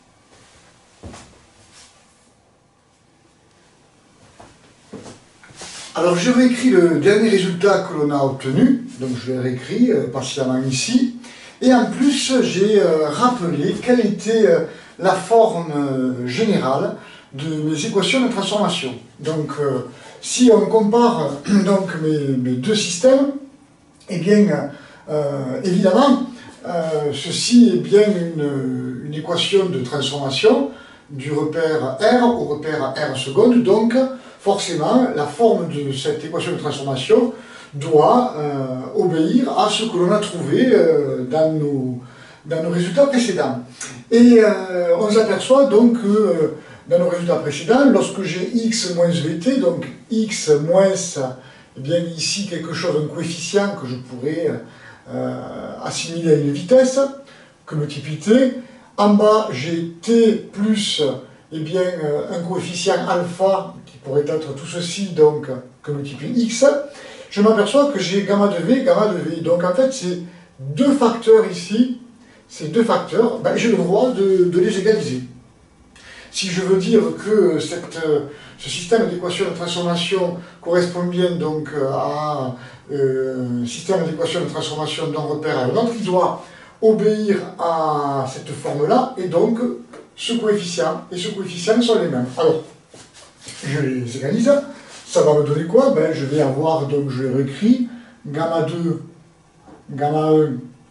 Alors je réécris le dernier résultat que l'on a obtenu, donc je l'ai réécrit euh, patiemment ici, et en plus j'ai euh, rappelé quelle était euh, la forme euh, générale de mes équations de transformation. Donc, euh, si on compare donc, mes, mes deux systèmes, eh bien, euh, évidemment, euh, ceci est bien une, une équation de transformation du repère R au repère R seconde. Donc, forcément, la forme de cette équation de transformation doit euh, obéir à ce que l'on a trouvé euh, dans, nos, dans nos résultats précédents. Et euh, on s'aperçoit donc que euh, dans nos résultats précédents, lorsque j'ai x moins vt, donc x moins, eh bien ici quelque chose, un coefficient que je pourrais euh, assimiler à une vitesse, que multiplie t. En bas, j'ai t plus, eh bien, un coefficient alpha, qui pourrait être tout ceci, donc, que multiplie x. Je m'aperçois que j'ai gamma de v, gamma de v. Donc en fait, ces deux facteurs ici, ces deux facteurs, ben, j'ai le droit de, de les égaliser. Si je veux dire que cette, ce système d'équation de transformation correspond bien donc à euh, un système d'équation de transformation d'un repère à un autre, il doit obéir à cette forme-là, et donc ce coefficient et ce coefficient sont les mêmes. Alors, je les égalise, ça va me donner quoi? Ben, je vais avoir, donc je réécris, gamma deux, gamma un,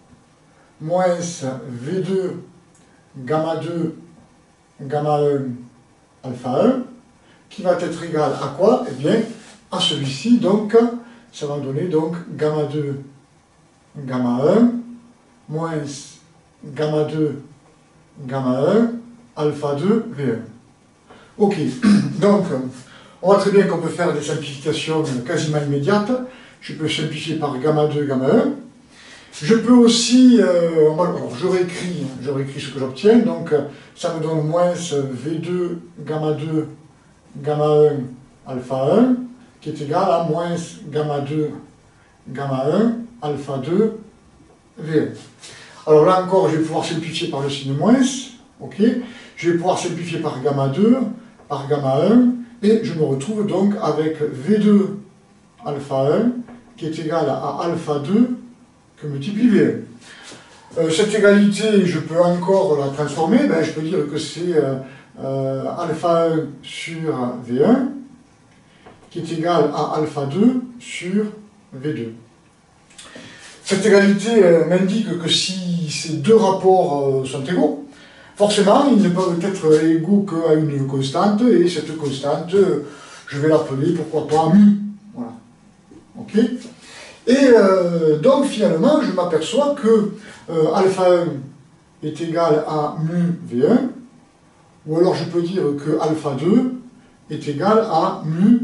moins v deux, gamma deux, gamma un, alpha un, qui va être égal à quoi? Eh bien, à celui-ci, donc, ça va donner donc gamma deux, gamma un, moins gamma deux, gamma un, alpha deux, v un. Ok, donc, On voit très bien qu'on peut faire des simplifications quasiment immédiates. Je peux simplifier par gamma deux, gamma un. Je peux aussi, euh, alors je réécris, je réécris ce que j'obtiens, donc ça me donne moins V deux, gamma deux, gamma un, alpha un, qui est égal à moins gamma deux, gamma un, alpha deux, V un. Alors là encore, je vais pouvoir simplifier par le signe moins, ok. Je vais pouvoir simplifier par gamma deux, par gamma un, et je me retrouve donc avec V deux alpha un, qui est égal à alpha deux, que multiplie V un. Euh, cette égalité, je peux encore la transformer, ben, je peux dire que c'est euh, euh, alpha un sur V un, qui est égal à alpha deux sur V deux. Cette égalité euh, m'indique que si ces deux rapports euh, sont égaux, forcément, ils ne peuvent être égaux qu'à une constante, et cette constante, je vais l'appeler, pourquoi pas, mu. Voilà. Ok. Et euh, donc, finalement, je m'aperçois que euh, alpha un est égal à mu V un, ou alors je peux dire que alpha deux est égal à mu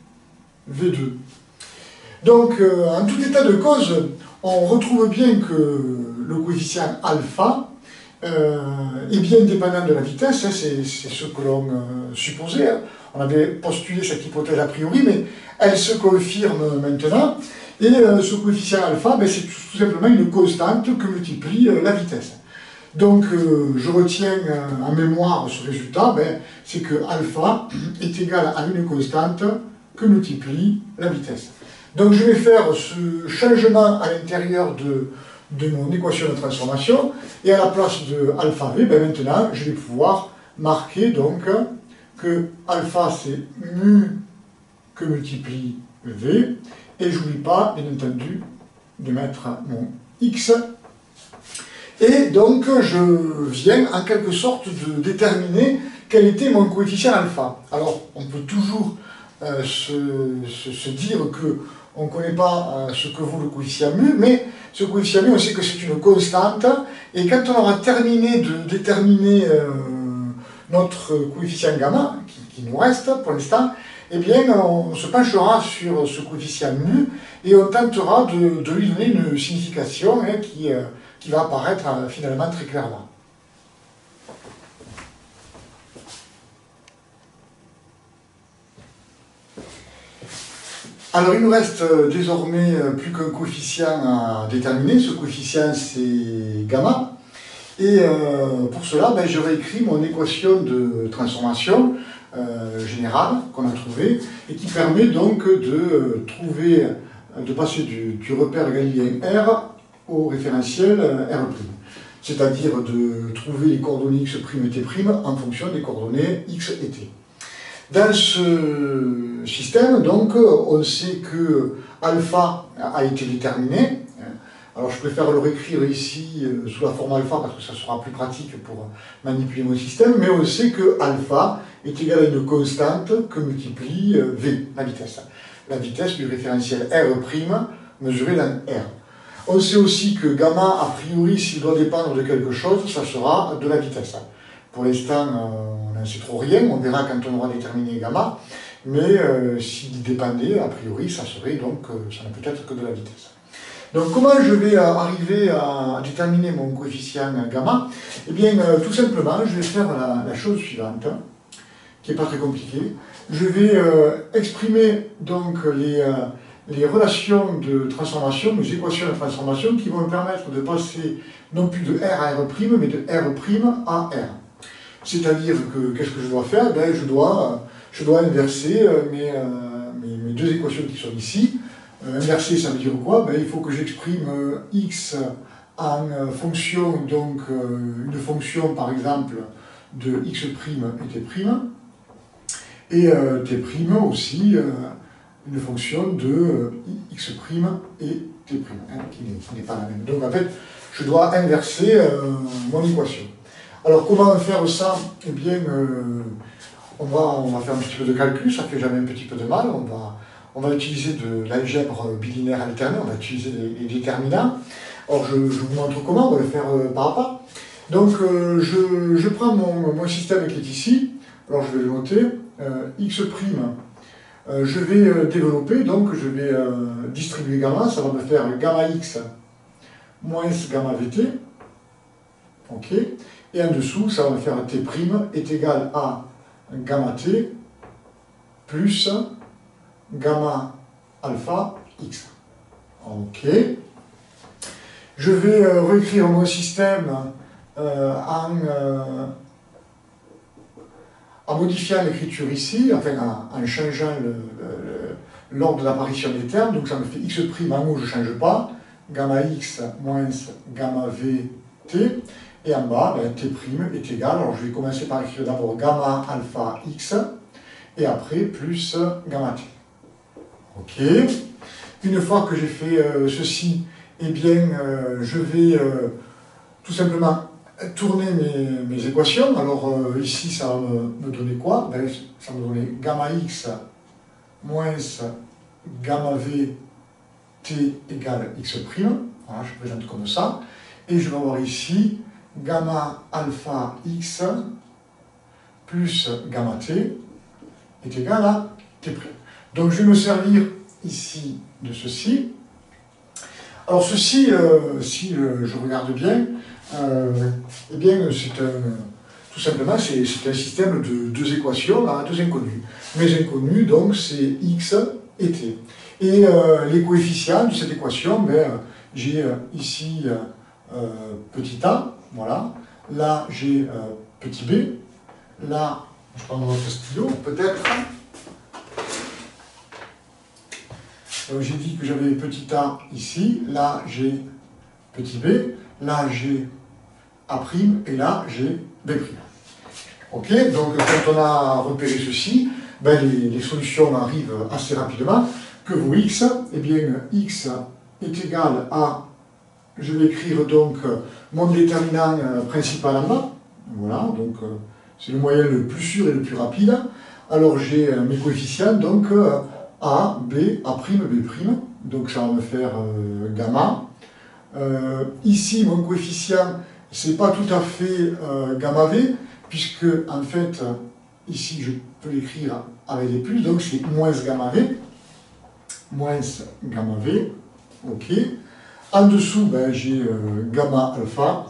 V deux. Donc, euh, en tout état de cause, on retrouve bien que le coefficient alpha euh, est bien dépendant de la vitesse, hein, c'est ce que l'on euh, supposait. Hein. On avait postulé cette hypothèse a priori, mais elle se confirme maintenant. Et euh, ce coefficient alpha, ben, c'est tout, tout simplement une constante que multiplie euh, la vitesse. Donc, euh, je retiens euh, en mémoire ce résultat, ben, c'est que alpha est égal à une constante que multiplie la vitesse. Donc je vais faire ce changement à l'intérieur de, de mon équation de transformation, et à la place de alpha v, ben maintenant je vais pouvoir marquer donc que alpha c'est mu que multiplie v, et je n'oublie pas bien entendu de mettre mon x. Et donc je viens en quelque sorte de déterminer quel était mon coefficient alpha. Alors on peut toujours euh, se, se, se dire que on ne connaît pas euh, ce que vaut le coefficient mu, mais ce coefficient mu, on sait que c'est une constante, et quand on aura terminé de déterminer euh, notre coefficient gamma, qui, qui nous reste pour l'instant, eh bien, on se penchera sur ce coefficient mu, et on tentera de, de lui donner une signification hein, qui, euh, qui va apparaître euh, finalement très clairement. Alors il nous reste désormais plus qu'un coefficient à déterminer, ce coefficient c'est gamma, et euh, pour cela ben, je réécris mon équation de transformation euh, générale qu'on a trouvée, et qui permet donc de trouver, de passer du, du repère galiléen R au référentiel R', c'est-à-dire de trouver les coordonnées x' et t' en fonction des coordonnées x et t. Dans ce système, donc, on sait que alpha a été déterminé. Alors, je préfère le réécrire ici sous la forme alpha parce que ça sera plus pratique pour manipuler mon système. Mais on sait que alpha est égal à une constante que multiplie v, la vitesse. La vitesse du référentiel R' mesurée dans R. On sait aussi que gamma, a priori, s'il doit dépendre de quelque chose, ça sera de la vitesse. Pour l'instant, on n'en sait trop rien, on verra quand on aura déterminé gamma, mais euh, s'il dépendait, a priori, ça serait donc, euh, ça ne peut être que de la vitesse. Donc comment je vais euh, arriver à déterminer mon coefficient gamma? Eh bien, euh, tout simplement, je vais faire la, la chose suivante, hein, qui n'est pas très compliquée. Je vais euh, exprimer donc les, euh, les relations de transformation, les équations de transformation qui vont me permettre de passer non plus de R à R', mais de R' à R. C'est-à-dire que, qu'est-ce que je dois faire? Ben, je, dois, je dois inverser mes, mes, mes deux équations qui sont ici. Euh, inverser, ça veut dire quoi? Ben, il faut que j'exprime x en fonction, donc une fonction par exemple de x' et t', et euh, t' aussi euh, une fonction de x' et t', hein, qui n'est pas la même. Donc en fait, je dois inverser euh, mon équation. Alors comment faire ça? Eh bien, euh, on, va, on va faire un petit peu de calcul, ça fait jamais un petit peu de mal. On va, on va utiliser de l'algèbre bilinéaire alternée, on va utiliser les, les déterminants. Alors je, je vous montre comment, on va le faire euh, pas à pas. Donc euh, je, je prends mon, mon système qui est ici, alors je vais le noter, euh, x' euh, je vais euh, développer, donc je vais euh, distribuer gamma, ça va me faire gamma x moins gamma vt, ok, et en dessous, ça va me faire t' est égal à gamma t plus gamma alpha x. Ok. Je vais euh, réécrire mon système euh, en, euh, en modifiant l'écriture ici, enfin en, en changeant l'ordre d'apparition des termes. Donc ça me fait x' en haut, je ne change pas, gamma x moins gamma vt, et en bas, ben, t' est égal, alors je vais commencer par écrire d'abord gamma alpha x, et après plus gamma t. Ok. Une fois que j'ai fait euh, ceci, eh bien, euh, je vais euh, tout simplement tourner mes, mes équations. Alors euh, ici, ça va me, me donner quoi? Ben, ça va me donner gamma x moins gamma v t égale x'. Voilà, je présente comme ça. Et je vais avoir ici gamma alpha x plus gamma t est égal à t'. Donc je vais me servir ici de ceci. Alors ceci, euh, si euh, je regarde bien, euh, eh bien c'est un, tout simplement c'est un système de deux équations à deux inconnus. Mes inconnus, donc c'est x et t. Et euh, les coefficients de cette équation, ben, j'ai euh, ici euh, petit a, voilà, là j'ai euh, petit b, là je prends votre stylo peut-être. J'ai dit que j'avais petit a ici, là j'ai petit b, là j'ai a' et là j'ai b'. Ok, donc quand on a repéré ceci, ben les, les solutions arrivent assez rapidement. Que vaut x? Eh bien x est égal à, je vais écrire donc mon déterminant principal en bas, voilà, donc c'est le moyen le plus sûr et le plus rapide. Alors j'ai mes coefficients, donc a, b, a', b', donc ça va me faire euh, gamma. Euh, ici, mon coefficient, c'est pas tout à fait euh, gamma v, puisque en fait, ici, je peux l'écrire avec des plus, donc c'est moins gamma v, moins gamma v, ok. En dessous, ben, j'ai euh, gamma alpha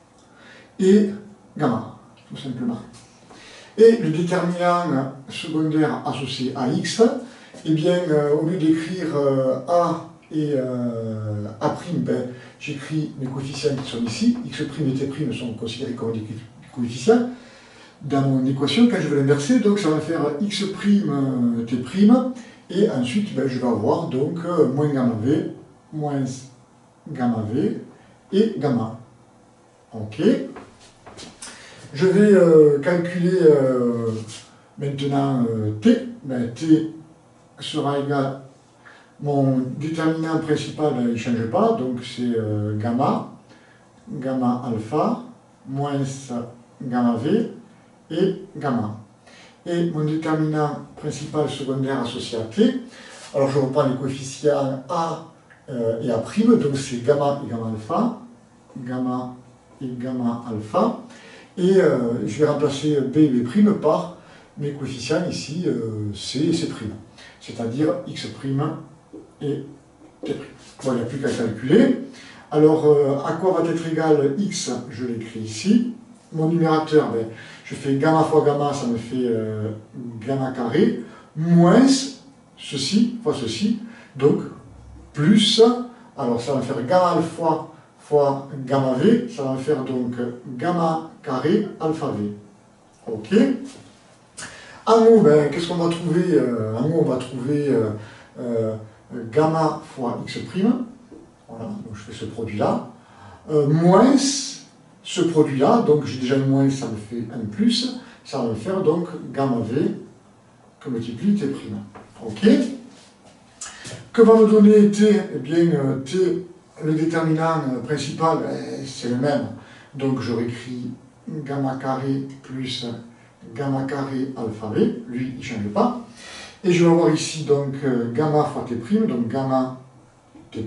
et gamma, tout simplement. Et le déterminant secondaire associé à x, eh bien, euh, au lieu d'écrire euh, A et euh, A', ben, j'écris mes coefficients qui sont ici. X' et T' sont considérés comme des coefficients dans mon équation quand je vais l'inverser. Donc ça va faire X', T', et ensuite ben, je vais avoir donc euh, moins gamma V, moins gamma V et gamma. Ok. Je vais euh, calculer euh, maintenant euh, T. Ben, T sera égal, mon déterminant principal ben, il ne change pas, donc c'est euh, gamma, gamma alpha, moins gamma v et gamma. Et mon déterminant principal secondaire associé à t, alors je reprends les coefficients a euh, et a', donc c'est gamma et gamma alpha, gamma et gamma alpha, et euh, je vais remplacer b et b' par mes coefficients ici, euh, c et c'. C'est-à-dire x' et t'. Bon, il n'y a plus qu'à calculer. Alors, euh, à quoi va être égal x? Je l'écris ici. Mon numérateur, ben, je fais gamma fois gamma, ça me fait euh, gamma carré, moins ceci fois ceci, donc plus, alors ça va me faire gamma alpha fois gamma v, ça va me faire donc gamma carré alpha v. Ok. En haut, ben, qu'est-ce qu'on va trouver? euh, En haut, on va trouver euh, euh, gamma fois x'. Voilà, donc je fais ce produit-là. Euh, moins ce produit-là, donc j'ai déjà le moins, ça me fait un plus. Ça va me faire donc gamma v que multiplie t'. Ok. Que va me donner t? Eh bien, euh, t, le déterminant principal, eh, c'est le même. Donc je réécris gamma carré plus gamma carré alpha v, lui il ne change pas. Et je vais avoir ici donc euh, gamma fois t', donc gamma t',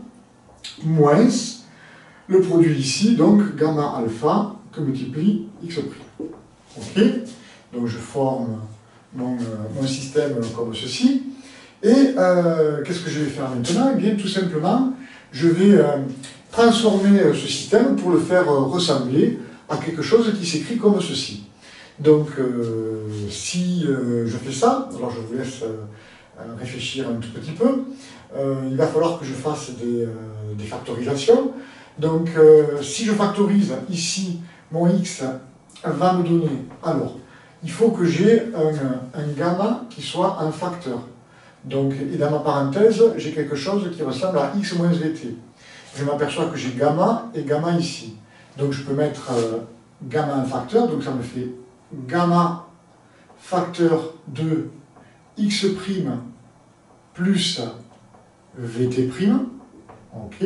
moins le produit ici, donc gamma alpha que multiplie x'. Ok. Donc je forme mon, mon système comme ceci. Et euh, qu'est-ce que je vais faire maintenant? Eh bien, tout simplement, je vais euh, transformer ce système pour le faire ressembler à quelque chose qui s'écrit comme ceci. Donc, euh, si euh, je fais ça, alors je vous laisse euh, réfléchir un tout petit peu, euh, il va falloir que je fasse des, euh, des factorisations. Donc, euh, si je factorise ici, mon x va me donner, alors, il faut que j'ai un, un gamma qui soit un facteur. Donc, et dans ma parenthèse, j'ai quelque chose qui ressemble à x moins vt. Je m'aperçois que j'ai gamma et gamma ici. Donc, je peux mettre euh, gamma un facteur, donc ça me fait gamma facteur de x' plus vt'. Ok.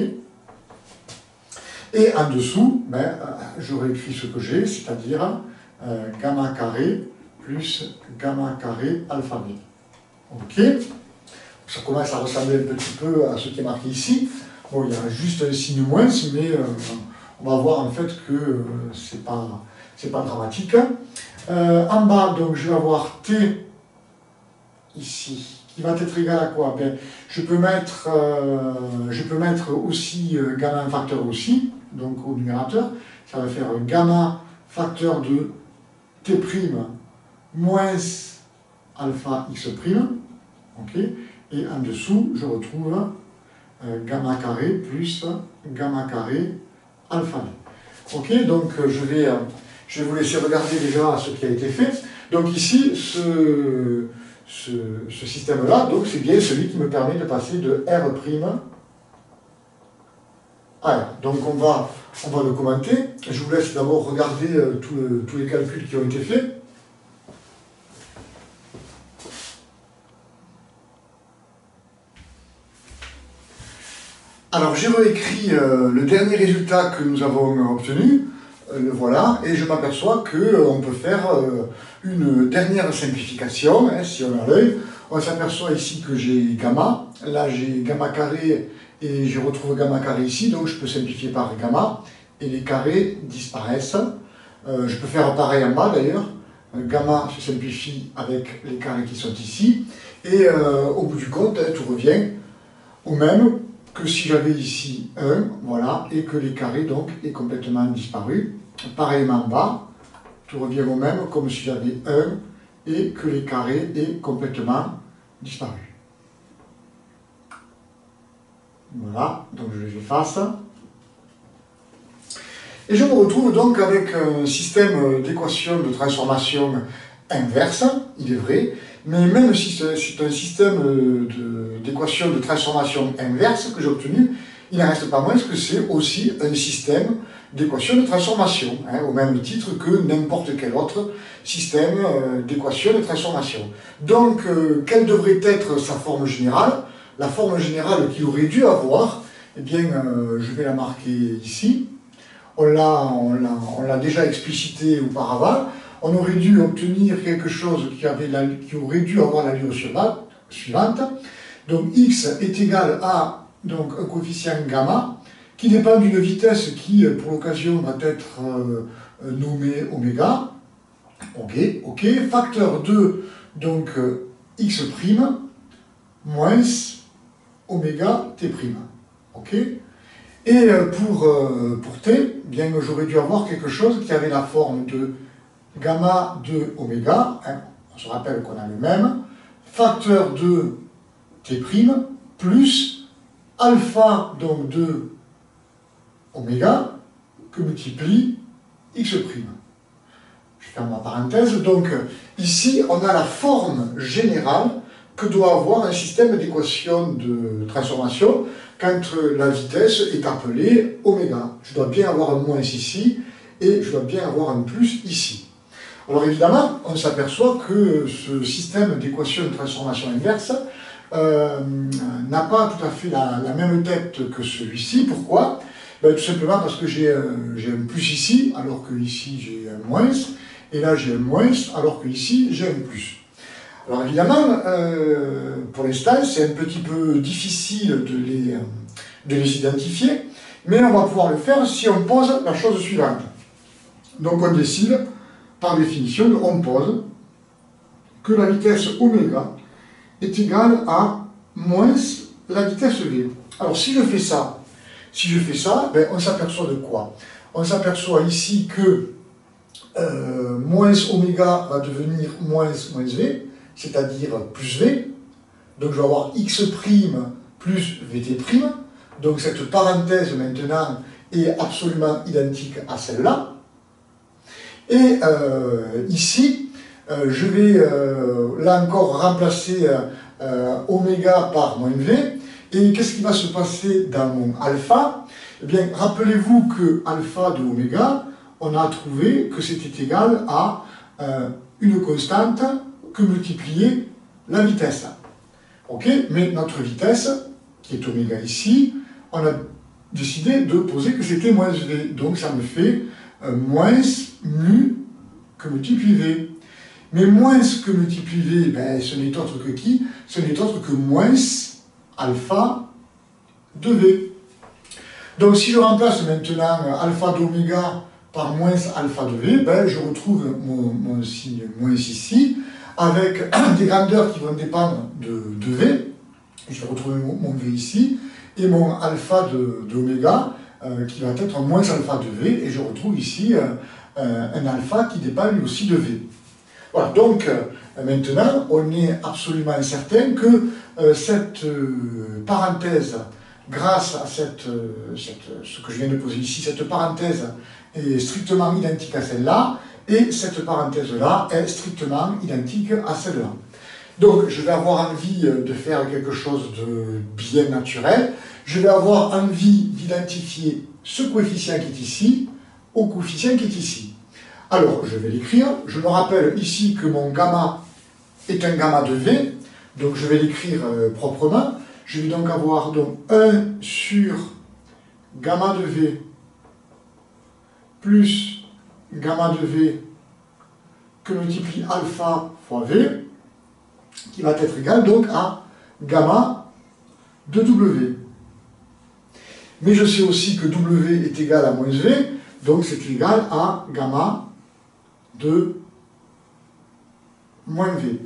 Et en dessous, ben, je réécris ce que j'ai, c'est-à-dire euh, gamma carré plus gamma carré alpha b. Ok. Ça commence à ressembler un petit peu à ce qui est marqué ici. Bon, il y a juste un signe moins, mais euh, on va voir en fait que euh, c'est pas, c'est pas dramatique. Euh, en bas, donc, je vais avoir t ici, qui va être égal à quoi? Ben, je peux mettre, euh, je peux mettre aussi euh, gamma un facteur aussi, donc au numérateur. Ça va faire un gamma facteur de t' moins alpha x'. Ok. Et en dessous, je retrouve euh, gamma carré plus gamma carré alpha b. Ok, donc euh, je, vais, euh, je vais vous laisser regarder déjà ce qui a été fait. Donc ici, ce, ce, ce système-là, donc c'est bien celui qui me permet de passer de R' à R. Donc on va, on va le commenter. Je vous laisse d'abord regarder euh, tout le, tous les calculs qui ont été faits. Alors j'ai réécrit euh, le dernier résultat que nous avons obtenu, euh, le voilà, et je m'aperçois qu'on euh, peut faire euh, une dernière simplification, hein, si on a l'œil. On s'aperçoit ici que j'ai gamma, là j'ai gamma carré et je retrouve gamma carré ici, donc je peux simplifier par gamma, et les carrés disparaissent. Euh, je peux faire pareil en bas d'ailleurs, euh, gamma se simplifie avec les carrés qui sont ici, et euh, au bout du compte, hein, tout revient au même que si j'avais ici un, voilà, et que les carrés donc aient complètement disparu. Pareillement en bas, tout revient au même comme si j'avais un et que les carrés aient complètement disparu. Voilà, donc je les efface. Et je me retrouve donc avec un système d'équation de transformation inverse, il est vrai, mais même si c'est un système d'équation de, de transformation inverse que j'ai obtenu, il n'en reste pas moins que c'est aussi un système d'équation de transformation, hein, au même titre que n'importe quel autre système euh, d'équation de transformation. Donc, euh, quelle devrait être sa forme générale? La forme générale qu'il aurait dû avoir, eh bien, euh, je vais la marquer ici. On l'a déjà explicité auparavant. On aurait dû obtenir quelque chose qui, avait la, qui aurait dû avoir l'allure suivante. Donc x est égal à donc, un coefficient gamma qui dépend d'une vitesse qui, pour l'occasion, va être euh, nommée oméga. Ok, ok. Facteur de donc euh, x' moins oméga t'. Ok. Et pour, euh, pour t, bien j'aurais dû avoir quelque chose qui avait la forme de gamma de oméga, hein, on se rappelle qu'on a le même, facteur de t' plus alpha donc de oméga que multiplie x'. Je ferme ma parenthèse. Donc ici on a la forme générale que doit avoir un système d'équation de transformation quand la vitesse est appelée oméga. Je dois bien avoir un moins ici et je dois bien avoir un plus ici. Alors évidemment, on s'aperçoit que ce système d'équation de transformation inverse euh, n'a pas tout à fait la, la même tête que celui-ci. Pourquoi? Ben, tout simplement parce que j'ai un, un plus ici, alors que ici j'ai un moins, et là j'ai un moins, alors que ici j'ai un plus. Alors évidemment, euh, pour l'instant, c'est un petit peu difficile de les, de les identifier, mais on va pouvoir le faire si on pose la chose suivante. Donc on décide, par définition, on pose que la vitesse oméga est égale à moins la vitesse v. Alors si je fais ça, si je fais ça, ben, on s'aperçoit de quoi? On s'aperçoit ici que euh, moins oméga va devenir moins moins v, c'est-à-dire plus v. Donc je vais avoir x' plus vt'. Donc cette parenthèse maintenant est absolument identique à celle-là. Et euh, ici, euh, je vais euh, là encore remplacer euh, oméga par moins v. Et qu'est-ce qui va se passer dans mon alpha? Eh bien, rappelez-vous que alpha de oméga, on a trouvé que c'était égal à euh, une constante que multiplier la vitesse. Ok? Mais notre vitesse, qui est oméga ici, on a décidé de poser que c'était moins v. Donc ça me fait euh, moins mu que multiplie v. Mais moins que multiplie v, ben, ce n'est autre que qui? Ce n'est autre que moins alpha de v. Donc si je remplace maintenant alpha d'oméga par moins alpha de v, ben, je retrouve mon, mon signe moins ici, avec des grandeurs qui vont dépendre de, de v. Je vais retrouver mon, mon v ici, et mon alpha d'oméga euh, qui va être moins alpha de v, et je retrouve ici euh, euh, un alpha qui dépend lui aussi de v. Voilà, donc euh, maintenant on est absolument certain que euh, cette euh, parenthèse, grâce à cette, euh, cette, ce que je viens de poser ici, cette parenthèse est strictement identique à celle-là, et cette parenthèse-là est strictement identique à celle-là. Donc je vais avoir envie de faire quelque chose de bien naturel, je vais avoir envie d'identifier ce coefficient qui est ici au coefficient qui est ici. Alors, je vais l'écrire. Je me rappelle ici que mon gamma est un gamma de V, donc je vais l'écrire euh, proprement. Je vais donc avoir donc, un sur gamma de V plus gamma de V que multiplie alpha fois V, qui va être égal donc à gamma de W. Mais je sais aussi que W est égal à moins V, donc c'est égal à gamma de moins V.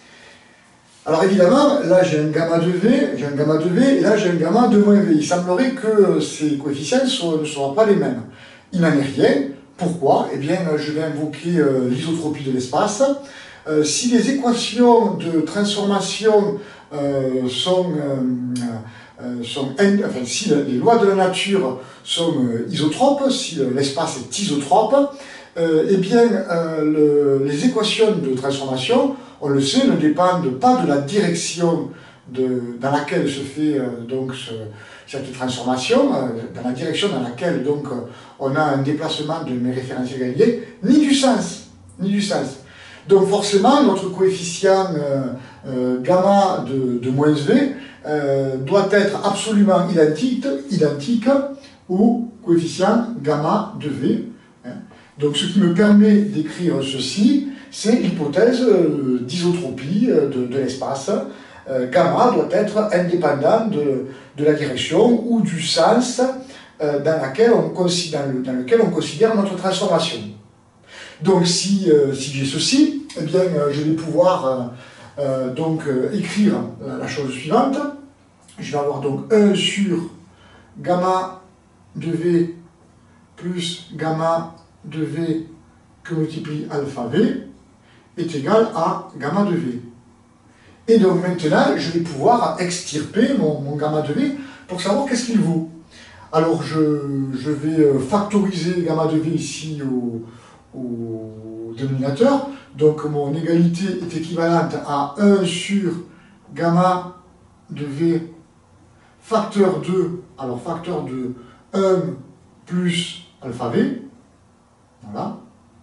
Alors évidemment, là j'ai un gamma de V, j'ai un gamma de V, et là j'ai un gamma de moins V. Il semblerait que ces coefficients ne soient pas les mêmes. Il n'en est rien. Pourquoi? Eh bien, je vais invoquer euh, l'isotropie de l'espace. Euh, si les équations de transformation euh, sont, euh, euh, sont enfin, si les lois de la nature sont euh, isotropes, si l'espace est isotrope, euh, eh bien, euh, le, les équations de transformation, on le sait, ne dépendent pas de la direction de, dans laquelle se fait euh, donc ce, cette transformation, euh, dans la direction dans laquelle donc on a un déplacement de mes référentiels Galilée, ni du sens, ni du sens. Donc forcément, notre coefficient euh, euh, gamma de, de moins V euh, doit être absolument identique, identique au coefficient gamma de V. Hein. Donc ce qui me permet d'écrire ceci, c'est l'hypothèse euh, d'isotropie euh, de, de l'espace. Euh, gamma doit être indépendant de, de la direction ou du sens euh, dans, laquelle on, dans, le, dans lequel on considère notre transformation. Donc si, euh, si j'ai ceci, eh bien euh, je vais pouvoir euh, euh, donc euh, écrire la, la chose suivante. Je vais avoir donc un sur gamma de V plus gamma de V que multiplie alpha V est égal à gamma de V. Et donc maintenant, je vais pouvoir extirper mon, mon gamma de V pour savoir qu'est-ce qu'il vaut. Alors je, je vais factoriser gamma de V ici au, au dénominateur. Donc mon égalité est équivalente à un sur gamma de V facteur deux, alors facteur de un plus alpha V. Voilà.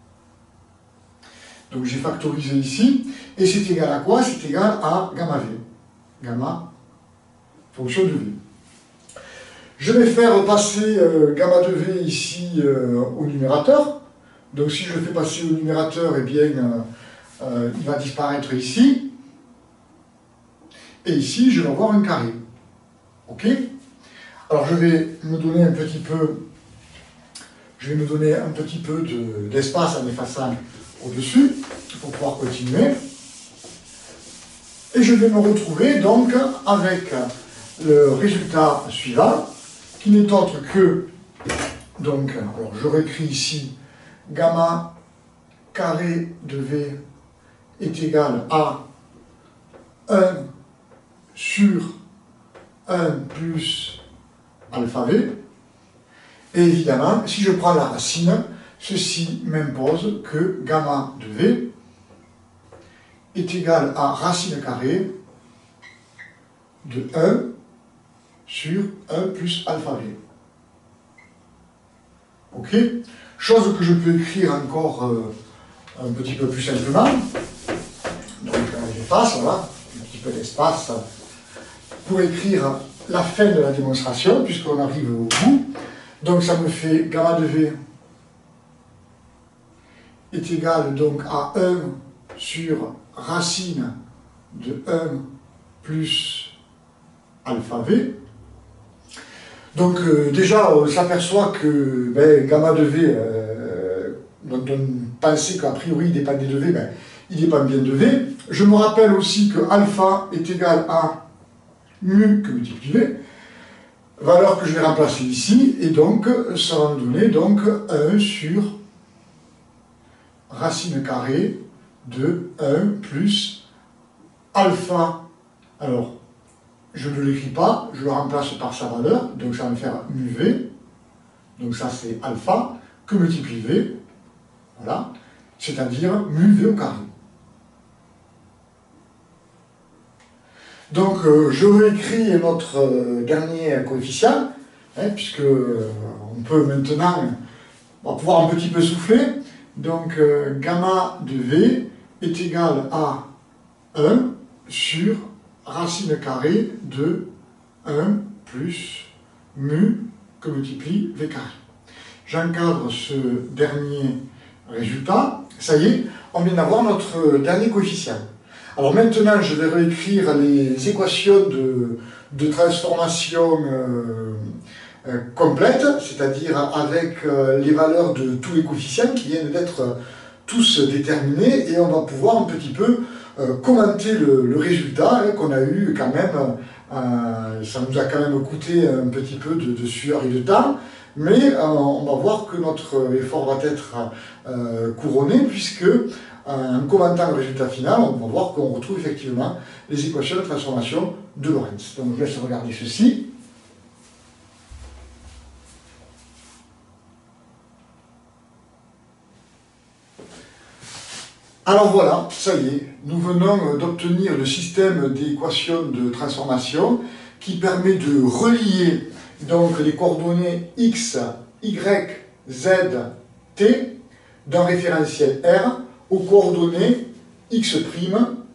Donc j'ai factorisé ici, et c'est égal à quoi? C'est égal à gamma V. Gamma, fonction de V. Je vais faire passer euh, gamma de V ici euh, au numérateur. Donc si je le fais passer au numérateur, eh bien, euh, euh, il va disparaître ici. Et ici, je vais avoir un carré. Ok? Alors je vais me donner un petit peu, je vais me donner un petit peu d'espace de, en effaçant au-dessus pour pouvoir continuer. Et je vais me retrouver donc avec le résultat suivant, qui n'est autre que, donc, alors je réécris ici, gamma carré de V est égal à un sur un plus alpha V. Et évidemment, si je prends la racine, ceci m'impose que gamma de V est égal à racine carrée de un sur un plus alpha V. Ok? Chose que je peux écrire encore euh, un petit peu plus simplement. Donc euh, j'efface, voilà, un petit peu d'espace pour écrire la fin de la démonstration, puisqu'on arrive au bout. Donc ça me fait gamma de V est égal donc à un sur racine de un plus alpha V. Donc euh, déjà on s'aperçoit que ben, gamma de V, euh, dont on pensait qu'a priori il dépendait de V, ben, il dépend bien de V. Je me rappelle aussi que alpha est égal à mu que multiplie V, valeur que je vais remplacer ici, et donc ça va me donner donc un sur racine carrée de un plus alpha. Alors, je ne l'écris pas, je le remplace par sa valeur, donc ça va me faire mu V, donc ça c'est alpha, que multiplie V, voilà, c'est-à-dire mu V au carré. Donc euh, je réécris notre euh, dernier coefficient, hein, puisque euh, on peut maintenant, on va pouvoir un petit peu souffler. Donc euh, gamma de V est égal à un sur racine carrée de un plus mu que multiplie V carré. J'encadre ce dernier résultat. Ça y est, on vient d'avoir notre dernier coefficient. Alors maintenant, je vais réécrire les équations de, de transformation euh, euh, complète, c'est-à-dire avec euh, les valeurs de tous les coefficients qui viennent d'être euh, tous déterminés, et on va pouvoir un petit peu euh, commenter le, le résultat hein, qu'on a eu quand même. Euh, ça nous a quand même coûté un petit peu de, de sueur et de temps, mais euh, on va voir que notre effort va être euh, couronné, puisque en commentant le résultat final, on va voir qu'on retrouve effectivement les équations de transformation de Lorentz. Donc je laisse regarder ceci. Alors voilà, ça y est, nous venons d'obtenir le système d'équations de transformation qui permet de relier donc les coordonnées x, y, z, t d'un référentiel R aux coordonnées x', y',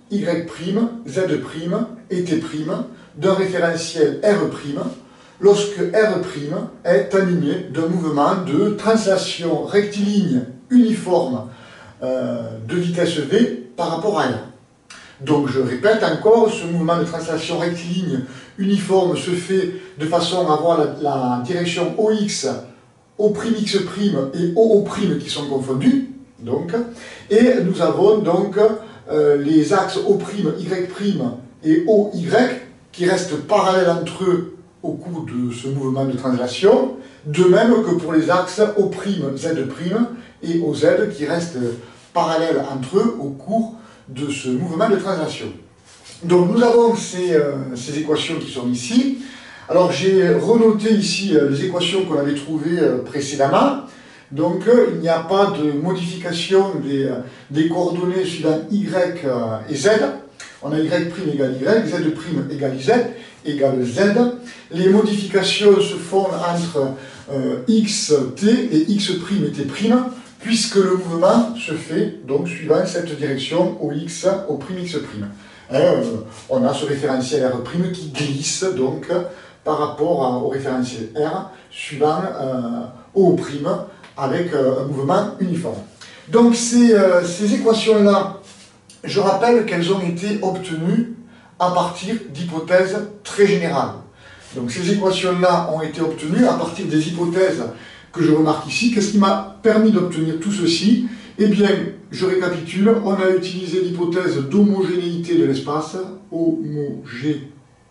z' et t' d'un référentiel R', lorsque R' est animé d'un mouvement de translation rectiligne uniforme euh, de vitesse V par rapport à R. Donc je répète encore, ce mouvement de translation rectiligne uniforme se fait de façon à avoir la, la direction O X, O'X' et O O' qui sont confondus. Donc, et nous avons donc euh, les axes O', Y' et O Y qui restent parallèles entre eux au cours de ce mouvement de translation, de même que pour les axes O', Z' et O Z qui restent parallèles entre eux au cours de ce mouvement de translation. Donc nous avons ces, euh, ces équations qui sont ici. Alors j'ai renoté ici euh, les équations qu'on avait trouvées euh, précédemment. Donc euh, il n'y a pas de modification des, euh, des coordonnées suivant Y euh, et Z. On a Y' égale Y, Z' égale Z, égale Z. Les modifications se font entre euh, X, T et X' et T', puisque le mouvement se fait donc suivant cette direction O X, O', X'. Hein, euh, on a ce référentiel R' qui glisse donc par rapport à, au référentiel R suivant euh, O' avec euh, un mouvement uniforme. Donc ces, euh, ces équations-là, je rappelle qu'elles ont été obtenues à partir d'hypothèses très générales. Donc ces équations-là ont été obtenues à partir des hypothèses que je remarque ici. Qu'est-ce qui m'a permis d'obtenir tout ceci? Eh bien, je récapitule, on a utilisé l'hypothèse d'homogénéité de l'espace, homogénéité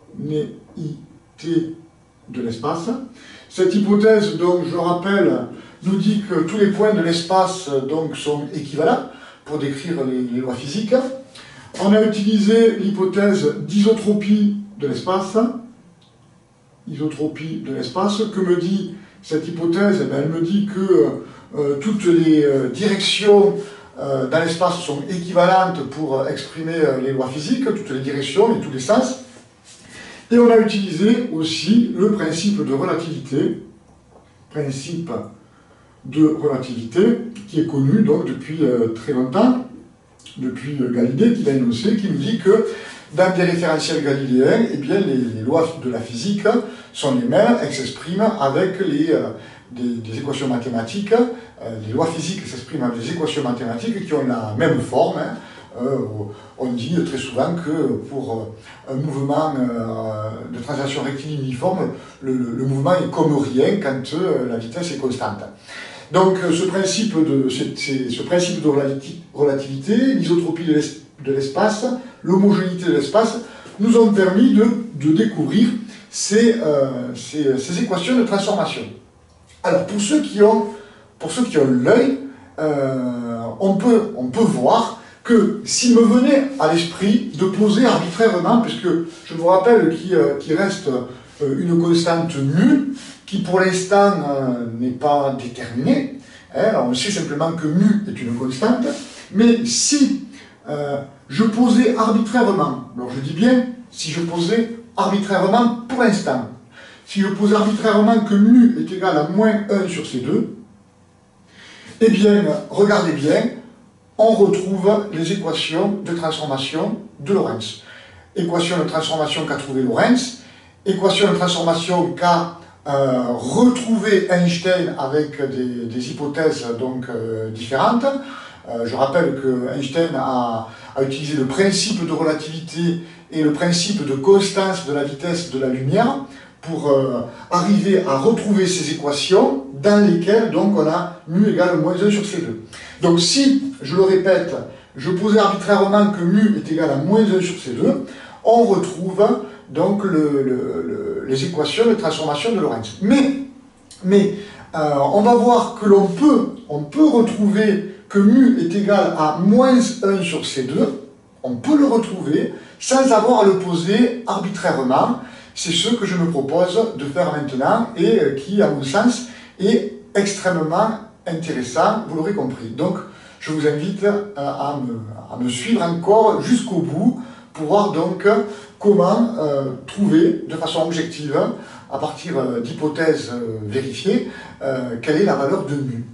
de l'espace. Cette hypothèse, donc, je rappelle, nous dit que tous les points de l'espace donc, sont équivalents pour décrire les, les lois physiques. On a utilisé l'hypothèse d'isotropie de l'espace. Isotropie de l'espace. Que me dit cette hypothèse? Eh bien, elle me dit que euh, toutes les euh, directions euh, dans l'espace sont équivalentes pour exprimer euh, les lois physiques, toutes les directions et tous les sens. Et on a utilisé aussi le principe de relativité, principe de relativité qui est connu donc depuis euh, très longtemps, depuis euh, Galilée qui l'a énoncé, qui nous dit que dans des référentiels galiléens, eh bien, les, les lois de la physique sont les mêmes, elles s'expriment avec les, euh, des, des équations mathématiques. Euh, les lois physiques s'expriment avec des équations mathématiques qui ont la même forme. Hein. Euh, on dit très souvent que pour un mouvement euh, de translation rectiligne uniforme, le, le mouvement est comme rien quand euh, la vitesse est constante. Donc ce principe de, ce principe de relativité, l'isotropie de l'espace, l'homogénéité de l'espace, nous ont permis de, de découvrir ces, euh, ces, ces équations de transformation. Alors pour ceux qui ont, pour ceux qui ont l'œil, euh, on peut, on peut voir que s'il me venait à l'esprit de poser arbitrairement, puisque je vous rappelle qu'il euh, qu'il reste euh, une constante mu, qui pour l'instant euh, n'est pas déterminée, hein, on sait simplement que mu est une constante, mais si euh, je posais arbitrairement, alors je dis bien, si je posais arbitrairement pour l'instant, si je posais arbitrairement que mu est égal à moins un sur C deux, eh bien, regardez bien, on retrouve les équations de transformation de Lorentz. Équation de transformation qu'a trouvé Lorentz, équation de transformation qu'a euh, retrouvé Einstein avec des, des hypothèses donc, euh, différentes. Euh, je rappelle que Einstein a, a utilisé le principe de relativité et le principe de constance de la vitesse de la lumière pour euh, arriver à retrouver ces équations dans lesquelles donc, on a mu égale moins un sur C deux. Donc si, je le répète, je posais arbitrairement que mu est égal à moins un sur C deux, on retrouve donc le, le, le, les équations de transformation de Lorentz. Mais, mais euh, on va voir que l'on peut, on peut retrouver que mu est égal à moins un sur C deux, on peut le retrouver sans avoir à le poser arbitrairement. C'est ce que je me propose de faire maintenant et qui, à mon sens, est extrêmement intéressant, vous l'aurez compris. Donc, je vous invite à me, à me suivre encore jusqu'au bout pour voir donc comment euh, trouver de façon objective, à partir euh, d'hypothèses euh, vérifiées, euh, quelle est la valeur de mu.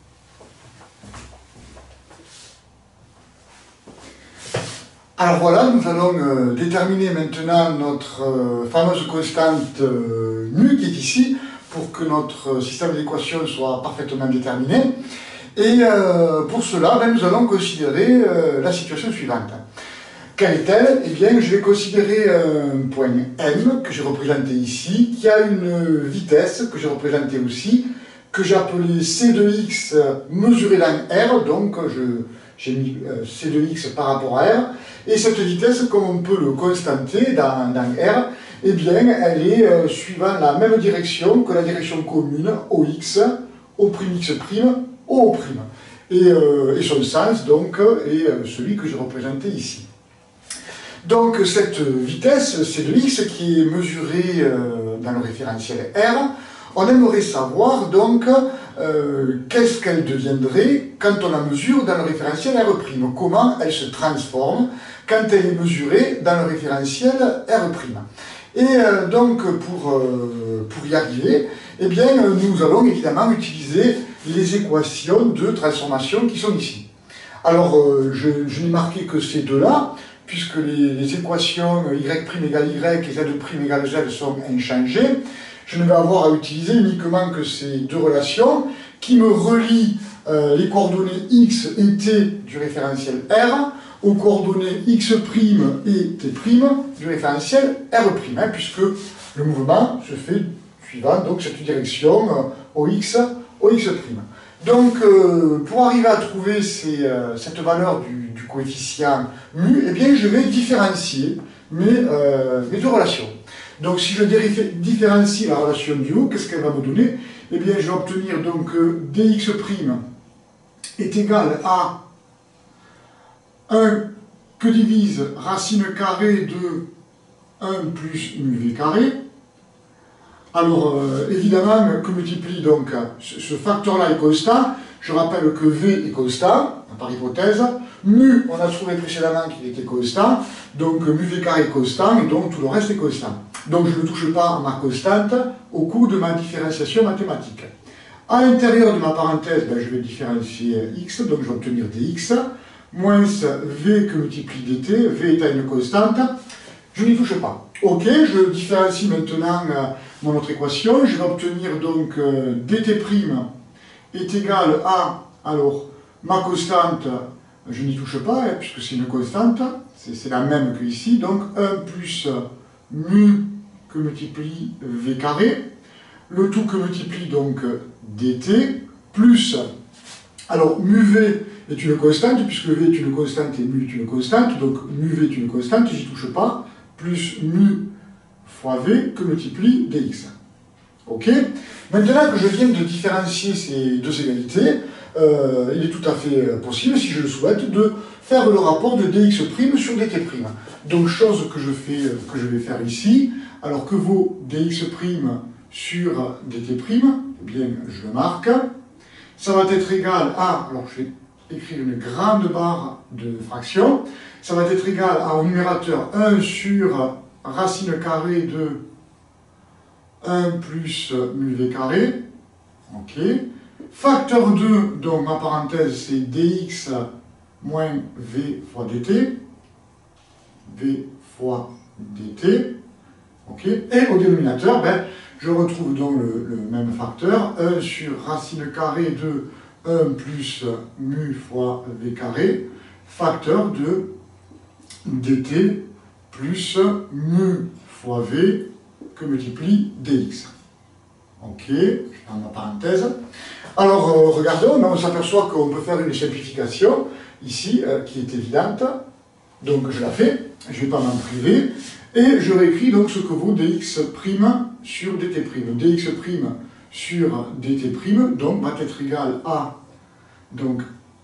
Alors voilà, nous allons euh, déterminer maintenant notre euh, fameuse constante euh, mu qui est ici pour que notre système d'équations soit parfaitement déterminé. Et euh, pour cela, ben, nous allons considérer euh, la situation suivante. Quelle est-elle? Eh bien, je vais considérer un point M que j'ai représenté ici, qui a une vitesse que j'ai représentée aussi, que j'ai appelée C deux X mesurée dans R, donc j'ai mis euh, C deux X par rapport à R. Et cette vitesse, comme on peut le constater dans, dans R, eh bien, elle est euh, suivant la même direction que la direction commune O X, O'X', O'. Et, euh, et son sens, donc, est euh, celui que j'ai représenté ici. Donc, cette vitesse, C deux X, qui est mesurée euh, dans le référentiel R, on aimerait savoir, donc, euh, qu'est-ce qu'elle deviendrait quand on la mesure dans le référentiel R'. Comment elle se transforme quand elle est mesurée dans le référentiel R'. Et euh, donc, pour, euh, pour y arriver, eh bien, nous allons évidemment utiliser les équations de transformation qui sont ici. Alors, euh, je, je n'ai marqué que ces deux-là, puisque les, les équations y' égale y et z' égale z sont inchangées. Je ne vais avoir à utiliser uniquement que ces deux relations qui me relient euh, les coordonnées x et t du référentiel R aux coordonnées x' et t' du référentiel R', hein, puisque le mouvement se fait suivant donc cette direction euh, O X, O X'. Donc, euh, pour arriver à trouver ces, euh, cette valeur du, du coefficient mu, eh bien, je vais différencier mes, euh, mes deux relations. Donc, si je différencie la relation du haut, qu'est-ce qu'elle va me donner? Eh bien, je vais obtenir donc que dx' est égal à un que divise racine carrée de un plus mu v carré. Alors, euh, évidemment, que multiplie donc ce facteur-là est constant. Je rappelle que v est constant, par hypothèse. Mu, on a trouvé précédemment qu'il était constant. Donc, mu v carré est constant, et donc tout le reste est constant. Donc, je ne touche pas à ma constante au cours de ma différenciation mathématique. À l'intérieur de ma parenthèse, ben, je vais différencier x, donc je vais obtenir dx, moins v que multiplie dt, v étant une constante. Je n'y touche pas. Ok, je différencie maintenant euh, mon autre équation. Je vais obtenir donc euh, dt' est égal à, alors, ma constante, je n'y touche pas, hein, puisque c'est une constante, c'est la même que ici, donc un plus mu que multiplie v carré, le tout que multiplie donc dt, plus, alors mu v est une constante, puisque v est une constante et mu est une constante, donc mu v est une constante, j'y touche pas, plus mu fois v que multiplie dx. Ok? Maintenant que je viens de différencier ces deux égalités, euh, il est tout à fait possible, si je le souhaite, de faire le rapport de dx' sur dt'. Donc, chose que je, fais, que je vais faire ici, alors que vaut dx' sur dt', eh bien, je le marque. Ça va être égal à, alors je vais écrire une grande barre de fraction, ça va être égal à, au numérateur, un sur racine carrée de un plus mu v carré, ok. Facteur deux, donc ma parenthèse c'est dx moins v fois dt, v fois dt, ok. Et au dénominateur, ben, je retrouve donc le, le même facteur, un sur racine carrée de un plus mu fois v carré, facteur de dt plus mu fois v que multiplie dx. Ok, je ferme ma parenthèse. Alors, euh, regardons, on s'aperçoit qu'on peut faire une simplification, ici, euh, qui est évidente. Donc, je la fais, je ne vais pas m'en priver. Et je réécris donc ce que vaut dx' sur dt'. dx' sur dt', donc, va être égal à donc,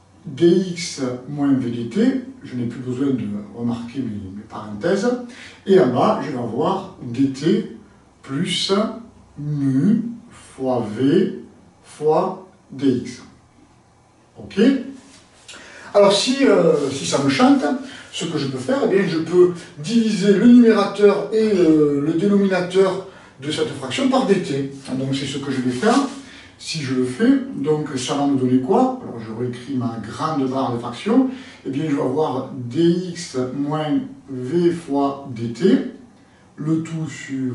dx moins vdt, je n'ai plus besoin de remarquer mes, mes parenthèses, et en bas, je vais avoir dt plus mu fois v fois dx. Ok? Alors, si, euh, si ça me chante, ce que je peux faire, eh bien, je peux diviser le numérateur et le, le dénominateur de cette fraction par dt. Donc, c'est ce que je vais faire. Si je le fais, donc ça va me donner quoi? Alors je réécris ma grande barre de fraction. Eh bien je vais avoir dx moins v fois dt, le tout sur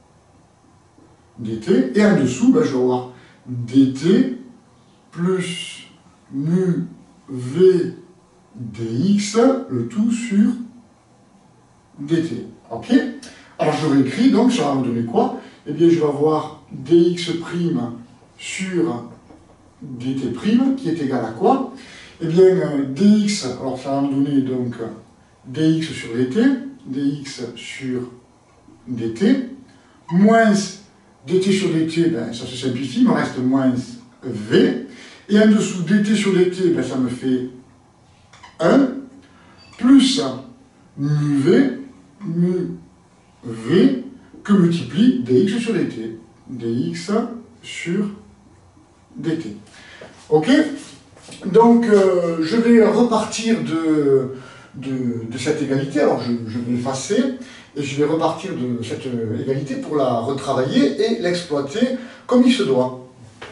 dt. Et en dessous, ben, je vais avoir dt plus mu v dx, le tout sur dt. Ok? Alors je réécris, donc ça va me donner quoi? Eh bien je vais avoir dx' sur dt', qui est égal à quoi? Eh bien, dx, alors ça va me donner donc dx sur dt, dx sur dt, moins dt sur dt, ben, ça se simplifie, il me reste moins v, et en dessous dt sur dt, ben, ça me fait un, plus mu v, mu v, que multiplie dx sur dt, dx sur dt. Ok? Donc, euh, je vais repartir de, de, de cette égalité. Alors, je, je vais effacer et je vais repartir de cette égalité pour la retravailler et l'exploiter comme il se doit.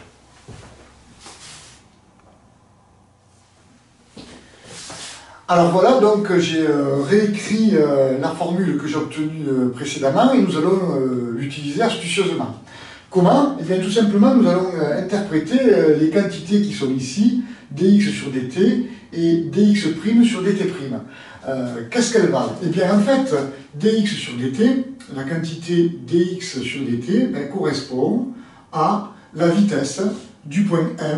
Alors voilà, donc j'ai euh, réécrit euh, la formule que j'ai obtenue euh, précédemment et nous allons euh, l'utiliser astucieusement. Comment? Eh bien, tout simplement, nous allons euh, interpréter euh, les quantités qui sont ici, dx sur dt et dx' sur dt'. Euh, Qu'est-ce qu'elles valent? Eh bien, en fait, dx sur dt, la quantité dx sur dt, ben, correspond à la vitesse du point M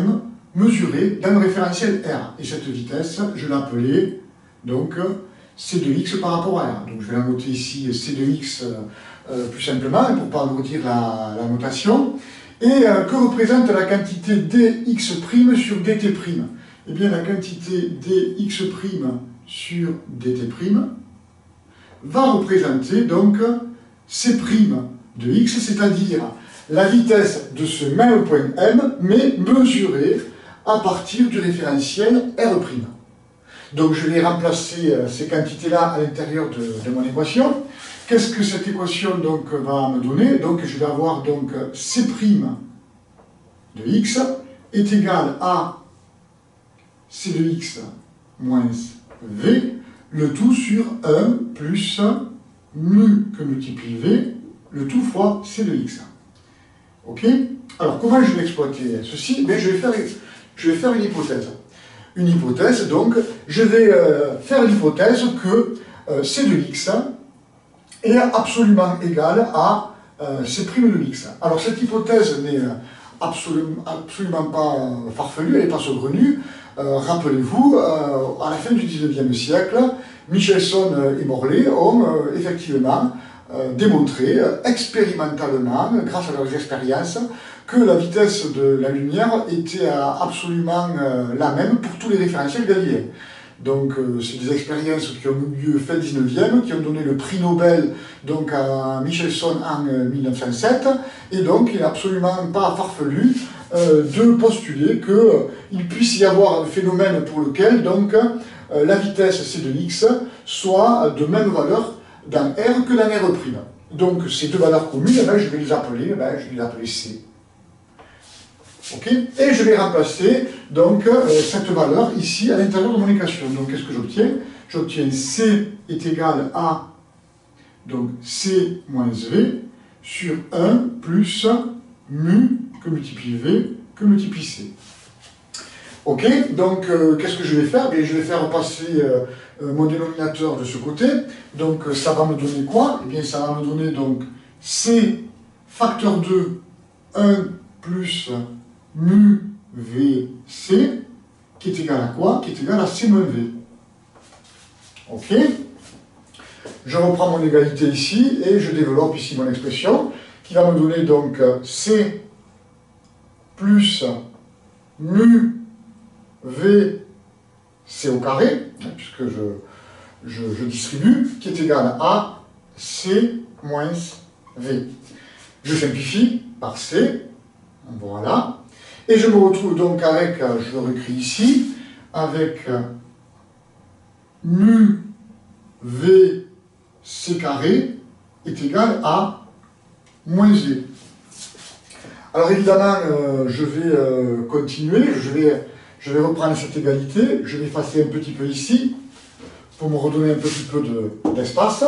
mesurée dans le référentiel R. Et cette vitesse, je l'ai appelée donc C de x par rapport à R. Donc je vais la noter ici C de x euh, plus simplement, pour ne pas alourdir la, la notation. Et euh, que représente la quantité dx' sur dt'? Eh bien la quantité dx' sur dt' va représenter donc C' de x, c'est-à-dire la vitesse de ce même point M, mais mesurée à partir du référentiel R'. Donc je vais remplacer ces quantités-là à l'intérieur de, de mon équation. Qu'est-ce que cette équation donc, va me donner? Donc je vais avoir donc C' de x est égal à C de x moins V, le tout sur un plus mu que multiplie V, le tout fois C de x. Ok? Alors comment je vais exploiter ceci? Bien, je vais faire, je vais faire une hypothèse. Une hypothèse, donc, je vais euh, faire l'hypothèse que euh, C de x est absolument égal à euh, C' de x. Alors cette hypothèse n'est absolument, absolument pas euh, farfelue, elle n'est pas saugrenue. Euh, Rappelez-vous, euh, à la fin du dix-neuvième siècle, Michelson et Morley ont euh, effectivement euh, démontré euh, expérimentalement, grâce à leurs expériences, que la vitesse de la lumière était euh, absolument euh, la même pour tous les référentiels galiléens. Donc, euh, c'est des expériences qui ont eu lieu fin dix-neuvième, qui ont donné le prix Nobel donc, à Michelson en euh, mille neuf cent sept, et donc il n'est absolument pas farfelu euh, de postuler qu'il euh, puisse y avoir un phénomène pour lequel donc, euh, la vitesse C de x soit de même valeur dans R que dans R'. Donc, ces deux valeurs communes, eh bien, je vais les appeler, eh bien, je vais les appeler C. Okay. Et je vais remplacer donc, euh, cette valeur ici à l'intérieur de mon équation. Donc qu'est-ce que j'obtiens? J'obtiens C est égal à donc, C moins V sur un plus mu que multiplie V que multiplie C. Ok, donc euh, qu'est-ce que je vais faire? Bien, je vais faire passer euh, mon dénominateur de ce côté. Donc euh, ça va me donner quoi? Eh bien ça va me donner donc C facteur deux, un plus mu Vc, qui est égal à quoi? Qui est égal à C moins V. Ok? Je reprends mon égalité ici et je développe ici mon expression qui va me donner donc C plus mu V C au carré, puisque je, je, je distribue, qui est égal à C moins V. Je simplifie par C, voilà. Et je me retrouve donc avec, je le réécris ici, avec mu V C carré est égal à moins V. Alors évidemment, euh, je vais euh, continuer, je vais, je vais reprendre cette égalité, je vais effacer un petit peu ici, pour me redonner un petit peu d'espace.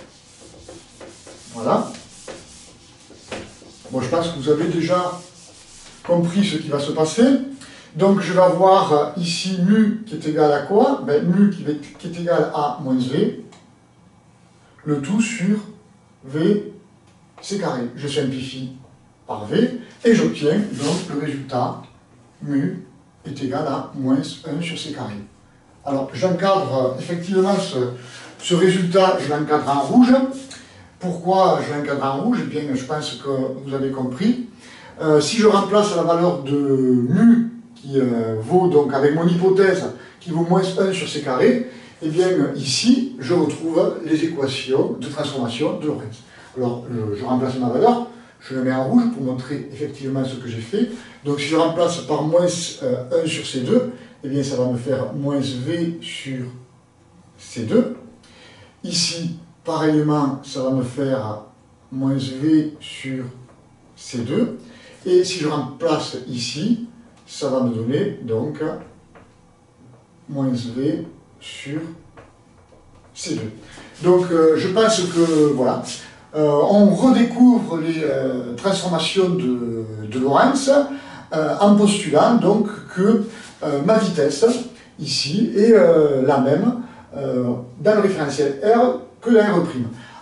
Voilà. Bon, je pense que vous avez déjà compris ce qui va se passer. Donc je vais avoir ici mu qui est égal à quoi? Ben, mu qui, va, qui est égal à moins V, le tout sur V C carré. Je simplifie par V et j'obtiens donc le résultat mu est égal à moins un sur C carré. Alors j'encadre effectivement ce, ce résultat, je l'encadre en rouge. Pourquoi je l'encadre en rouge? Eh bien, je pense que vous avez compris. Euh, si je remplace la valeur de mu, qui euh, vaut donc avec mon hypothèse, qui vaut moins un sur C carré, eh bien ici, je retrouve les équations de transformation de Lorentz. Alors, je, je remplace ma valeur, je la mets en rouge pour montrer effectivement ce que j'ai fait. Donc, si je remplace par moins euh, un sur C deux, eh bien ça va me faire moins V sur C deux. Ici, pareillement, ça va me faire moins V sur C deux. Et si je remplace ici, ça va me donner donc moins V sur C deux. Donc euh, je pense que voilà, euh, on redécouvre les euh, transformations de, de Lorentz euh, en postulant donc que euh, ma vitesse ici est euh, la même euh, dans le référentiel R que la R'.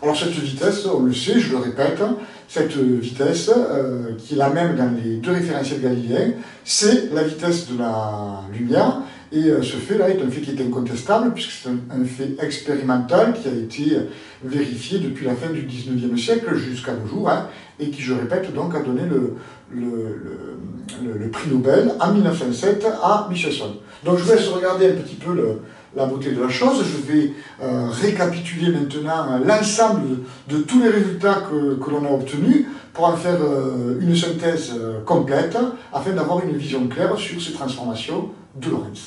Alors cette vitesse, on le sait, je le répète, cette vitesse, euh, qui est la même dans les deux référentiels galiléens, c'est la vitesse de la lumière, et euh, ce fait-là est un fait qui est incontestable, puisque c'est un, un fait expérimental qui a été vérifié depuis la fin du dix-neuvième siècle jusqu'à nos jours, hein, et qui, je répète, donc a donné le, le, le, le, le prix Nobel en mille neuf cent sept à Michelson. Donc je vous laisse regarder un petit peu le, la beauté de la chose. Je vais euh, récapituler maintenant l'ensemble de, de tous les résultats que, que l'on a obtenus pour en faire euh, une synthèse euh, complète afin d'avoir une vision claire sur ces transformations de Lorentz.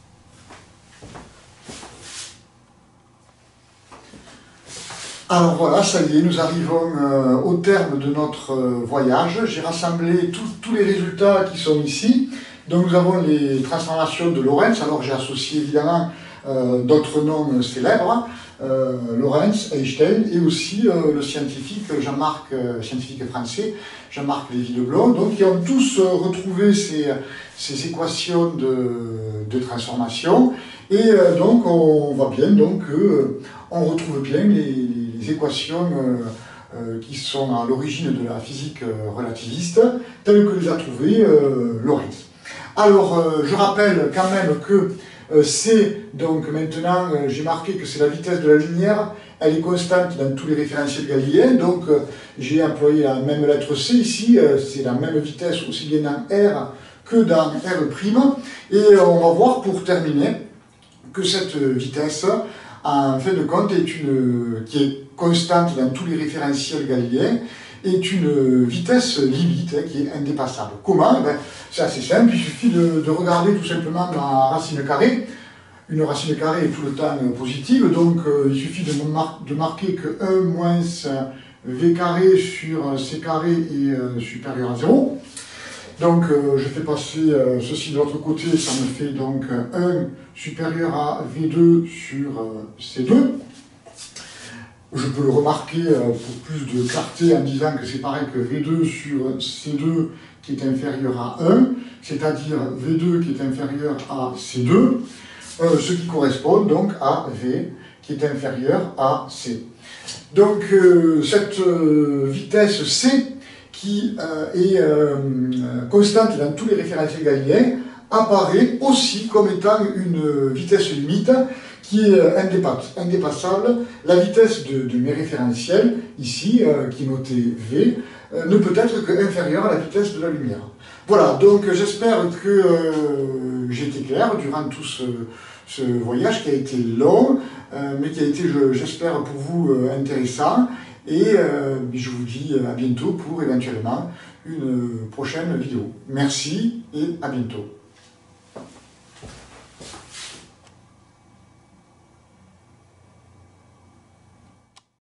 Alors voilà, ça y est, nous arrivons euh, au terme de notre euh, voyage. J'ai rassemblé tous les résultats qui sont ici. Donc nous avons les transformations de Lorentz. Alors j'ai associé évidemment euh, d'autres noms célèbres, euh, Lorentz, Einstein, et aussi euh, le scientifique Jean-Marc, euh, scientifique français, Jean-Marc Lévy-Leblond. Donc ils ont tous euh, retrouvé ces, ces équations de, de transformation. Et euh, donc on voit bien donc, euh, on retrouve bien les, les équations euh, euh, qui sont à l'origine de la physique euh, relativiste, telles que les a trouvées euh, Lorentz. Alors, euh, je rappelle quand même que euh, c'est, donc maintenant, euh, j'ai marqué que c'est la vitesse de la lumière, elle est constante dans tous les référentiels galiléens, donc euh, j'ai employé la même lettre C ici, euh, c'est la même vitesse aussi bien dans R que dans R', et euh, on va voir pour terminer que cette vitesse, en fin de compte, est une, qui est constante dans tous les référentiels galiléens, est une vitesse limite, hein, qui est indépassable. Comment? Ben, c'est assez simple, il suffit de, de regarder tout simplement la racine carrée. Une racine carrée est tout le temps positive, donc euh, il suffit de, mar de marquer que un moins v carré sur c carré est euh, supérieur à zéro. Donc euh, je fais passer euh, ceci de l'autre côté, ça me fait donc un supérieur à v deux sur euh, c deux. Je peux le remarquer euh, pour plus de clarté en disant que c'est pareil que v deux sur c deux qui est inférieur à un, c'est-à-dire v deux qui est inférieur à c deux, euh, ce qui correspond donc à v qui est inférieur à c. Donc euh, cette euh, vitesse c qui euh, est euh, constante dans tous les référentiels galiléens apparaît aussi comme étant une vitesse limite qui est indépassable. La vitesse de, de mes référentiels, ici, euh, qui est notée V, euh, ne peut être qu'inférieure à la vitesse de la lumière. Voilà, donc j'espère que euh, j'ai été clair durant tout ce, ce voyage qui a été long, euh, mais qui a été, j'espère, pour vous euh, intéressant. Et euh, je vous dis à bientôt pour éventuellement une prochaine vidéo. Merci et à bientôt.